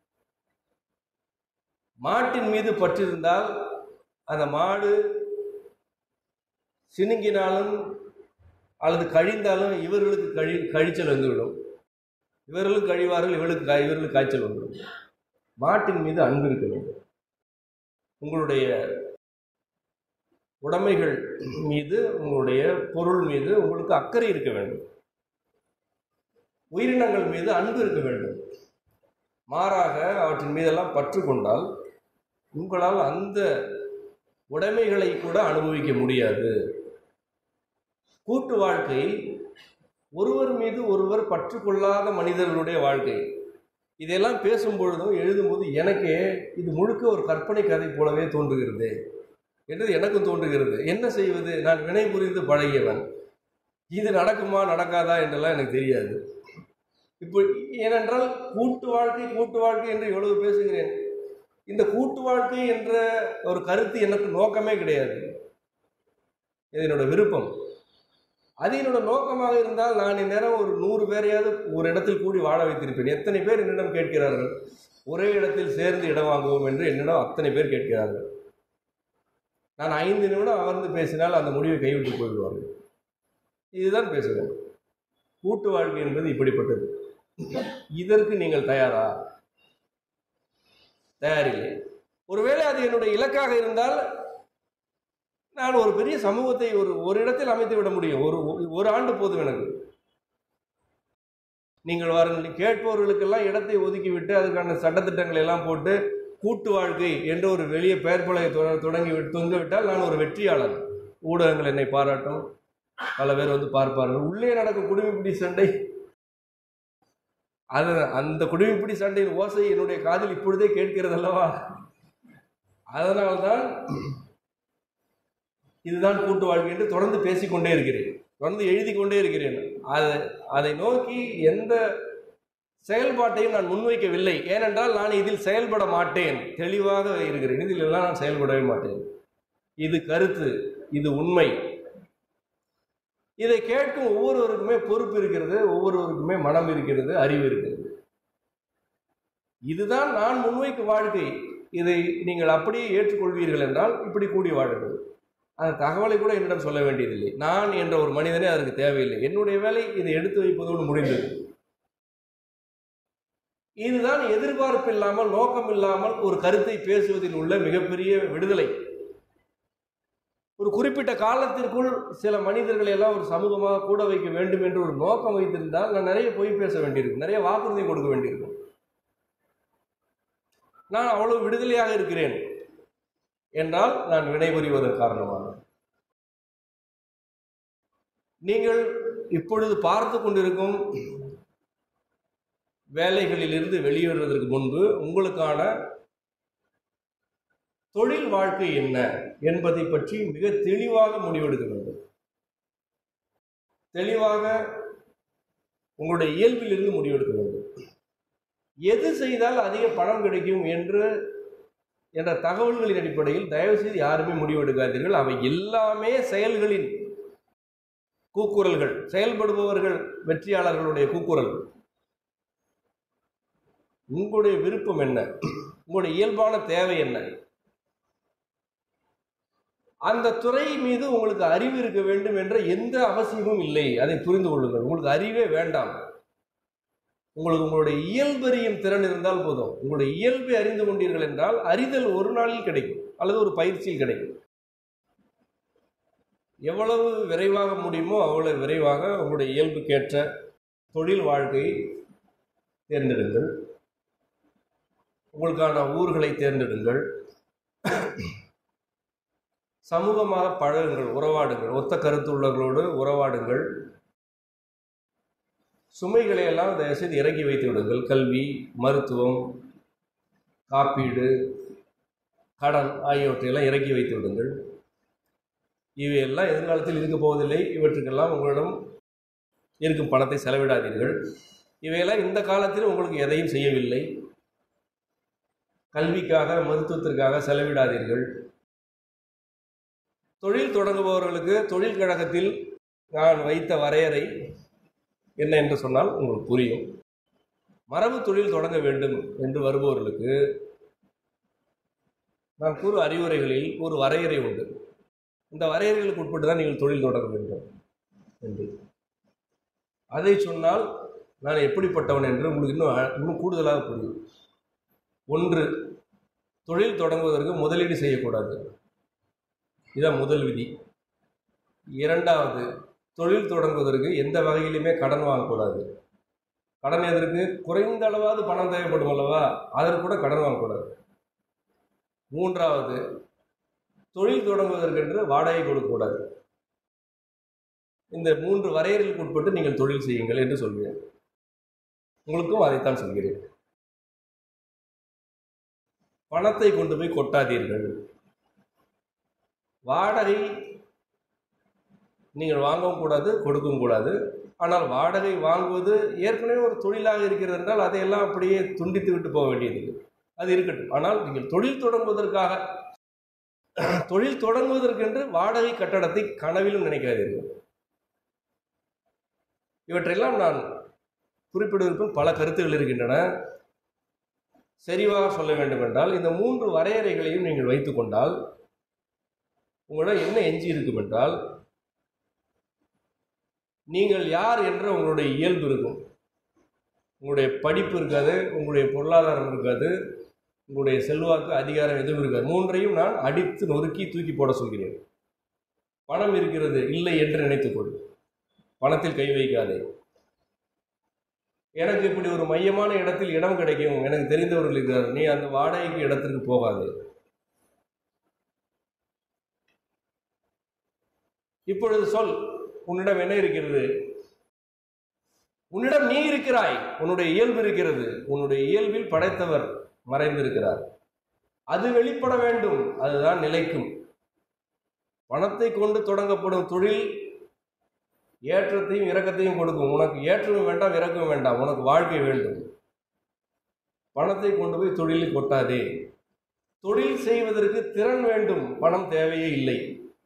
மாட்டின் மீது பற்றிருந்தால் அந்த மாடு சினுங்கினாலும் அல்லது கழிந்தாலும் இவர்களுக்கு கழிச்சல் வந்துவிடும், இவர்களுக்கு கழிவார்கள், இவர்களுக்கு காய்ச்சல் வந்துவிடும். மாட்டின் மீது அன்பு இருக்க வேண்டும். உங்களுடைய உடைமைகள் மீது, உங்களுடைய பொருள் மீது உங்களுக்கு அக்கறை இருக்க வேண்டும். உயிரினங்கள் மீது அன்பு இருக்க வேண்டும். மாறாக அவற்றின் மீதெல்லாம் பற்று கொண்டால் உங்களால் அந்த உடைமைகளை கூட அனுபவிக்க முடியாது. கூட்டு வாழ்க்கை ஒருவர் மீது ஒருவர் பற்று கொள்ளாத மனிதர்களுடைய வாழ்க்கை. இதெல்லாம் பேசும்பொழுதும் எழுதும்போது எனக்கே இது முழுக்க ஒரு கற்பனை கதை போலவே தோன்றுகிறது என்று எனக்கும் தோன்றுகிறது. என்ன செய்வது? நான் வினை புரிந்து பழகியவன். இது நடக்குமா நடக்காதா என்றெல்லாம் எனக்கு தெரியாது. இப்போ ஏனென்றால் கூட்டு வாழ்க்கை என்று எவ்வளவு பேசுகிறேன். இந்த கூட்டு வாழ்க்கை என்ற ஒரு கருத்து எனக்கு நோக்கமே கிடையாது. இது என்னோட விருப்பம். அது என்னோட நோக்கமாக இருந்தால் நான் இந்நேரம் ஒரு 100 பேரையாவது ஒரு இடத்தில் கூடி வாழ வைத்திருப்பேன். எத்தனை பேர் என்னிடம் கேட்கிறார்கள், ஒரே இடத்தில் சேர்ந்து இடம் வாங்குவோம் என்று என்னிடம் அத்தனை பேர் கேட்கிறார்கள். நான் 5 நிமிடம் அமர்ந்து பேசினால் அந்த முடிவை கைவிட்டு போயிடுவார்கள். இதுதான் பேசுகிறேன். கூட்டு வாழ்க்கை என்பது இப்படிப்பட்டது. இதற்கு நீங்கள் தயாரா? தயாரில்லை. ஒருவேளை அது என்னுடைய இலக்காக இருந்தால் நான் ஒரு பெரிய சமூகத்தை ஒரு இடத்தில் அமைத்து விட முடியும். ஒரு ஆண்டு போதும் எனக்கு. நீங்கள் வாருங்கள், கேட்பவர்களுக்கெல்லாம் இடத்தை ஒதுக்கிவிட்டு அதுக்கான சட்டத்திட்டங்களை எல்லாம் போட்டு கூட்டு வாழ்க்கை என்று ஒரு வெளியே பெயர் பலகை தொடங்கி தொங்கவிட்டால் நான் ஒரு வெற்றியாளர். ஊடகங்கள் என்னை பாராட்டும், பல பேர் வந்து பார்ப்பார்கள். உள்ளே நடக்கும் குடிமைப்பிடி சண்டை, அந்த குடிமைப்பிடி சண்டையின் ஓசை என்னுடைய காதில் இப்பொழுதே கேட்கிறது அல்லவா? அதனால்தான் இதுதான் கூட்டு வாழ்க்கை என்று தொடர்ந்து பேசிக்கொண்டே இருக்கிறேன், தொடர்ந்து எழுதி கொண்டே இருக்கிறேன். அதை நோக்கி எந்த செயல்பாட்டையும் நான் முன்வைக்கவில்லை. ஏனென்றால் நான் இதில் செயல்பட மாட்டேன், தெளிவாக இருக்கிறேன். இதில் எல்லாம் நான் செயல்படவே மாட்டேன். இது கருத்து, இது உண்மை. இதை கேட்கும் ஒவ்வொருவருக்குமே பொறுப்பு இருக்கிறது, ஒவ்வொருவருக்குமே மனம் இருக்கிறது, அறிவு இருக்கிறது. இதுதான் நான் முன்வைக்கும் வாழ்க்கை. இதை நீங்கள் அப்படியே ஏற்றுக்கொள்வீர்கள் என்றால் இப்படி கூடி வாழுங்கள். அந்த தகவலை கூட என்னிடம் சொல்ல வேண்டியதில்லை. நான் என்ற ஒரு மனிதனே அதற்கு தேவையில்லை. என்னுடைய வேலை இதை எடுத்து வைப்பதோடு முடிந்தது. இதுதான் எதிர்பார்ப்பு இல்லாமல், நோக்கம் இல்லாமல் ஒரு கருத்தை பேசுவதில் உள்ள மிகப்பெரிய விடுதலை. ஒரு குறிப்பிட்ட காலத்திற்குள் சில மனிதர்களை எல்லாம் ஒரு சமூகமாக கூட வைக்க வேண்டும் என்று ஒரு நோக்கம் வைத்திருந்தால் நான் நிறைய பொய் பேச வேண்டியிருக்கும், நிறைய வாக்குறுதி கொடுக்க வேண்டியிருக்கும். நான் அவ்வளவு விடுதலையாக இருக்கிறேன் என்றால் நான் வினை புரிவதன் காரணமாக. நீங்கள் இப்பொழுது பார்த்து கொண்டிருக்கும் வேலைகளிலிருந்து வெளியேறுவதற்கு முன்பு உங்களுக்கான தொழில் வாழ்க்கை என்ன என்பதை பற்றி மிக தெளிவாக முடிவெடுக்க வேண்டும். தெளிவாக உங்களுடைய இயல்பிலிருந்து முடிவெடுக்க வேண்டும். எது செய்தால் அதிக பணம் கிடைக்கும் என்ற தகவல்களின் அடிப்படையில் தயவு செய்து யாருமே முடிவெடுக்காதீர்கள். அவை எல்லாமே செயல்களின் கூக்குரல்கள், செயல்படுபவர்கள் வெற்றியாளர்களுடைய கூக்குரல்கள். உங்களுடைய விருப்பம் என்ன? உங்களுடைய இயல்பான தேவை என்ன? அந்த துறை மீது உங்களுக்கு அறிவு இருக்க வேண்டும் என்ற எந்த அவசியமும் இல்லை. அதை புரிந்து கொள்ளுங்கள். உங்களுக்கு அறிவே வேண்டாம். உங்களுடைய இயல்பறியும் திறன் இருந்தால் போதும். உங்களுடைய இயல்பை அறிந்து கொண்டீர்கள் என்றால் அறிதல் ஒரு நாளில் கிடைக்கும் அல்லது ஒரு பயிற்சியில் கிடைக்கும். எவ்வளவு விரைவாக முடியுமோ அவ்வளவு விரைவாக உங்களுடைய இயல்புக்கேற்ற தொழில் வாழ்க்கையை தேர்ந்தெடுங்கள். உங்களுக்கான ஊர்களை தேர்ந்தெடுங்கள். சமூகமாக பழகுங்கள், உறவாடுங்கள், ஒத்த கருத்துள்ளவர்களோடு உறவாடுங்கள். சுமைகளை எல்லாம் தயவுசெய்து இறக்கி வைத்து விடுங்கள். கல்வி, மருத்துவம், காப்பீடு, கடன் ஆகியவற்றையெல்லாம் இறக்கி வைத்து விடுங்கள். இவையெல்லாம் எதிர்காலத்தில் இருக்க போவதில்லை. இவற்றுக்கெல்லாம் உங்களிடம் இருக்கும் பணத்தை செலவிடாதீர்கள். இவையெல்லாம் இந்த காலத்தில் உங்களுக்கு எதையும் செய்யவில்லை. கல்விக்காக, மருத்துவத்திற்காக செலவிடாதீர்கள். தொழில் தொடங்குபவர்களுக்கு தொழில் கழகத்தில் நான் வைத்த வரையறை என்ன என்று சொன்னால் உங்களுக்கு புரியும். மரபு தொழில் தொடங்க வேண்டும் என்று வருபவர்களுக்கு நான் கூறும் அறிவுரைகளில் ஒரு வரையறை உண்டு. இந்த வரையறைகளுக்கு உட்பட்டு தான் நீங்கள் தொழில் தொடங்க வேண்டும். என்று. அதை சொன்னால் நான் எப்படிப்பட்டவன் என்று உங்களுக்கு இன்னும் கூடுதலாக புரியும். ஒன்று, தொழில் தொடங்குவதற்கு முதலீடு செய்யக்கூடாது. இதான் முதல் விதி. இரண்டாவது, தொழில் தொடங்குவதற்கு எந்த வகையிலுமே கடன் வாங்கக்கூடாது. கடன் எதற்கு? குறைந்த அளவாவது பணம் தேவைப்படும் அல்லவா, அதற்கு கூட கடன் வாங்கக்கூடாது. மூன்றாவது, தொழில் தொடங்குவதற்கென்று வாடகை கொடுக்கக்கூடாது. இந்த 3 வரையறைகளுக்கு உட்பட்டு நீங்கள் தொழில் செய்யுங்கள் என்று சொல்கிறேன். உங்களுக்கும் அதைத்தான் சொல்கிறேன். பணத்தை கொண்டு போய் கொட்டாதீர்கள். வாடகை நீங்கள் வாங்கவும் கூடாது, கொடுக்கவும் கூடாது. ஆனால் வாடகை வாங்குவது ஏற்கனவே ஒரு தொழிலாக இருக்கிறது என்றால் அதையெல்லாம் அப்படியே துண்டித்து விட்டு போக வேண்டியது, அது இருக்கட்டும். ஆனால் நீங்கள் தொழில் தொடங்குவதற்கென்று வாடகை கட்டடத்தை கனவிலும் நினைக்காதீர்கள். இவற்றையெல்லாம் நான் குறிப்பிடுவதற்கு பல கருத்துகள் இருக்கின்றன. சரிவாக சொல்ல வேண்டும் என்றால் இந்த 3 வரையறைகளையும் நீங்கள் வைத்துக் கொண்டால் உங்களிடம் என்ன எஞ்சி இருக்கும் என்றால், நீங்கள் யார் என்ற உங்களுடைய இயல்பு இருக்கும். உங்களுடைய படிப்பு இருக்காது, உங்களுடைய பொருளாதாரம் இருக்காது, உங்களுடைய செல்வாக்கு அதிகாரம் எதுவும் இருக்காது. 3ஐயும் நான் அடித்து நொறுக்கி தூக்கி போட சொல்கிறேன். பணம் இருக்கிறது இல்லை என்று நினைத்துக்கொள், பணத்தில் கை வைக்காதே. எனக்கு இப்படி ஒரு மையமான இடத்தில் இடம் கிடைக்கும், எனக்கு தெரிந்தவர்கள் இருக்கிறார், நீ அந்த வாடகைக்கு இடத்திற்கு போகாது. இப்பொழுது சொல், உன்னிடம் என்ன இருக்கிறது? உன்னிடம் நீ இருக்கிறாய், உன்னுடைய இயல்பு இருக்கிறது. உன்னுடைய இயல்பில் படைத்தவர் மறைந்திருக்கிறார், அது வெளிப்பட வேண்டும், அதுதான் நிலைக்கும். பணத்தை கொண்டு தொடங்கப்படும் தொழில் ஏற்றத்தையும் இறக்கத்தையும் கொடுக்கும். உனக்கு ஏற்றமும் வேண்டாம், இறக்கவும் வேண்டாம், உனக்கு வாழ்க்கை வேண்டும். பணத்தை கொண்டு போய் தொழிலில் கொட்டாதே. தொழில் செய்வதற்கு திறன் வேண்டும், பணம் தேவையே இல்லை.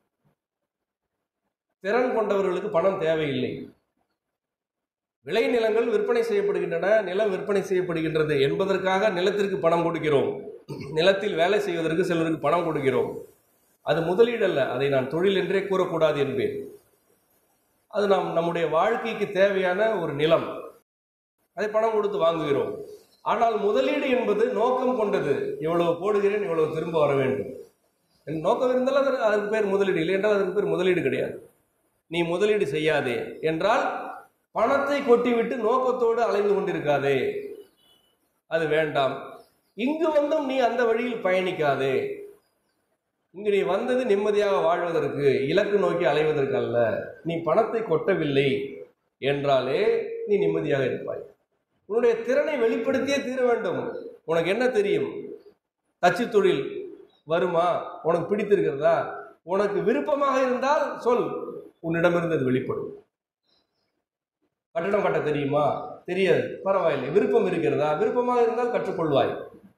திறன் கொண்டவர்களுக்கு பணம் தேவையில்லை. விளைநிலங்கள் விற்பனை செய்யப்படுகின்றன, நிலம் விற்பனை செய்யப்படுகின்றது என்பதற்காக நிலத்திற்கு பணம் கொடுக்கிறோம். நிலத்தில் வேலை செய்வதற்கு சிலருக்கு பணம் கொடுக்கிறோம். அது முதலீடு அல்ல, அதை நான் தொழில் என்றே கூறக்கூடாது என்பேன். அது நம்முடைய வாழ்க்கைக்கு தேவையான ஒரு நிலம், அதை பணம் கொடுத்து வாங்குகிறோம். ஆனால் முதலீடு என்பது நோக்கம் கொண்டது. இவ்வளவு போடுகிறேன், இவ்வளவு திரும்ப வர வேண்டும் நோக்கம் இருந்தால் அதற்கு பேர் முதலீடு. இல்லை என்றால் அதற்கு பேர் முதலீடு கிடையாது. நீ முதலீடு செய்யாதே என்றால் பணத்தை கொட்டிவிட்டு நோக்கத்தோடு அலைந்து கொண்டிருக்காதே, அது வேண்டாம். இங்கு வந்தும் நீ அந்த வழியில் பயணிக்காதே. இங்கு நீ வந்தது நிம்மதியாக வாழ்வதற்கு, இலக்கு நோக்கி அலைவதற்கு அல்ல. நீ பணத்தை கொட்டவில்லை என்றாலே நீ நிம்மதியாக இருப்பாய். உன்னுடைய திறனை வெளிப்படுத்தியே தீர வேண்டும். உனக்கு என்ன தெரியும்? தச்சு தொழில் வருமா? உனக்கு பிடித்திருக்கிறதா? உனக்கு விருப்பமாக இருந்தால் சொல், உன்னிடமிருந்து அது வெளிப்படும். கட்டடம் கட்ட தெரியுமா? தெரியாது, பரவாயில்லை. விருப்பம் இருக்கிறதா? விருப்பமாக இருந்தால் கற்றுக்கொள்வாய்.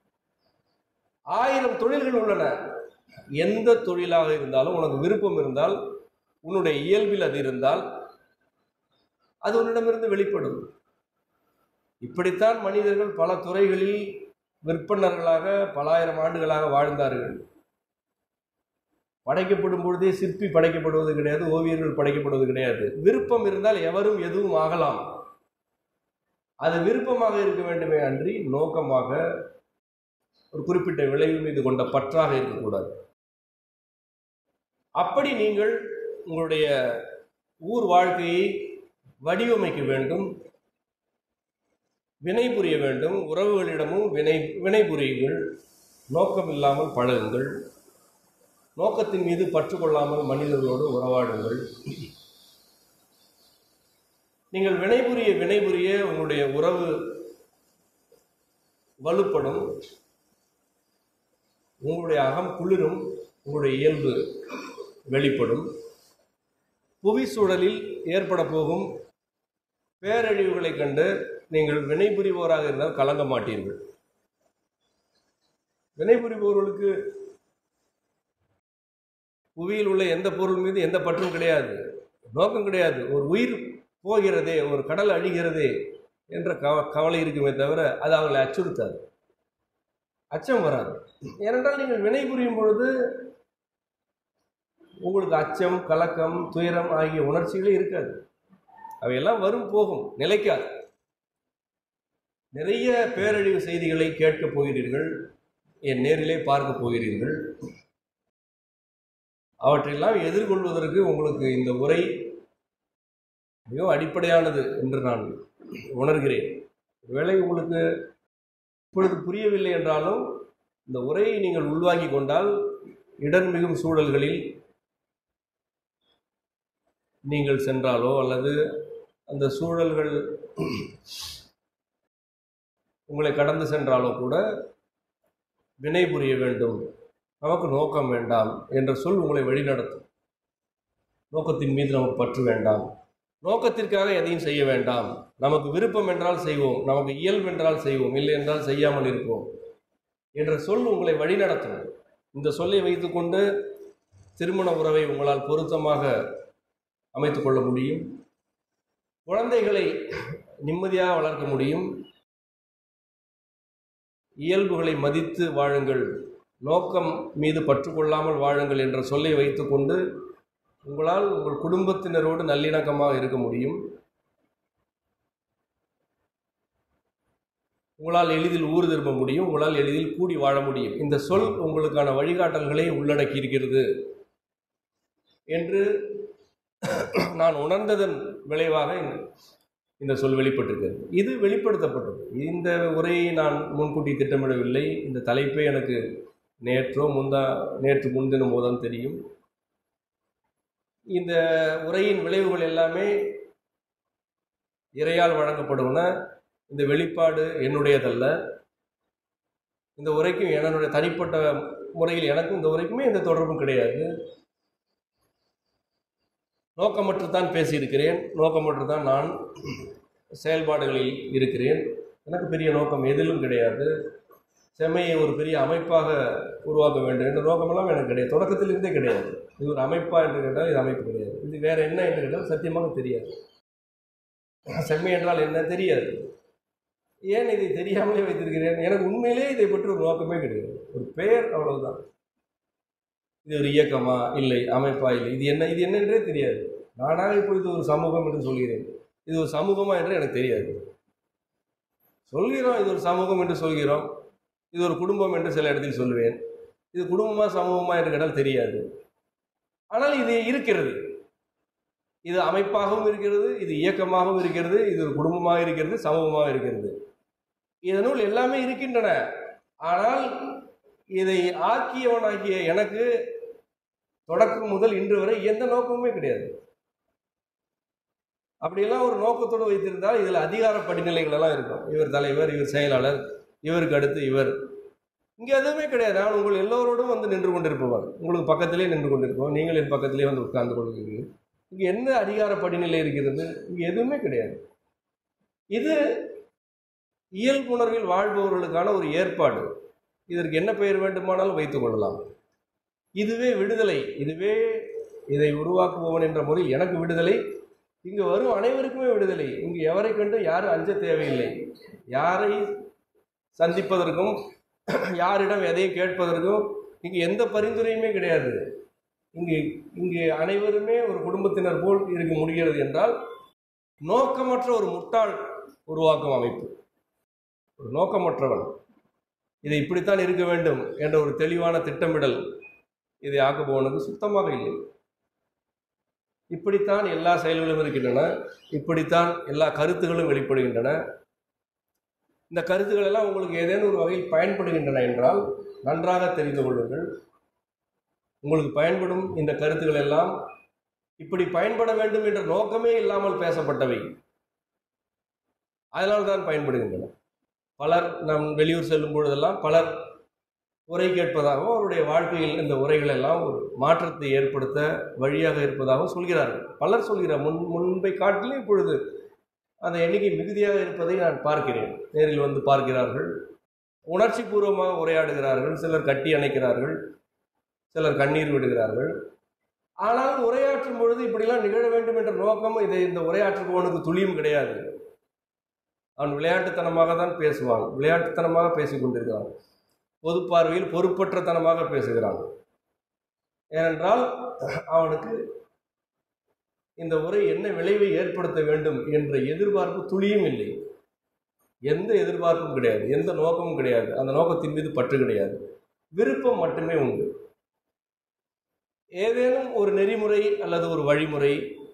1000 தொழில்கள் உள்ளன. எந்த தொழிலாக இருந்தாலும் உனக்கு விருப்பம் இருந்தால், உன்னுடைய இயல்பில் அது இருந்தால், அது உன்னிடமிருந்து வெளிப்படும். இப்படித்தான் மனிதர்கள் பல துறைகளில் விற்பனர்களாக பல ஆயிரம் ஆண்டுகளாக வாழ்ந்தார்கள். படைக்கப்படும் பொழுதே சிற்பி படைக்கப்படுவது கிடையாது, ஓவியர்கள் படைக்கப்படுவது கிடையாது. விருப்பம் இருந்தால் எவரும் எதுவும் ஆகலாம். அது விருப்பமாக இருக்க வேண்டுமே அன்றி நோக்கமாக ஒரு குறிப்பிட்ட விளைவு மீது கொண்ட பற்றாக இருக்கக்கூடாது. அப்படி நீங்கள் உங்களுடைய ஊர் வாழ்க்கையை வடிவமைக்க வேண்டும், வினை புரிய வேண்டும். உறவுகளிடமும் வினை புரியுங்கள். நோக்கம் இல்லாமல் பழகுங்கள். நோக்கத்தின் மீது பற்று கொள்ளாமல் மனிதர்களோடு உறவாடுங்கள். நீங்கள் வினை புரிய உங்களுடைய உறவு வலுப்படும், உங்களுடைய அகம் குளிரும், உங்களுடைய இயல்பு வெளிப்படும். புவி சூழலில் ஏற்பட போகும் பேரழிவுகளை கண்டு நீங்கள் வினை புரிவோராக இருந்தால் கலங்க மாட்டீர்கள். வினை புரிபவர்களுக்கு புவியில் உள்ள எந்த பொருள் மீது எந்த பற்றும் கிடையாது, நோக்கம் கிடையாது. ஒரு உயிர் போகிறதே, ஒரு கடல் அழிகிறதே என்ற கவலை இருக்குமே தவிர அது அவர்களை அச்சுறுத்தாது, அச்சம் வராது. ஏனென்றால் நீங்கள் வினை புரியும் பொழுது உங்களுக்கு அச்சம், கலக்கம், துயரம் ஆகிய உணர்ச்சிகளே இருக்காது. அவையெல்லாம் வரும், போகும், நிலைக்காது. நிறைய பேரழிவு செய்திகளை கேட்கப் போகிறீர்கள், என் நேரிலே பார்க்க போகிறீர்கள். அவற்றையெல்லாம் எதிர்கொள்வதற்கு உங்களுக்கு இந்த உரை மிகவும் அடிப்படையானது என்று நான் உணர்கிறேன். ஒருவேளை உங்களுக்கு இப்பொழுது புரியவில்லை என்றாலும் இந்த உரையை நீங்கள் உள்வாங்கி கொண்டால் இடர் மிகும் சூழல்களில் நீங்கள் சென்றாலோ அல்லது அந்த சூழல்கள் உங்களை கடந்து சென்றாலோ கூட வினை புரிய வேண்டும், நமக்கு நோக்கம் வேண்டாம் என்ற சொல் உங்களை வழிநடத்தும். நோக்கத்தின் மீது நமக்கு பற்று வேண்டாம், நோக்கத்திற்காக எதையும் செய்ய வேண்டாம், நமக்கு விருப்பம் என்றால் செய்வோம், நமக்கு இயல்பு என்றால் செய்வோம், இல்லை என்றால் செய்யாமல் இருப்போம் என்ற சொல் உங்களை வழிநடத்தும். இந்த சொல்லை வைத்துக்கொண்டு திருமண உறவை உங்களால் பொருத்தமாக அமைத்துக் கொள்ள முடியும், குழந்தைகளை நிம்மதியாக வளர்க்க முடியும், இயல்புகளை மதித்து வாழுங்கள், நோக்கம் மீது பற்றுக்கொள்ளாமல் வாழுங்கள் என்ற சொல்லை வைத்துக்கொண்டு உங்களால் உங்கள் குடும்பத்தினரோடு நல்லிணக்கமாக இருக்க முடியும். உங்களால் எளிதில் ஊர் திரும்ப முடியும், உங்களால் எளிதில் கூடி வாழ முடியும். இந்த சொல் உங்களுக்கான வழிகாட்டல்களை உள்ளடக்கி இருக்கிறது என்று நான் உணர்ந்ததன் விளைவாக இந்த சொல் வெளிப்பட்டிருக்கிறது. இது வெளிப்படுத்தப்பட்டது. இந்த உரையை நான் முன்கூட்டி திட்டமிடவில்லை. இந்த தலைப்பே எனக்கு நேற்று முன்தினம் போதுதான் தெரியும். இந்த உரையின் விளைவுகள் எல்லாமே இறையால் வழங்கப்படுவன. இந்த வெளிப்பாடு என்னுடையதல்ல. இந்த உரைக்கும் என்னுடைய தனிப்பட்ட முறையில் எனக்கும் இந்த உரைக்குமே எந்த தொடர்பும் கிடையாது. நோக்கமற்று தான் பேசியிருக்கிறேன், நோக்கமற்று தான் நான் செயல்பாடுகளில் இருக்கிறேன். எனக்கு பெரிய நோக்கம் எதிலும் கிடையாது. செம்மையை ஒரு பெரிய அமைப்பாக உருவாக்க வேண்டும் என்ற நோக்கமெல்லாம் எனக்கு கிடையாது, தொடக்கத்திலிருந்தே கிடையாது. இது ஒரு அமைப்பா என்று கேட்டால் இது அமைப்பு கிடையாது. இது வேறு என்ன என்று கேட்டால் சத்தியமாக தெரியாது. செம்மை என்றால் என்ன தெரியாது. ஏன் இதை தெரியாமலே வைத்திருக்கிறேன்? எனக்கு உண்மையிலே இதை பற்றி ஒரு நோக்கமே கிடையாது. ஒரு பெயர், அவ்வளவுதான். இது ஒரு இயக்கமா இல்லை, அமைப்பா இல்லை, இது என்னென்றே தெரியாது. நானாக இப்பொழுது ஒரு சமூகம் என்று சொல்கிறேன். இது ஒரு சமூகமா என்று எனக்கு தெரியாது. சொல்கிறோம் இது ஒரு சமூகம் என்று சொல்கிறோம், இது ஒரு குடும்பம் என்று சில இடத்தில் சொல்லுவேன். இது குடும்பமா சமூகமா என்று கேட்டால் தெரியாது. ஆனால் இது இருக்கிறது. இது அமைப்பாகவும் இருக்கிறது, இது இயக்கமாகவும் இருக்கிறது, இது ஒரு குடும்பமாக இருக்கிறது, சமூகமாக இருக்கிறது. இதனுள் எல்லாமே இருக்கின்றன. ஆனால் இதை ஆக்கியவனாகிய எனக்கு தொடக்கம் முதல் இன்று வரை எந்த நோக்கமுமே கிடையாது. அப்படியெல்லாம் ஒரு நோக்கத்தோடு வைத்திருந்தால் இதில் அதிகார படிநிலைகள் எல்லாம் இருக்கும். இவர் தலைவர், இவர் செயலாளர், இவருக்கு அடுத்து இவர். இங்கே எதுவுமே கிடையாது. நான் உங்கள் எல்லோரோடும் வந்து நின்று கொண்டிருப்பவர், உங்களுக்கு பக்கத்திலே நின்று கொண்டிருப்போம், நீங்கள் என் பக்கத்திலே வந்து உட்கார்ந்து கொள்கிறீர்கள். இங்கே என்ன அதிகார படிநிலை இருக்கிறது? இங்கே எதுவுமே கிடையாது. இது இயல்புணர்வில் வாழ்பவர்களுக்கான ஒரு ஏற்பாடு. இதற்கு என்ன பெயர் வேண்டுமானாலும் வைத்துக் கொள்ளலாம். இதுவே விடுதலை, இதுவே இதை உருவாக்குபவன் என்ற முறையில் எனக்கு விடுதலை. இங்கு வரும் அனைவருக்குமே விடுதலை. இங்கு எவரை கண்டு யாரும் அஞ்ச தேவையில்லை. யாரை சந்திப்பதற்கும் யாரிடம் எதையும் கேட்பதற்கும் இங்கு எந்த பரிந்துரையுமே கிடையாது. இங்கு அனைவருமே ஒரு குடும்பத்தினர் போல் இருக்க முடிகிறது என்றால் நோக்கமற்ற ஒரு முட்டாள் உருவாக்கும் அமைப்பு. ஒரு நோக்கமற்றவன் இதை இப்படித்தான் இருக்க வேண்டும் என்ற ஒரு தெளிவான திட்டமிடல் இதை ஆக்குபவனுக்கு சுத்தமாக இல்லை. இப்படித்தான் எல்லா செயல்களும் இருக்கின்றன, இப்படித்தான் எல்லா கருத்துகளும் வெளிப்படுகின்றன. இந்த கருத்துக்கள் எல்லாம் உங்களுக்கு ஏதேனும் ஒரு வகையில் பயன்படுகின்றன என்றால் நன்றாக தெரிந்து கொள்ளுங்கள். உங்களுக்கு பயன்படும் இந்த கருத்துக்கள் எல்லாம் இப்படி பயன்பட வேண்டும் என்ற நோக்கமே இல்லாமல் பேசப்பட்டவை, அதனால்தான் பயன்படுகின்றன. பலர் நம் வெளியூர் செல்லும் பொழுதெல்லாம் பலர் உரை கேட்பதாகவும் அவருடைய வாழ்க்கையில் இந்த உரைகள் எல்லாம் ஒரு மாற்றத்தை ஏற்படுத்த வழியாக இருப்பதாகவும் சொல்கிறார்கள். பலர் சொல்கிறார். முன்பை காட்டிலும் இப்பொழுது அந்த எண்ணிக்கை மிகுதியாக இருப்பதை நான் பார்க்கிறேன். நேரில் வந்து பார்க்கிறார்கள், உணர்ச்சி பூர்வமாக உரையாடுகிறார்கள், சிலர் கட்டி அணைக்கிறார்கள், சிலர் கண்ணீர் விடுகிறார்கள். ஆனால் உரையாற்றும் பொழுது இப்படிலாம் நிகழ வேண்டும் என்ற நோக்கம் இந்த உரையாற்றுபவனுக்கு துளியும் கிடையாது. அவன் விளையாட்டுத்தனமாக தான் பேசுவான், விளையாட்டுத்தனமாக பேசிக் கொண்டிருக்கிறான், பொது பார்வையில் பொறுப்பற்றத்தனமாக பேசுகிறான். ஏனென்றால் அவனுக்கு இந்த உரை என்ன விளைவை ஏற்படுத்த வேண்டும் என்ற எதிர்பார்ப்பு துளியும் இல்லை. எந்த எதிர்பார்ப்பும் கிடையாது, எந்த நோக்கமும் கிடையாது, அந்த நோக்கத்தின் மீது பற்று கிடையாது, விருப்பம் மட்டுமே உண்டு. ஏதேனும் ஒரு நெறிமுறை அல்லது ஒரு வழிமுறை,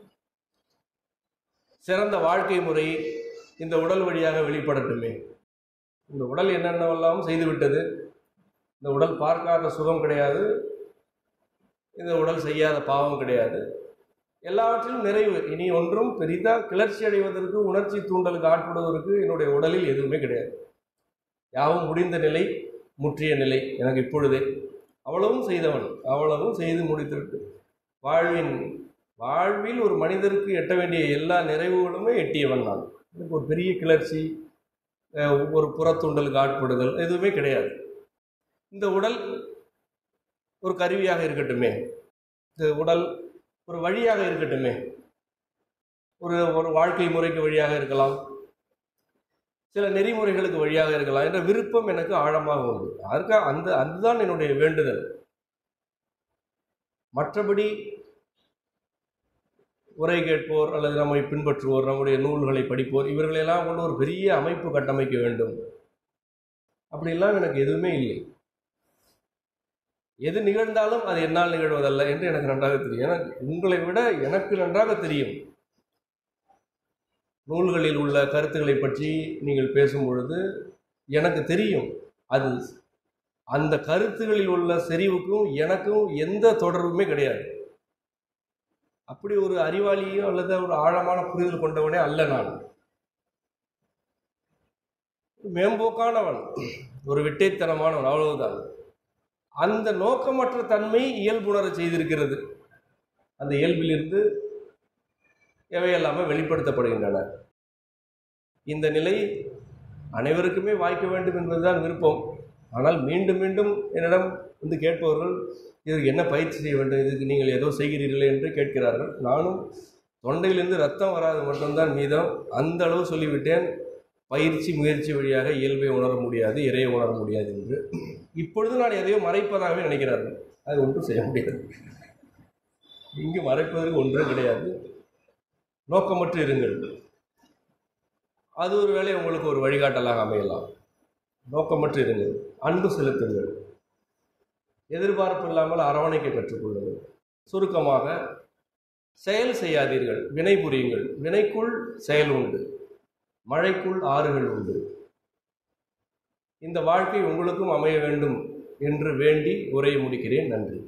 சிறந்த வாழ்க்கை முறை இந்த உடல் வழியாக வெளிப்படட்டுமே. இந்த உடல் என்னென்னவெல்லாம் செய்துவிட்டது. இந்த உடல் பார்க்காத சுகம் கிடையாது, இந்த உடல் செய்யாத பாவம் கிடையாது, எல்லாவற்றிலும் நிறைவு. இனி ஒன்றும் பெரிதாக கிளர்ச்சி அடைவதற்கு, உணர்ச்சி தூண்டலுக்கு ஆட்படுவதற்கு என்னுடைய உடலில் எதுவுமே கிடையாது. யாவும் முடிந்த நிலை, முற்றிய நிலை எனக்கு இப்பொழுதே. அவ்வளவும் செய்தவன், அவ்வளவும் செய்து முடித்துவிட்டு வாழ்வில் ஒரு மனிதருக்கு எட்ட வேண்டிய எல்லா நிறைவுகளுமே எட்டியவன் நான். எனக்கு ஒரு பெரிய கிளர்ச்சி, ஒரு புறத்தூண்டலுக்கு ஆட்படுதல் எதுவுமே கிடையாது. இந்த உடல் ஒரு கருவியாக இருக்கட்டுமே, இந்த உடல் ஒரு வழியாக இருக்கட்டுமே, ஒரு வாழ்க்கை முறைக்கு வழியாக இருக்கலாம், சில நெறிமுறைகளுக்கு வழியாக இருக்கலாம் என்ற விருப்பம் எனக்கு ஆழமாக உண்டு. அதற்காக அதுதான் என்னுடைய வேண்டுதல். மற்றபடி உரை கேட்போர் அல்லது நம்மை பின்பற்றுவோர், நம்முடைய நூல்களை படிப்போர், இவர்களெல்லாம் கொண்டு ஒரு பெரிய அமைப்பு கட்டமைக்க வேண்டும், அப்படிலாம் எனக்கு எதுவுமே இல்லை. எது நிகழ்ந்தாலும் அது என்னால் நிகழ்வதல்ல என்று எனக்கு நன்றாக தெரியும். எனக்கு உங்களை விட எனக்கு நன்றாக தெரியும். நூல்களில் உள்ள கருத்துக்களை பற்றி நீங்கள் பேசும் பொழுது எனக்கு தெரியும், அது அந்த கருத்துகளில் உள்ள செறிவுக்கும் எனக்கும் எந்த தொடர்புமே கிடையாது. அப்படி ஒரு அறிவாளியோ அல்லது ஒரு ஆழமான புரிதல் கொண்டவனே அல்ல நான். மேம்போக்கானவன், ஒரு விட்டைத்தனமானவன், அவ்வளவுதான். அந்த நோக்கமற்ற தன்மை இயல்புணர செய்திருக்கிறது. அந்த இயல்பிலிருந்து எவையெல்லாமே வெளிப்படுத்தப்படுகின்றன. இந்த நிலை அனைவருக்குமே வாய்க்க வேண்டும் என்பதுதான் விருப்பம். ஆனால் மீண்டும் மீண்டும் என்னிடம் வந்து கேட்பவர்கள், இதற்கு என்ன பயிற்சி செய்ய வேண்டும், இதுக்கு நீங்கள் ஏதோ செய்கிறீர்களே என்று கேட்கிறார்கள். நானும் தொண்டையிலிருந்து ரத்தம் வராது மட்டும்தான் மீதம். அந்த அளவு சொல்லிவிட்டேன், பயிற்சி முயற்சி வழியாக இயல்பை உணர முடியாது, இறையை உணர முடியாது என்று. இப்பொழுது நான் எதையோ மறைப்பதாகவே நினைக்கிறார்கள். அது ஒன்றும் செய்ய முடியாது. இங்கு மறைப்பதற்கு ஒன்றும் கிடையாது. நோக்கமற்று இருங்கள். அது ஒரு வேளை உங்களுக்கு ஒரு வழிகாட்டலாக அமையலாம். நோக்கமற்று இருங்கள், அன்பு செலுத்துங்கள், எதிர்பார்ப்பு இல்லாமல் அரவணைக்க கற்றுக்கொள்ளுங்கள். சுருக்கமாக, செயல் செய்யாதீர்கள், வினை புரியுங்கள். வினைக்குள் செயல் உண்டு, மழைக்குள் ஆறுகள் உண்டு. இந்த வாழ்க்கை உங்களுக்கும் அமைய வேண்டும் என்று வேண்டி உரையை முடிக்கிறேன். நன்றி.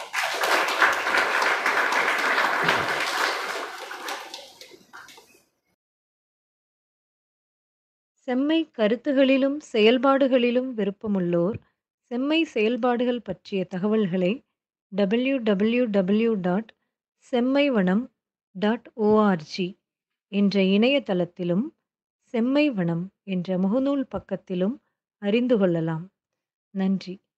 செம்மை கருத்துகளிலும் செயல்பாடுகளிலும் விருப்பமுள்ளோர் செம்மை செயல்பாடுகள் பற்றிய தகவல்களை www.semmaivanam.org என்ற இணையதளத்திலும் செம்மை வனம் என்ற முகநூல் பக்கத்திலும் அறிந்து கொள்ளலாம். நன்றி.